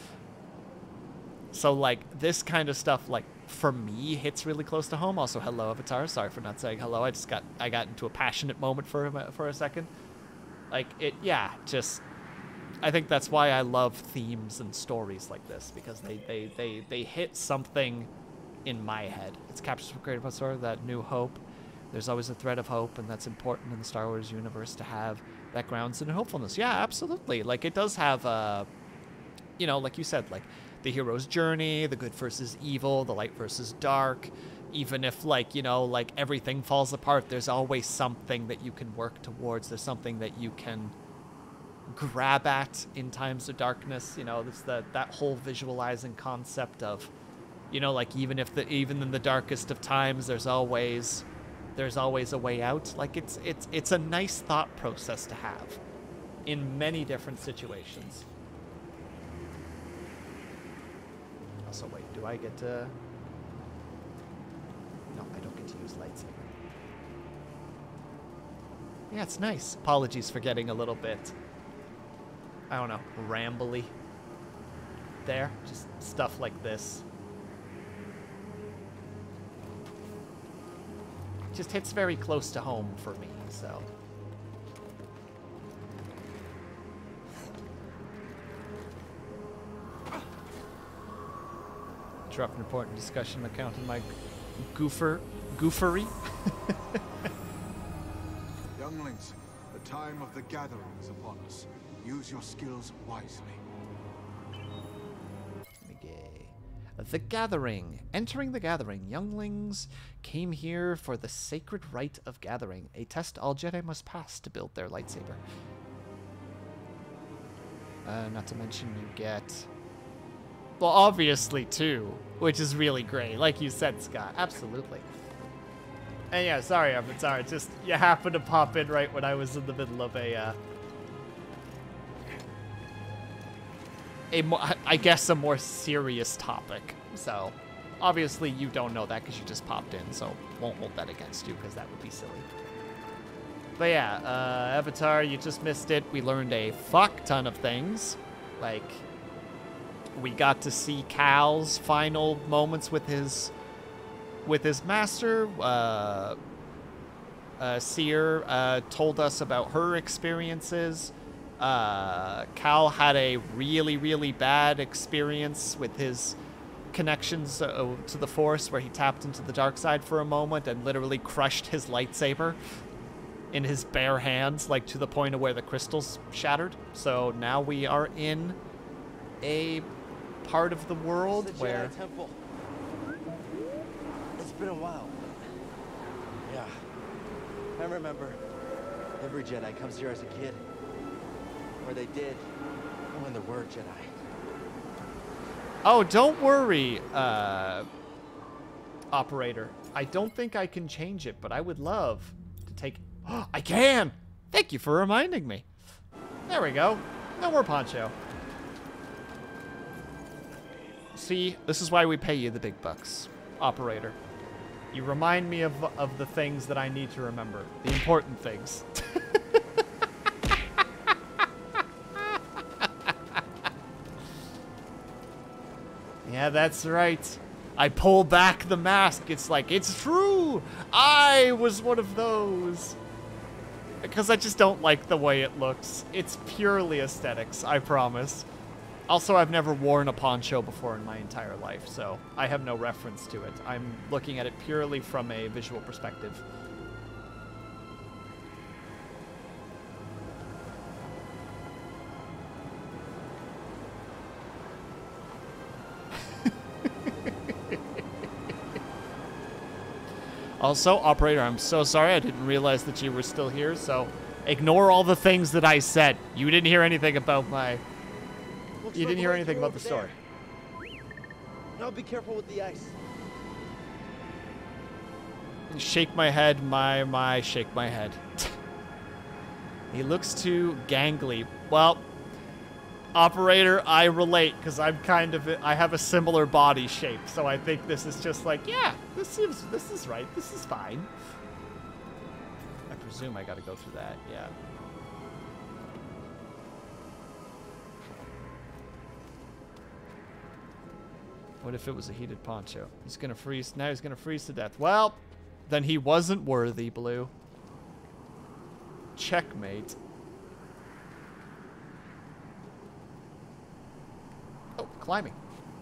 So, like, this kind of stuff, like, for me, hits really close to home. Also, hello, Avatar. Sorry for not saying hello. I got into a passionate moment for a second. Like, yeah, just, I think that's why I love themes and stories like this, because they hit something in my head. It's captures from Creative Story, that new hope. There's always a thread of hope, and that's important in the Star Wars universe to have that grounds in hopefulness. Yeah, absolutely. Like, it does have, you know, like you said, like, the hero's journey, the good versus evil, the light versus dark. Even if, like, you know, like everything falls apart, there's always something that you can work towards. There's something that you can grab at in times of darkness. You know, it's that whole visualizing concept of, you know, like even in the darkest of times, there's always a way out. Like it's a nice thought process to have in many different situations. Also, wait, do I get to... No, I don't get to use lightsaber. Yeah, it's nice. Apologies for getting a little bit, I don't know, rambly there. Just stuff like this. Just hits very close to home for me, so... Drop an important discussion account in my goofery. Younglings, the time of the gathering is upon us. Use your skills wisely. The Gathering. Entering the Gathering. Younglings came here for the sacred rite of gathering, a test all Jedi must pass to build their lightsaber. Not to mention you get... Well, obviously, too, which is really great. Like you said, Scott. Absolutely. And yeah, sorry, Avatar. Just you happened to pop in right when I was in the middle of I guess a more serious topic. So, obviously you don't know that because you just popped in. So won't hold that against you because that would be silly. But yeah, Avatar, you just missed it. We learned a fuck ton of things. Like, we got to see Cal's final moments with his master. Seer told us about her experiences. Cal had a really, really bad experience with his connections to the Force, where he tapped into the dark side for a moment and literally crushed his lightsaber in his bare hands, like to the point of where the crystals shattered. So now we are in a part of the world It's the where... Jedi Temple. It's been a while. Yeah. I remember every Jedi comes here as a kid. Or they did when there were Jedi. Oh, don't worry, operator. I don't think I can change it, but I would love to take... Oh, I can! Thank you for reminding me. There we go. No more poncho. See, this is why we pay you the big bucks, operator. You remind me of the things that I need to remember. The important things. Yeah, that's right. I pull back the mask. It's like, it's true. I was one of those. Because I just don't like the way it looks. It's purely aesthetics, I promise. Also, I've never worn a poncho before in my entire life, so I have no reference to it. I'm looking at it purely from a visual perspective. Also, operator, I'm so sorry. I didn't realize that you were still here, so ignore all the things that I said. You didn't hear anything about my... You didn't hear anything about the story. No, be careful with the ice. Shake my head, shake my head. He looks too gangly. Well, operator, I relate, because I have a similar body shape, so I think this is just like, yeah, this is right, this is fine. I presume I gotta go through that, yeah. What if it was a heated poncho? He's gonna freeze, now he's gonna freeze to death. Well, then he wasn't worthy, Blue. Checkmate. Oh, climbing.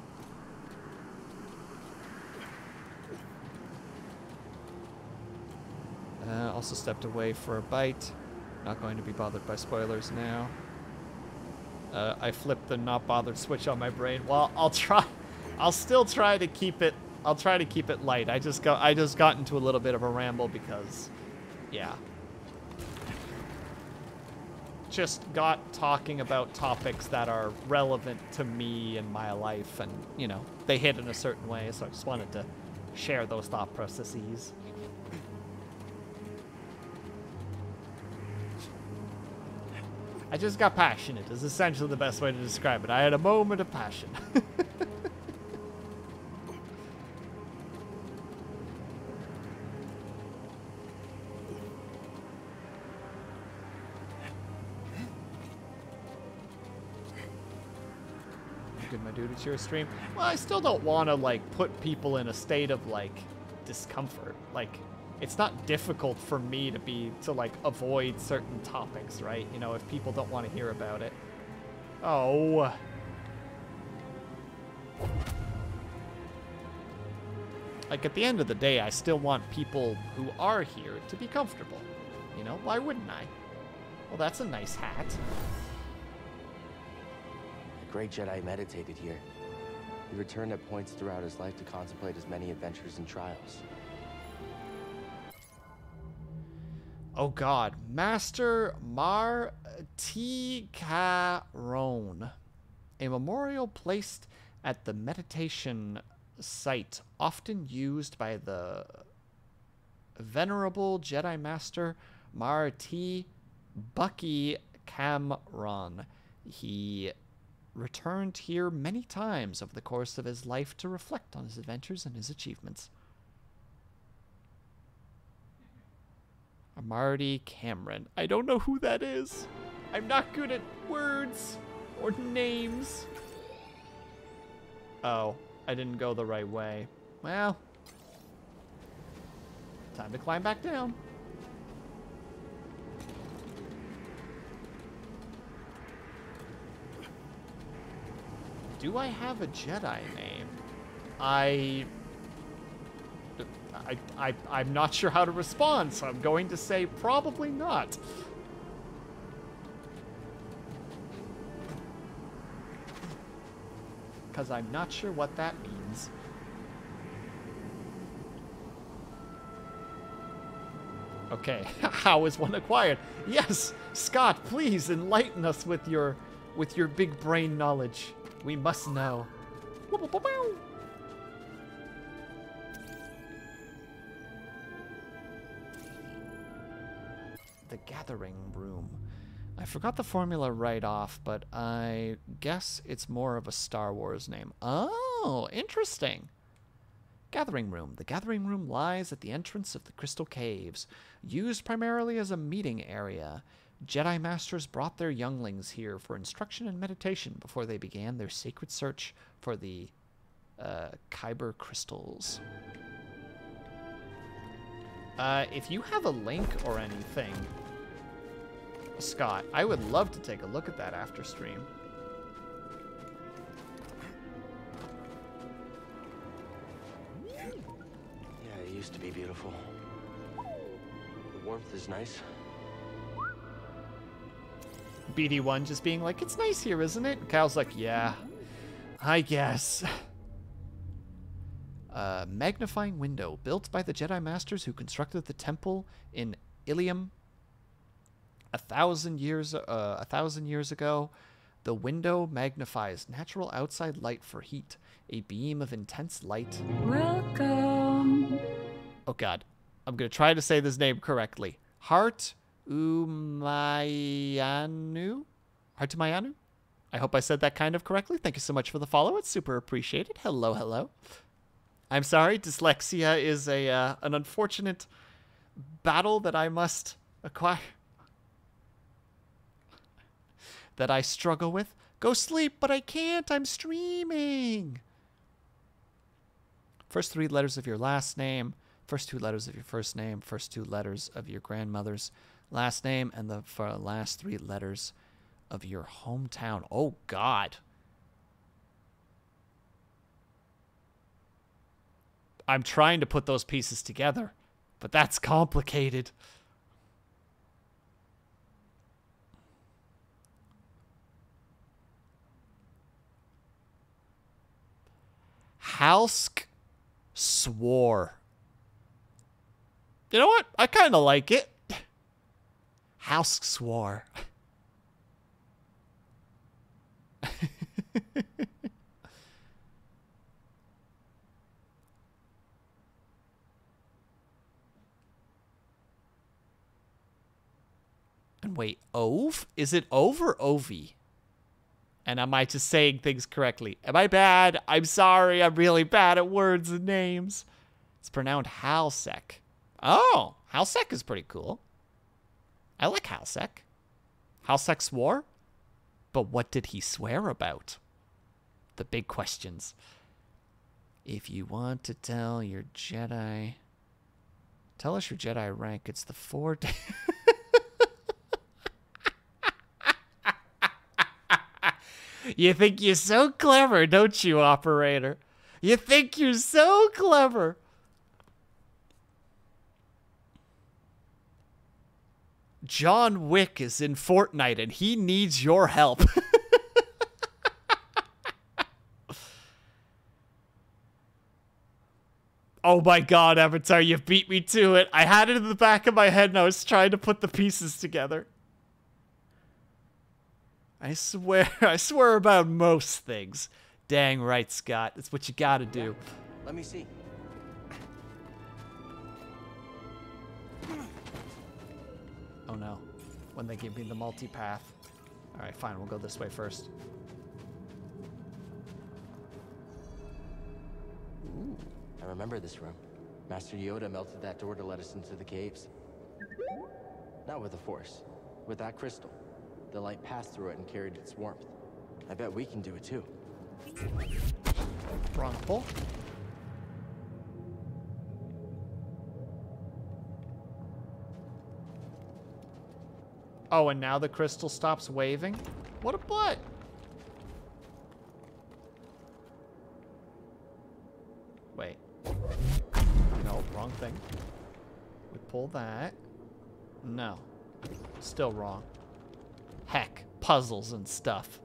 Also stepped away for a bite. Not going to be bothered by spoilers now. I flipped the not bothered switch on my brain. Well, I'll still try to keep it. I'll try to keep it light. I just got into a little bit of a ramble because, yeah. Just got talking about topics that are relevant to me and my life, and you know, they hit in a certain way, so I just wanted to share those thought processes. I just got passionate is essentially the best way to describe it. I had a moment of passion. Good, my dude, it's your stream. Well, I still don't want to, like, put people in a state of, like, discomfort. Like, it's not difficult for me to like, avoid certain topics, right? You know, if people don't want to hear about it. Oh. Like, at the end of the day, I still want people who are here to be comfortable. You know, why wouldn't I? Well, that's a nice hat. The great Jedi meditated here. He returned at points throughout his life to contemplate his many adventures and trials. Oh God, Master Mar Ticaron. A memorial placed at the meditation site, often used by the Venerable Jedi Master Mar T. Bucky Cameron. He returned here many times over the course of his life to reflect on his adventures and his achievements. Marty Cameron. I don't know who that is. I'm not good at words or names. Oh, I didn't go the right way. Well, time to climb back down. Do I have a Jedi name? I'm not sure how to respond, so I'm going to say probably not. Because I'm not sure what that means. Okay, how is one acquired? Yes, Scott, please enlighten us with your big brain knowledge. We must know. The Gathering Room. I forgot the formula right off, but I guess it's more of a Star Wars name. Oh, interesting. Gathering Room. The Gathering Room lies at the entrance of the Crystal Caves, used primarily as a meeting area. Jedi Masters brought their younglings here for instruction and meditation before they began their sacred search for the Kyber crystals. If you have a link or anything, Scott, I would love to take a look at that after stream. Yeah, it used to be beautiful. The warmth is nice. BD1 just being like, it's nice here, isn't it? And Kyle's like, yeah, I guess. Magnifying window built by the Jedi Masters who constructed the temple in Ilium 1,000 years ago. The window magnifies natural outside light for heat, a beam of intense light. Welcome. Oh God, I'm gonna try to say this name correctly. Heart Umayanu? Heartumayanu? I hope I said that kind of correctly. Thank you so much for the follow. It's super appreciated. Hello, hello. I'm sorry, dyslexia is an unfortunate battle that I must acquire. That I struggle with. Go sleep, but I can't. I'm streaming. First 3 letters of your last name. First 2 letters of your first name. First 2 letters of your grandmother's last name. And the last 3 letters of your hometown. Oh, God. I'm trying to put those pieces together, but that's complicated. Halsk swore. You know what? I kind of like it. Halsk swore. And wait, Ove? Is it Ove or Ovi? And am I just saying things correctly? Am I bad? I'm sorry. I'm really bad at words and names. It's pronounced Halsek. Oh, Halsek is pretty cool. I like Halsek. Halsek swore? But what did he swear about? The big questions. If you want to tell your Jedi... Tell us your Jedi rank. It's the 4... You think you're so clever, don't you, operator? You think you're so clever. John Wick is in Fortnite and he needs your help. Oh my God, Avatar, you beat me to it. I had it in the back of my head and I was trying to put the pieces together. I swear about most things. Dang right, Scott. That's what you gotta do. Let me see. when they give me the multi-path. All right, fine. We'll go this way first. Ooh, I remember this room. Master Yoda melted that door to let us into the caves. Not with the Force, with that crystal. The light passed through it and carried its warmth. I bet we can do it too. Wrong pull. Oh, and now the crystal stops waving? What a butt! Wait. No, wrong thing. We pull that. No. Still wrong. Heck, puzzles and stuff.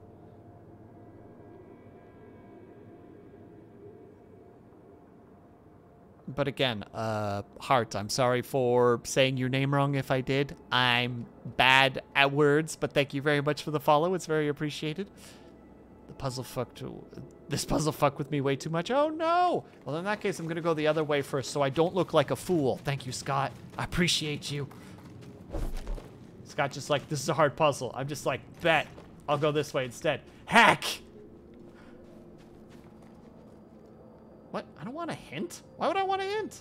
But again, Heart, I'm sorry for saying your name wrong if I did. I'm bad at words, but thank you very much for the follow. It's very appreciated. This puzzle fucked with me way too much. Oh no! Well, in that case, I'm gonna go the other way first so I don't look like a fool. Thank you, Scott. I appreciate you. Scott just like, this is a hard puzzle. I'm just like, bet. I'll go this way instead. Heck! What? I don't want a hint? Why would I want a hint?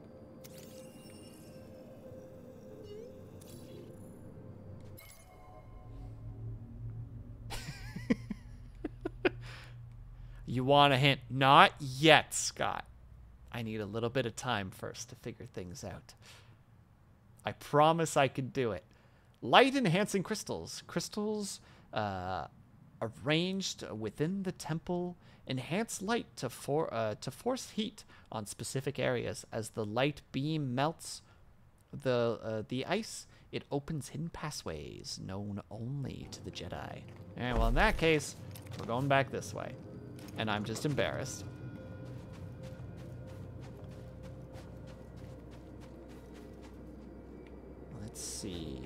You want a hint? Not yet, Scott. I need a little bit of time first to figure things out. I promise I can do it. Light enhancing crystals. Crystals arranged within the temple enhance light to force heat on specific areas. As the light beam melts the ice, it opens hidden pathways known only to the Jedi. And well, in that case, we're going back this way. And I'm just embarrassed. Let's see.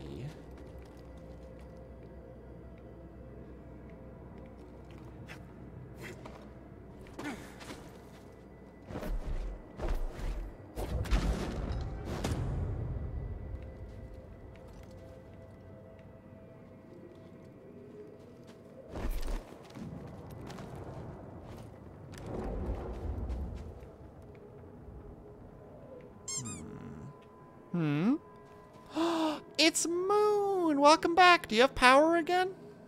It's Moon! Welcome back. Do you have power again?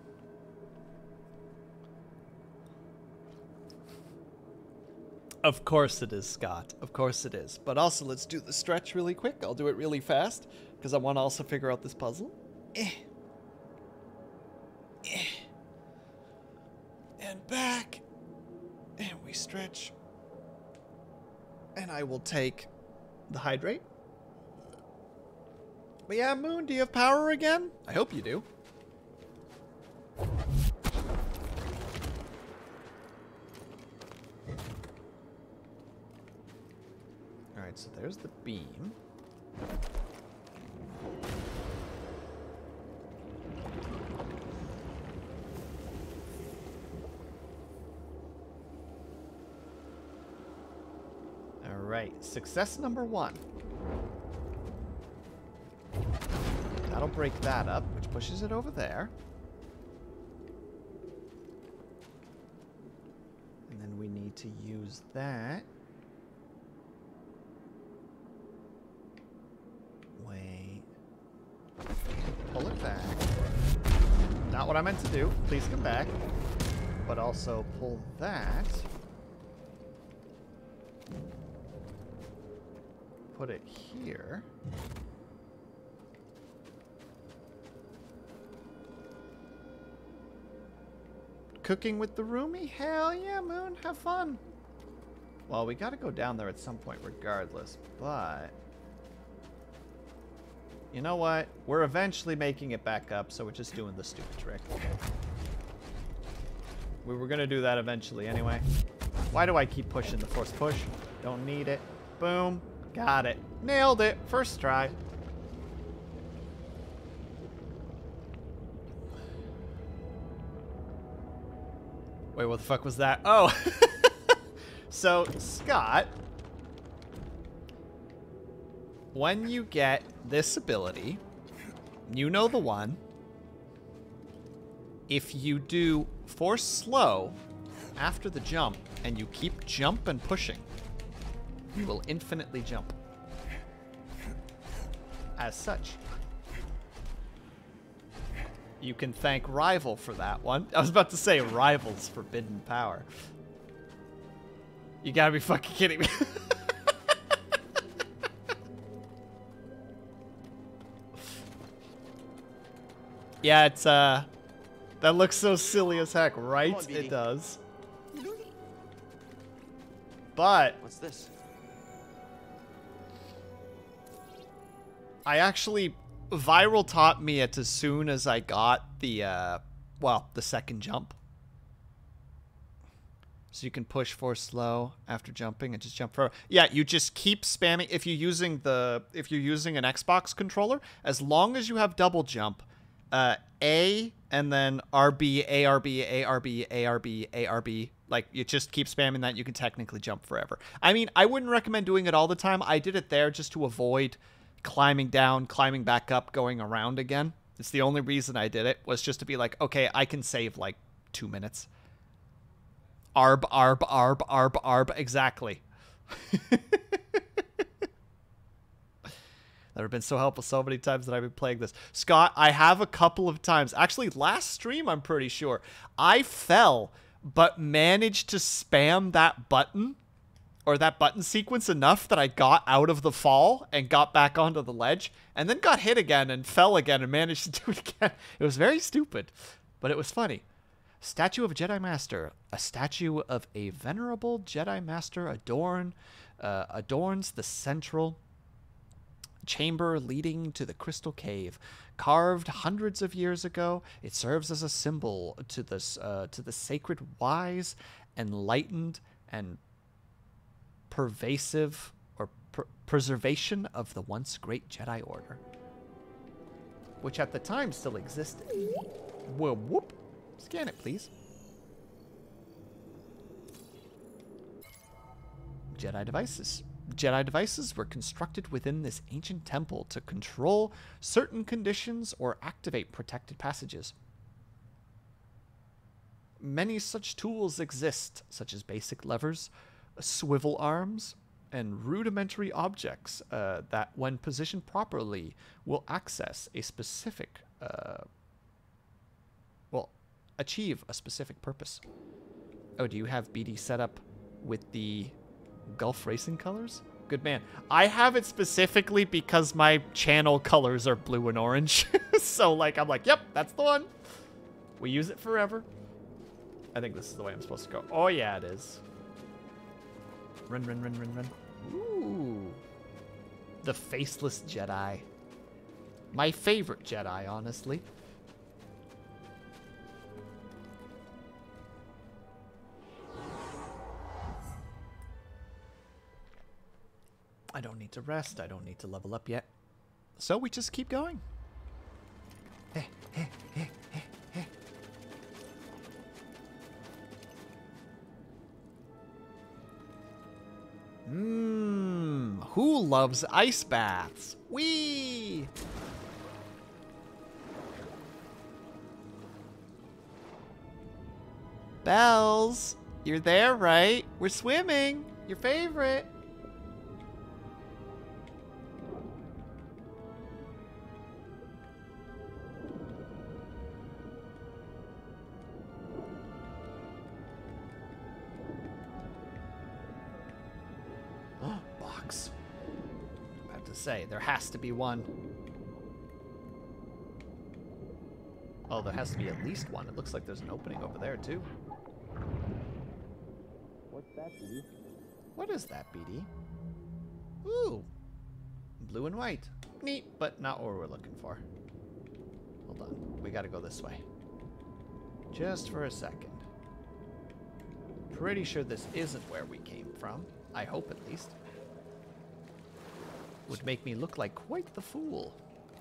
Of course it is, Scott. Of course it is. But also, let's do the stretch really quick. I'll do it really fast, because I want to also figure out this puzzle. And back. And we stretch. And I will take the hydrate. But yeah, Moon, do you have power again? I hope you do. Alright, so there's the beam. Alright, success number 1. That'll break that up, which pushes it over there. And then we need to use that. Wait. Pull it back. Not what I meant to do. Please come back. But also pull that. Put it here. Cooking with the roomie? Hell yeah, Moon. Have fun. Well, we gotta go down there at some point regardless, but... You know what? We're eventually making it back up, so we're just doing the stupid trick. We were gonna do that eventually anyway. Why do I keep pushing the force push? Don't need it. Boom. Got it. Nailed it. First try. Wait, what the fuck was that? Oh! So, Scott, when you get this ability, You know the one. If you do force slow after the jump, and you keep jump and pushing, you will infinitely jump. As such, you can thank Rival for that one. I was about to say Rival's forbidden power. You gotta be fucking kidding me. Yeah, it's, that looks so silly as heck, right? Come on, BD. It does. But What's this? I actually, Viral taught me it as soon as I got the, well, the second jump. So you can push force slow after jumping and just jump forward. Yeah, you just keep spamming. If you're using an Xbox controller, as long as you have double jump, A and then RB, ARB, ARB, ARB, ARB. Like, you just keep spamming that. You can technically jump forever. I mean, I wouldn't recommend doing it all the time. I did it there just to avoid climbing down, climbing back up, going around again. It's the only reason I did it, was just to be like, okay, I can save like 2 minutes. Arb, arb, arb, arb, arb. Exactly. That have been so helpful so many times that I've been playing this. Scott, I have a couple of times. Actually, last stream, I'm pretty sure. I fell, but managed to spam that button, or that button sequence enough that I got out of the fall and got back onto the ledge, and then got hit again and fell again and managed to do it again. It was very stupid, but it was funny. Statue of a Jedi Master. A statue of a venerable Jedi Master adorns the central chamber leading to the Crystal Cave. Carved hundreds of years ago, it serves as a symbol to the sacred, wise, enlightened, and pervasive or preservation of the once great Jedi Order, which at the time still existed. Well, whoop. Scan it, please. Jedi devices. Jedi devices were constructed within this ancient temple to control certain conditions or activate protected passages. Many such tools exist, such as basic levers, swivel arms, and rudimentary objects that, when positioned properly, will access a specific, achieve a specific purpose. Oh, do you have BD set up with the Gulf Racing colors? Good man. I have it specifically because my channel colors are blue and orange. So, like, I'm like, yep, that's the one. We use it forever. I think this is the way I'm supposed to go. Oh, yeah, it is. Run, run, run, run, run. Ooh. The Faceless Jedi. My favorite Jedi, honestly. I don't need to rest. I don't need to level up yet. So we just keep going. Hey, hey, hey, hey, hey. Who loves ice baths? Whee! Bells, you're there, right? We're swimming. Your favorite. Box. I'm about to say, there has to be one. Oh, there has to be at least one. It looks like there's an opening over there, too. What's that, BD? What is that, BD? Ooh. Blue and white. Neat, but not what we're looking for. Hold on. We gotta go this way. Just for a second. Pretty sure this isn't where we came from. I hope, at least. Would make me look like quite the fool.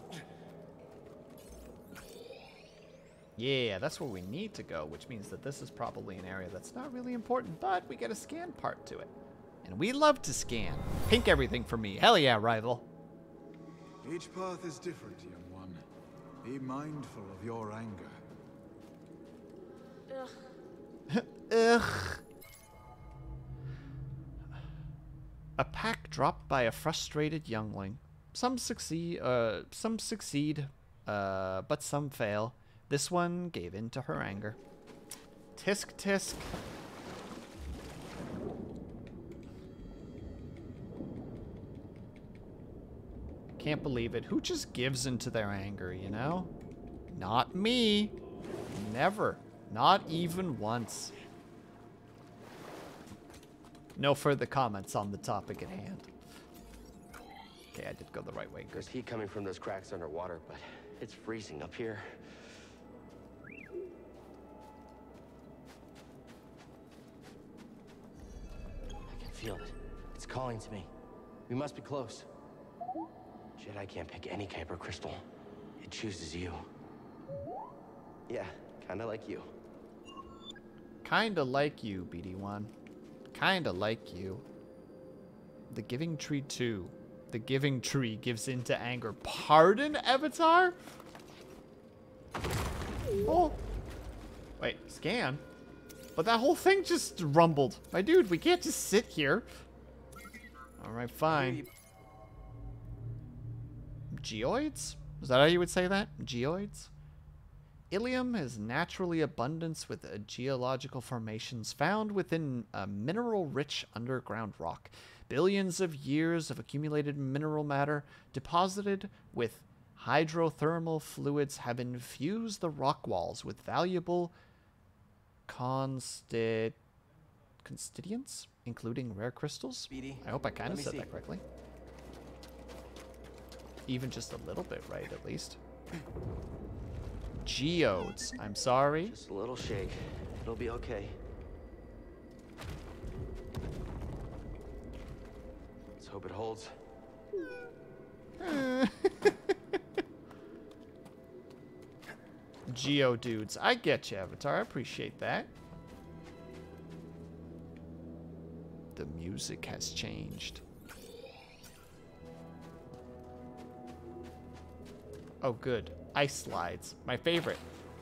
Yeah, that's where we need to go, which means that this is probably an area that's not really important, but we get a scan part to it. And we love to scan. Pink everything for me. Hell yeah, Rival. Each path is different, young one. Be mindful of your anger. Ugh. A pack dropped by a frustrated youngling. Some succeed, but some fail. This one gave in to her anger. Tisk tisk. Can't believe it. Who just gives into their anger, you know? Not me. Never. Not even once. No further comments on the topic at hand. Okay, I did go the right way. There's heat coming from those cracks underwater, but it's freezing up here. I can feel it. It's calling to me. We must be close. Jedi can't pick any Kyber crystal. It chooses you. Yeah, kinda like you. Kinda like you, BD1. Kinda like you. The Giving Tree 2. The Giving Tree gives into anger. Pardon, Avatar? Oh. Wait, scan? But that whole thing just rumbled. My dude, we can't just sit here. Alright, fine. Geoids? Is that how you would say that? Geoids? Ilium is naturally abundant with geological formations found within a mineral-rich underground rock. Billions of years of accumulated mineral matter deposited with hydrothermal fluids have infused the rock walls with valuable constituents, including rare crystals. I hope I kind of said that correctly. Even just a little bit right, at least. Geodes. I'm sorry. Just a little shake. It'll be okay. Let's hope it holds. Geodudes. I get you, Avatar. I appreciate that. The music has changed. Oh, good. Ice slides. My favorite.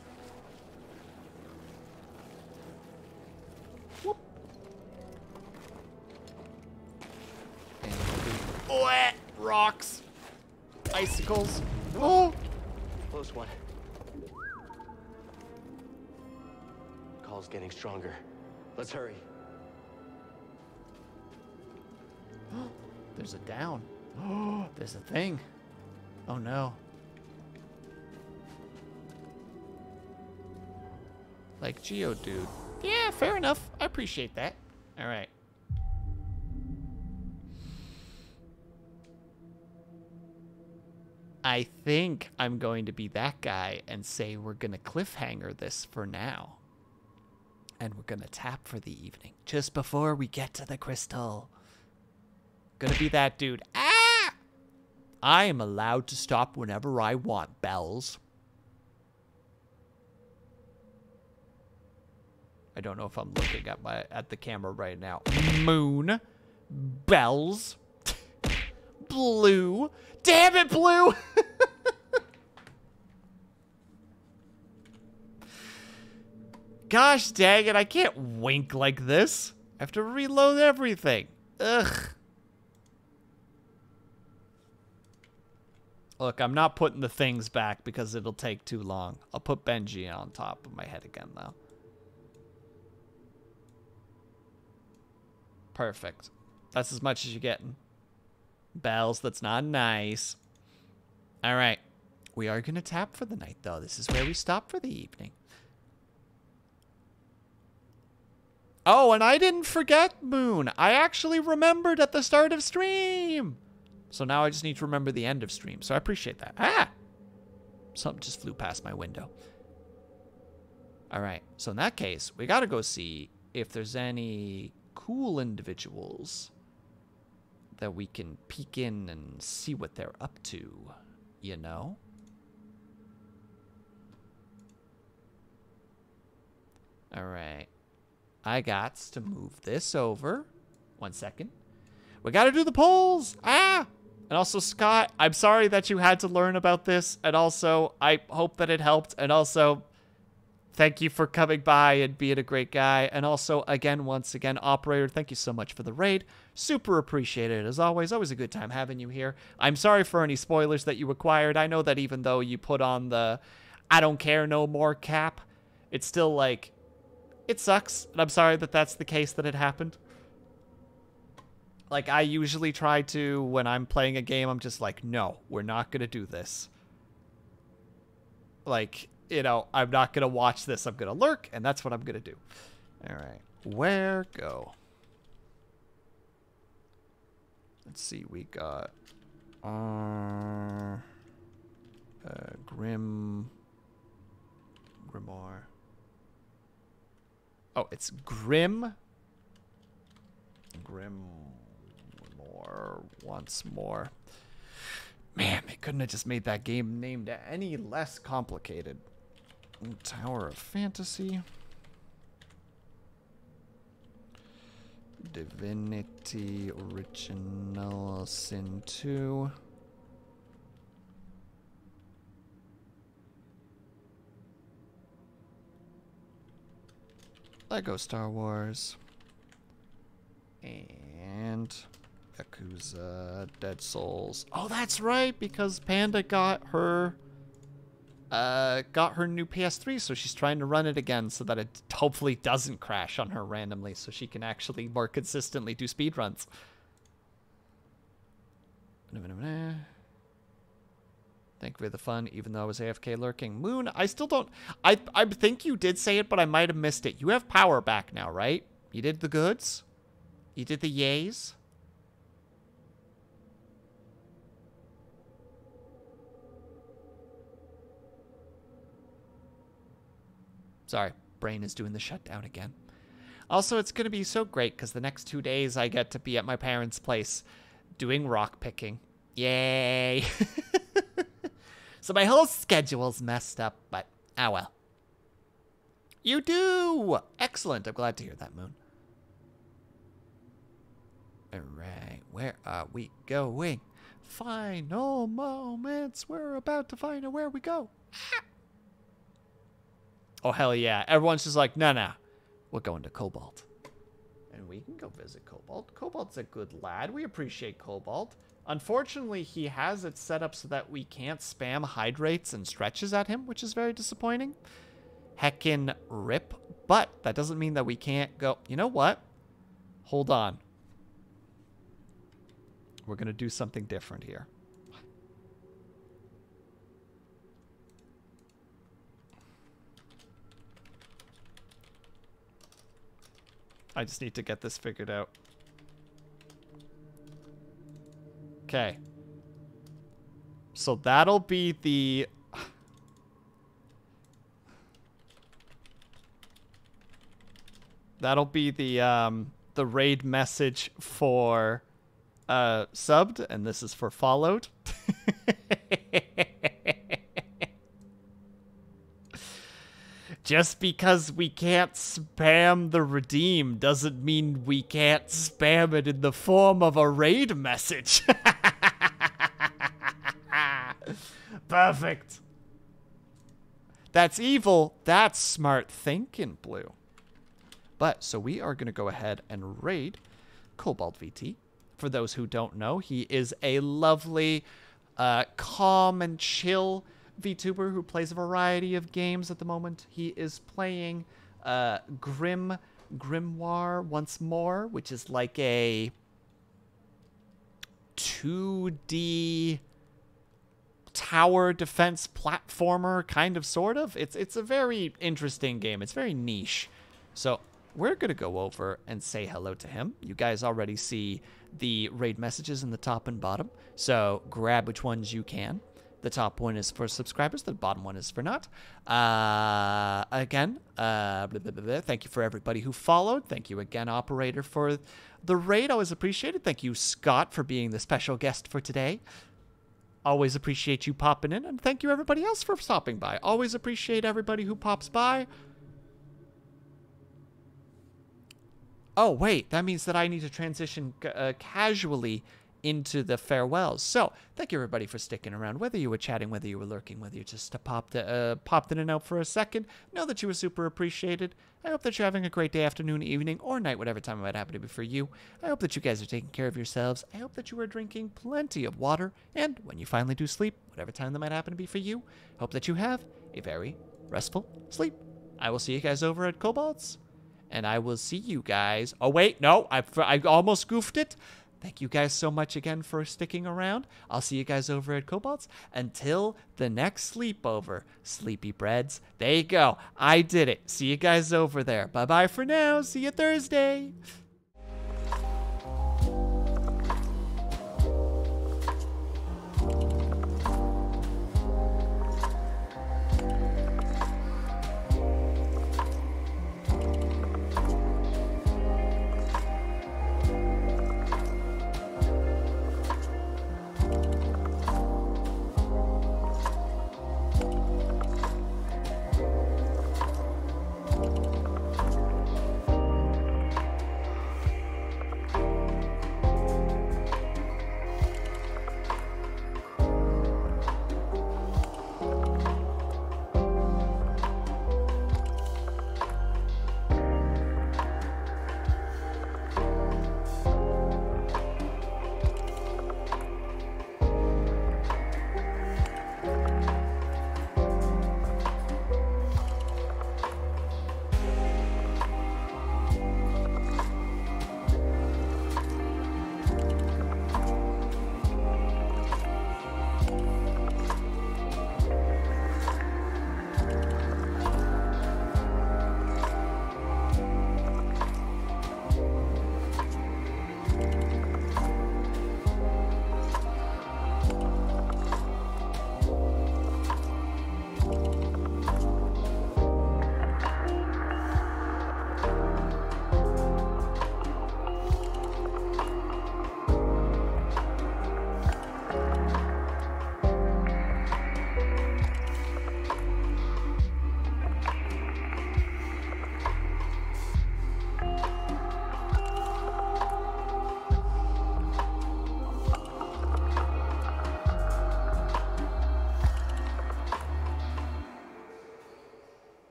Whoop. And oh, rocks. Icicles. Oh. Close one. Call's getting stronger. Let's hurry. There's a down. Oh, there's a thing. Oh, no. Like Geodude. Yeah, fair enough. I appreciate that. All right. I think I'm going to be that guy and say we're going to cliffhanger this for now. And we're going to tap for the evening just before we get to the crystal. Gonna be that dude. Ah! I am allowed to stop whenever I want, Bells. I don't know if I'm looking at the camera right now. Moon. Bells. Blue. Damn it, Blue! Gosh dang it, I can't wink like this. I have to reload everything. Ugh. Look, I'm not putting the things back because it'll take too long. I'll put Benji on top of my head again, though. Perfect. That's as much as you're getting. Bells, that's not nice. All right. We are going to tap for the night, though. This is where we stop for the evening. Oh, and I didn't forget Moon. I actually remembered at the start of stream. So now I just need to remember the end of stream. So I appreciate that. Ah! Something just flew past my window. All right. So in that case, we got to go see if there's any cool individuals that we can peek in and see what they're up to, you know? All right. I got to move this over. 1 second. We got to do the polls. Ah! And also, Scott, I'm sorry that you had to learn about this. And also, I hope that it helped. And also, thank you for coming by and being a great guy. And also, again, once again, Operator, thank you so much for the raid. Super appreciated, as always. Always a good time having you here. I'm sorry for any spoilers that you acquired. I know that even though you put on the I don't care no more cap, it's still like, it sucks. And I'm sorry that that's the case that it happened. Like, I usually try to, when I'm playing a game, I'm just like, no, we're not going to do this. Like, you know, I'm not going to watch this. I'm going to lurk, and that's what I'm going to do. All right. Where go? Let's see. We got Grimoire. Oh, it's Grimoire once more. Man, they couldn't have just made that game named any less complicated. Tower of Fantasy. Divinity Original Sin 2. Lego Star Wars. And Yakuza Dead Souls. Oh, that's right, because Panda got her new PS3, so she's trying to run it again so that it hopefully doesn't crash on her randomly, so she can actually more consistently do speedruns. Thank you for the fun, even though I was AFK lurking. Moon, I still don't... I think you did say it, but I might have missed it. You have power back now, right? You did the goods? You did the yays? Sorry, brain is doing the shutdown again. Also, it's going to be so great because the next 2 days I get to be at my parents' place doing rock picking. Yay! So my whole schedule's messed up, but ah well. You do! Excellent. I'm glad to hear that, Moon. Alright, where are we going? Final moments. We're about to find out where we go. Oh, hell yeah. Everyone's just like, no. We're going to Cobalt. And we can go visit Cobalt. Cobalt's a good lad. We appreciate Cobalt. Unfortunately, he has it set up so that we can't spam hydrates and stretches at him, which is very disappointing. Heckin' rip. But that doesn't mean that we can't go... You know what? Hold on. We're going to do something different here. I just need to get this figured out. Okay. So that'll be the... That'll be the raid message for subbed, and this is for followed. Just because we can't spam the redeem doesn't mean we can't spam it in the form of a raid message. Perfect. That's evil. That's smart thinking, Blue. But, so we are going to go ahead and raid Cobalt VT. For those who don't know, he is a lovely, calm and chill VTuber who plays a variety of games at the moment. He is playing Grimoire once more, which is like a 2D tower defense platformer, kind of, sort of. It's a very interesting game. It's very niche. So we're going to go over and say hello to him. You guys already see the raid messages in the top and bottom, so grab which ones you can. The top one is for subscribers. The bottom one is for not. Again, thank you for everybody who followed. Thank you again, Operator, for the raid. Always appreciated. Thank you, Scott, for being the special guest for today. Always appreciate you popping in. And thank you, everybody else, for stopping by. Always appreciate everybody who pops by. Oh, wait. That means that I need to transition casually into the farewells. So thank you everybody for sticking around, whether you were chatting, whether you were lurking, whether you just popped in and out for a second. Know that you were super appreciated. I hope that you're having a great day, afternoon, evening, or night, whatever time it might happen to be for you. I hope that you guys are taking care of yourselves. I hope that you are drinking plenty of water. And when you finally do sleep, whatever time that might happen to be for you, hope that you have a very restful sleep. I will see you guys over at Cobalt's. And I will see you guys. Oh, wait, no, I almost goofed it. Thank you guys so much again for sticking around. I'll see you guys over at Cobalt's. Until the next sleepover, Sleepy Breads. There you go. I did it. See you guys over there. Bye-bye for now. See you Thursday.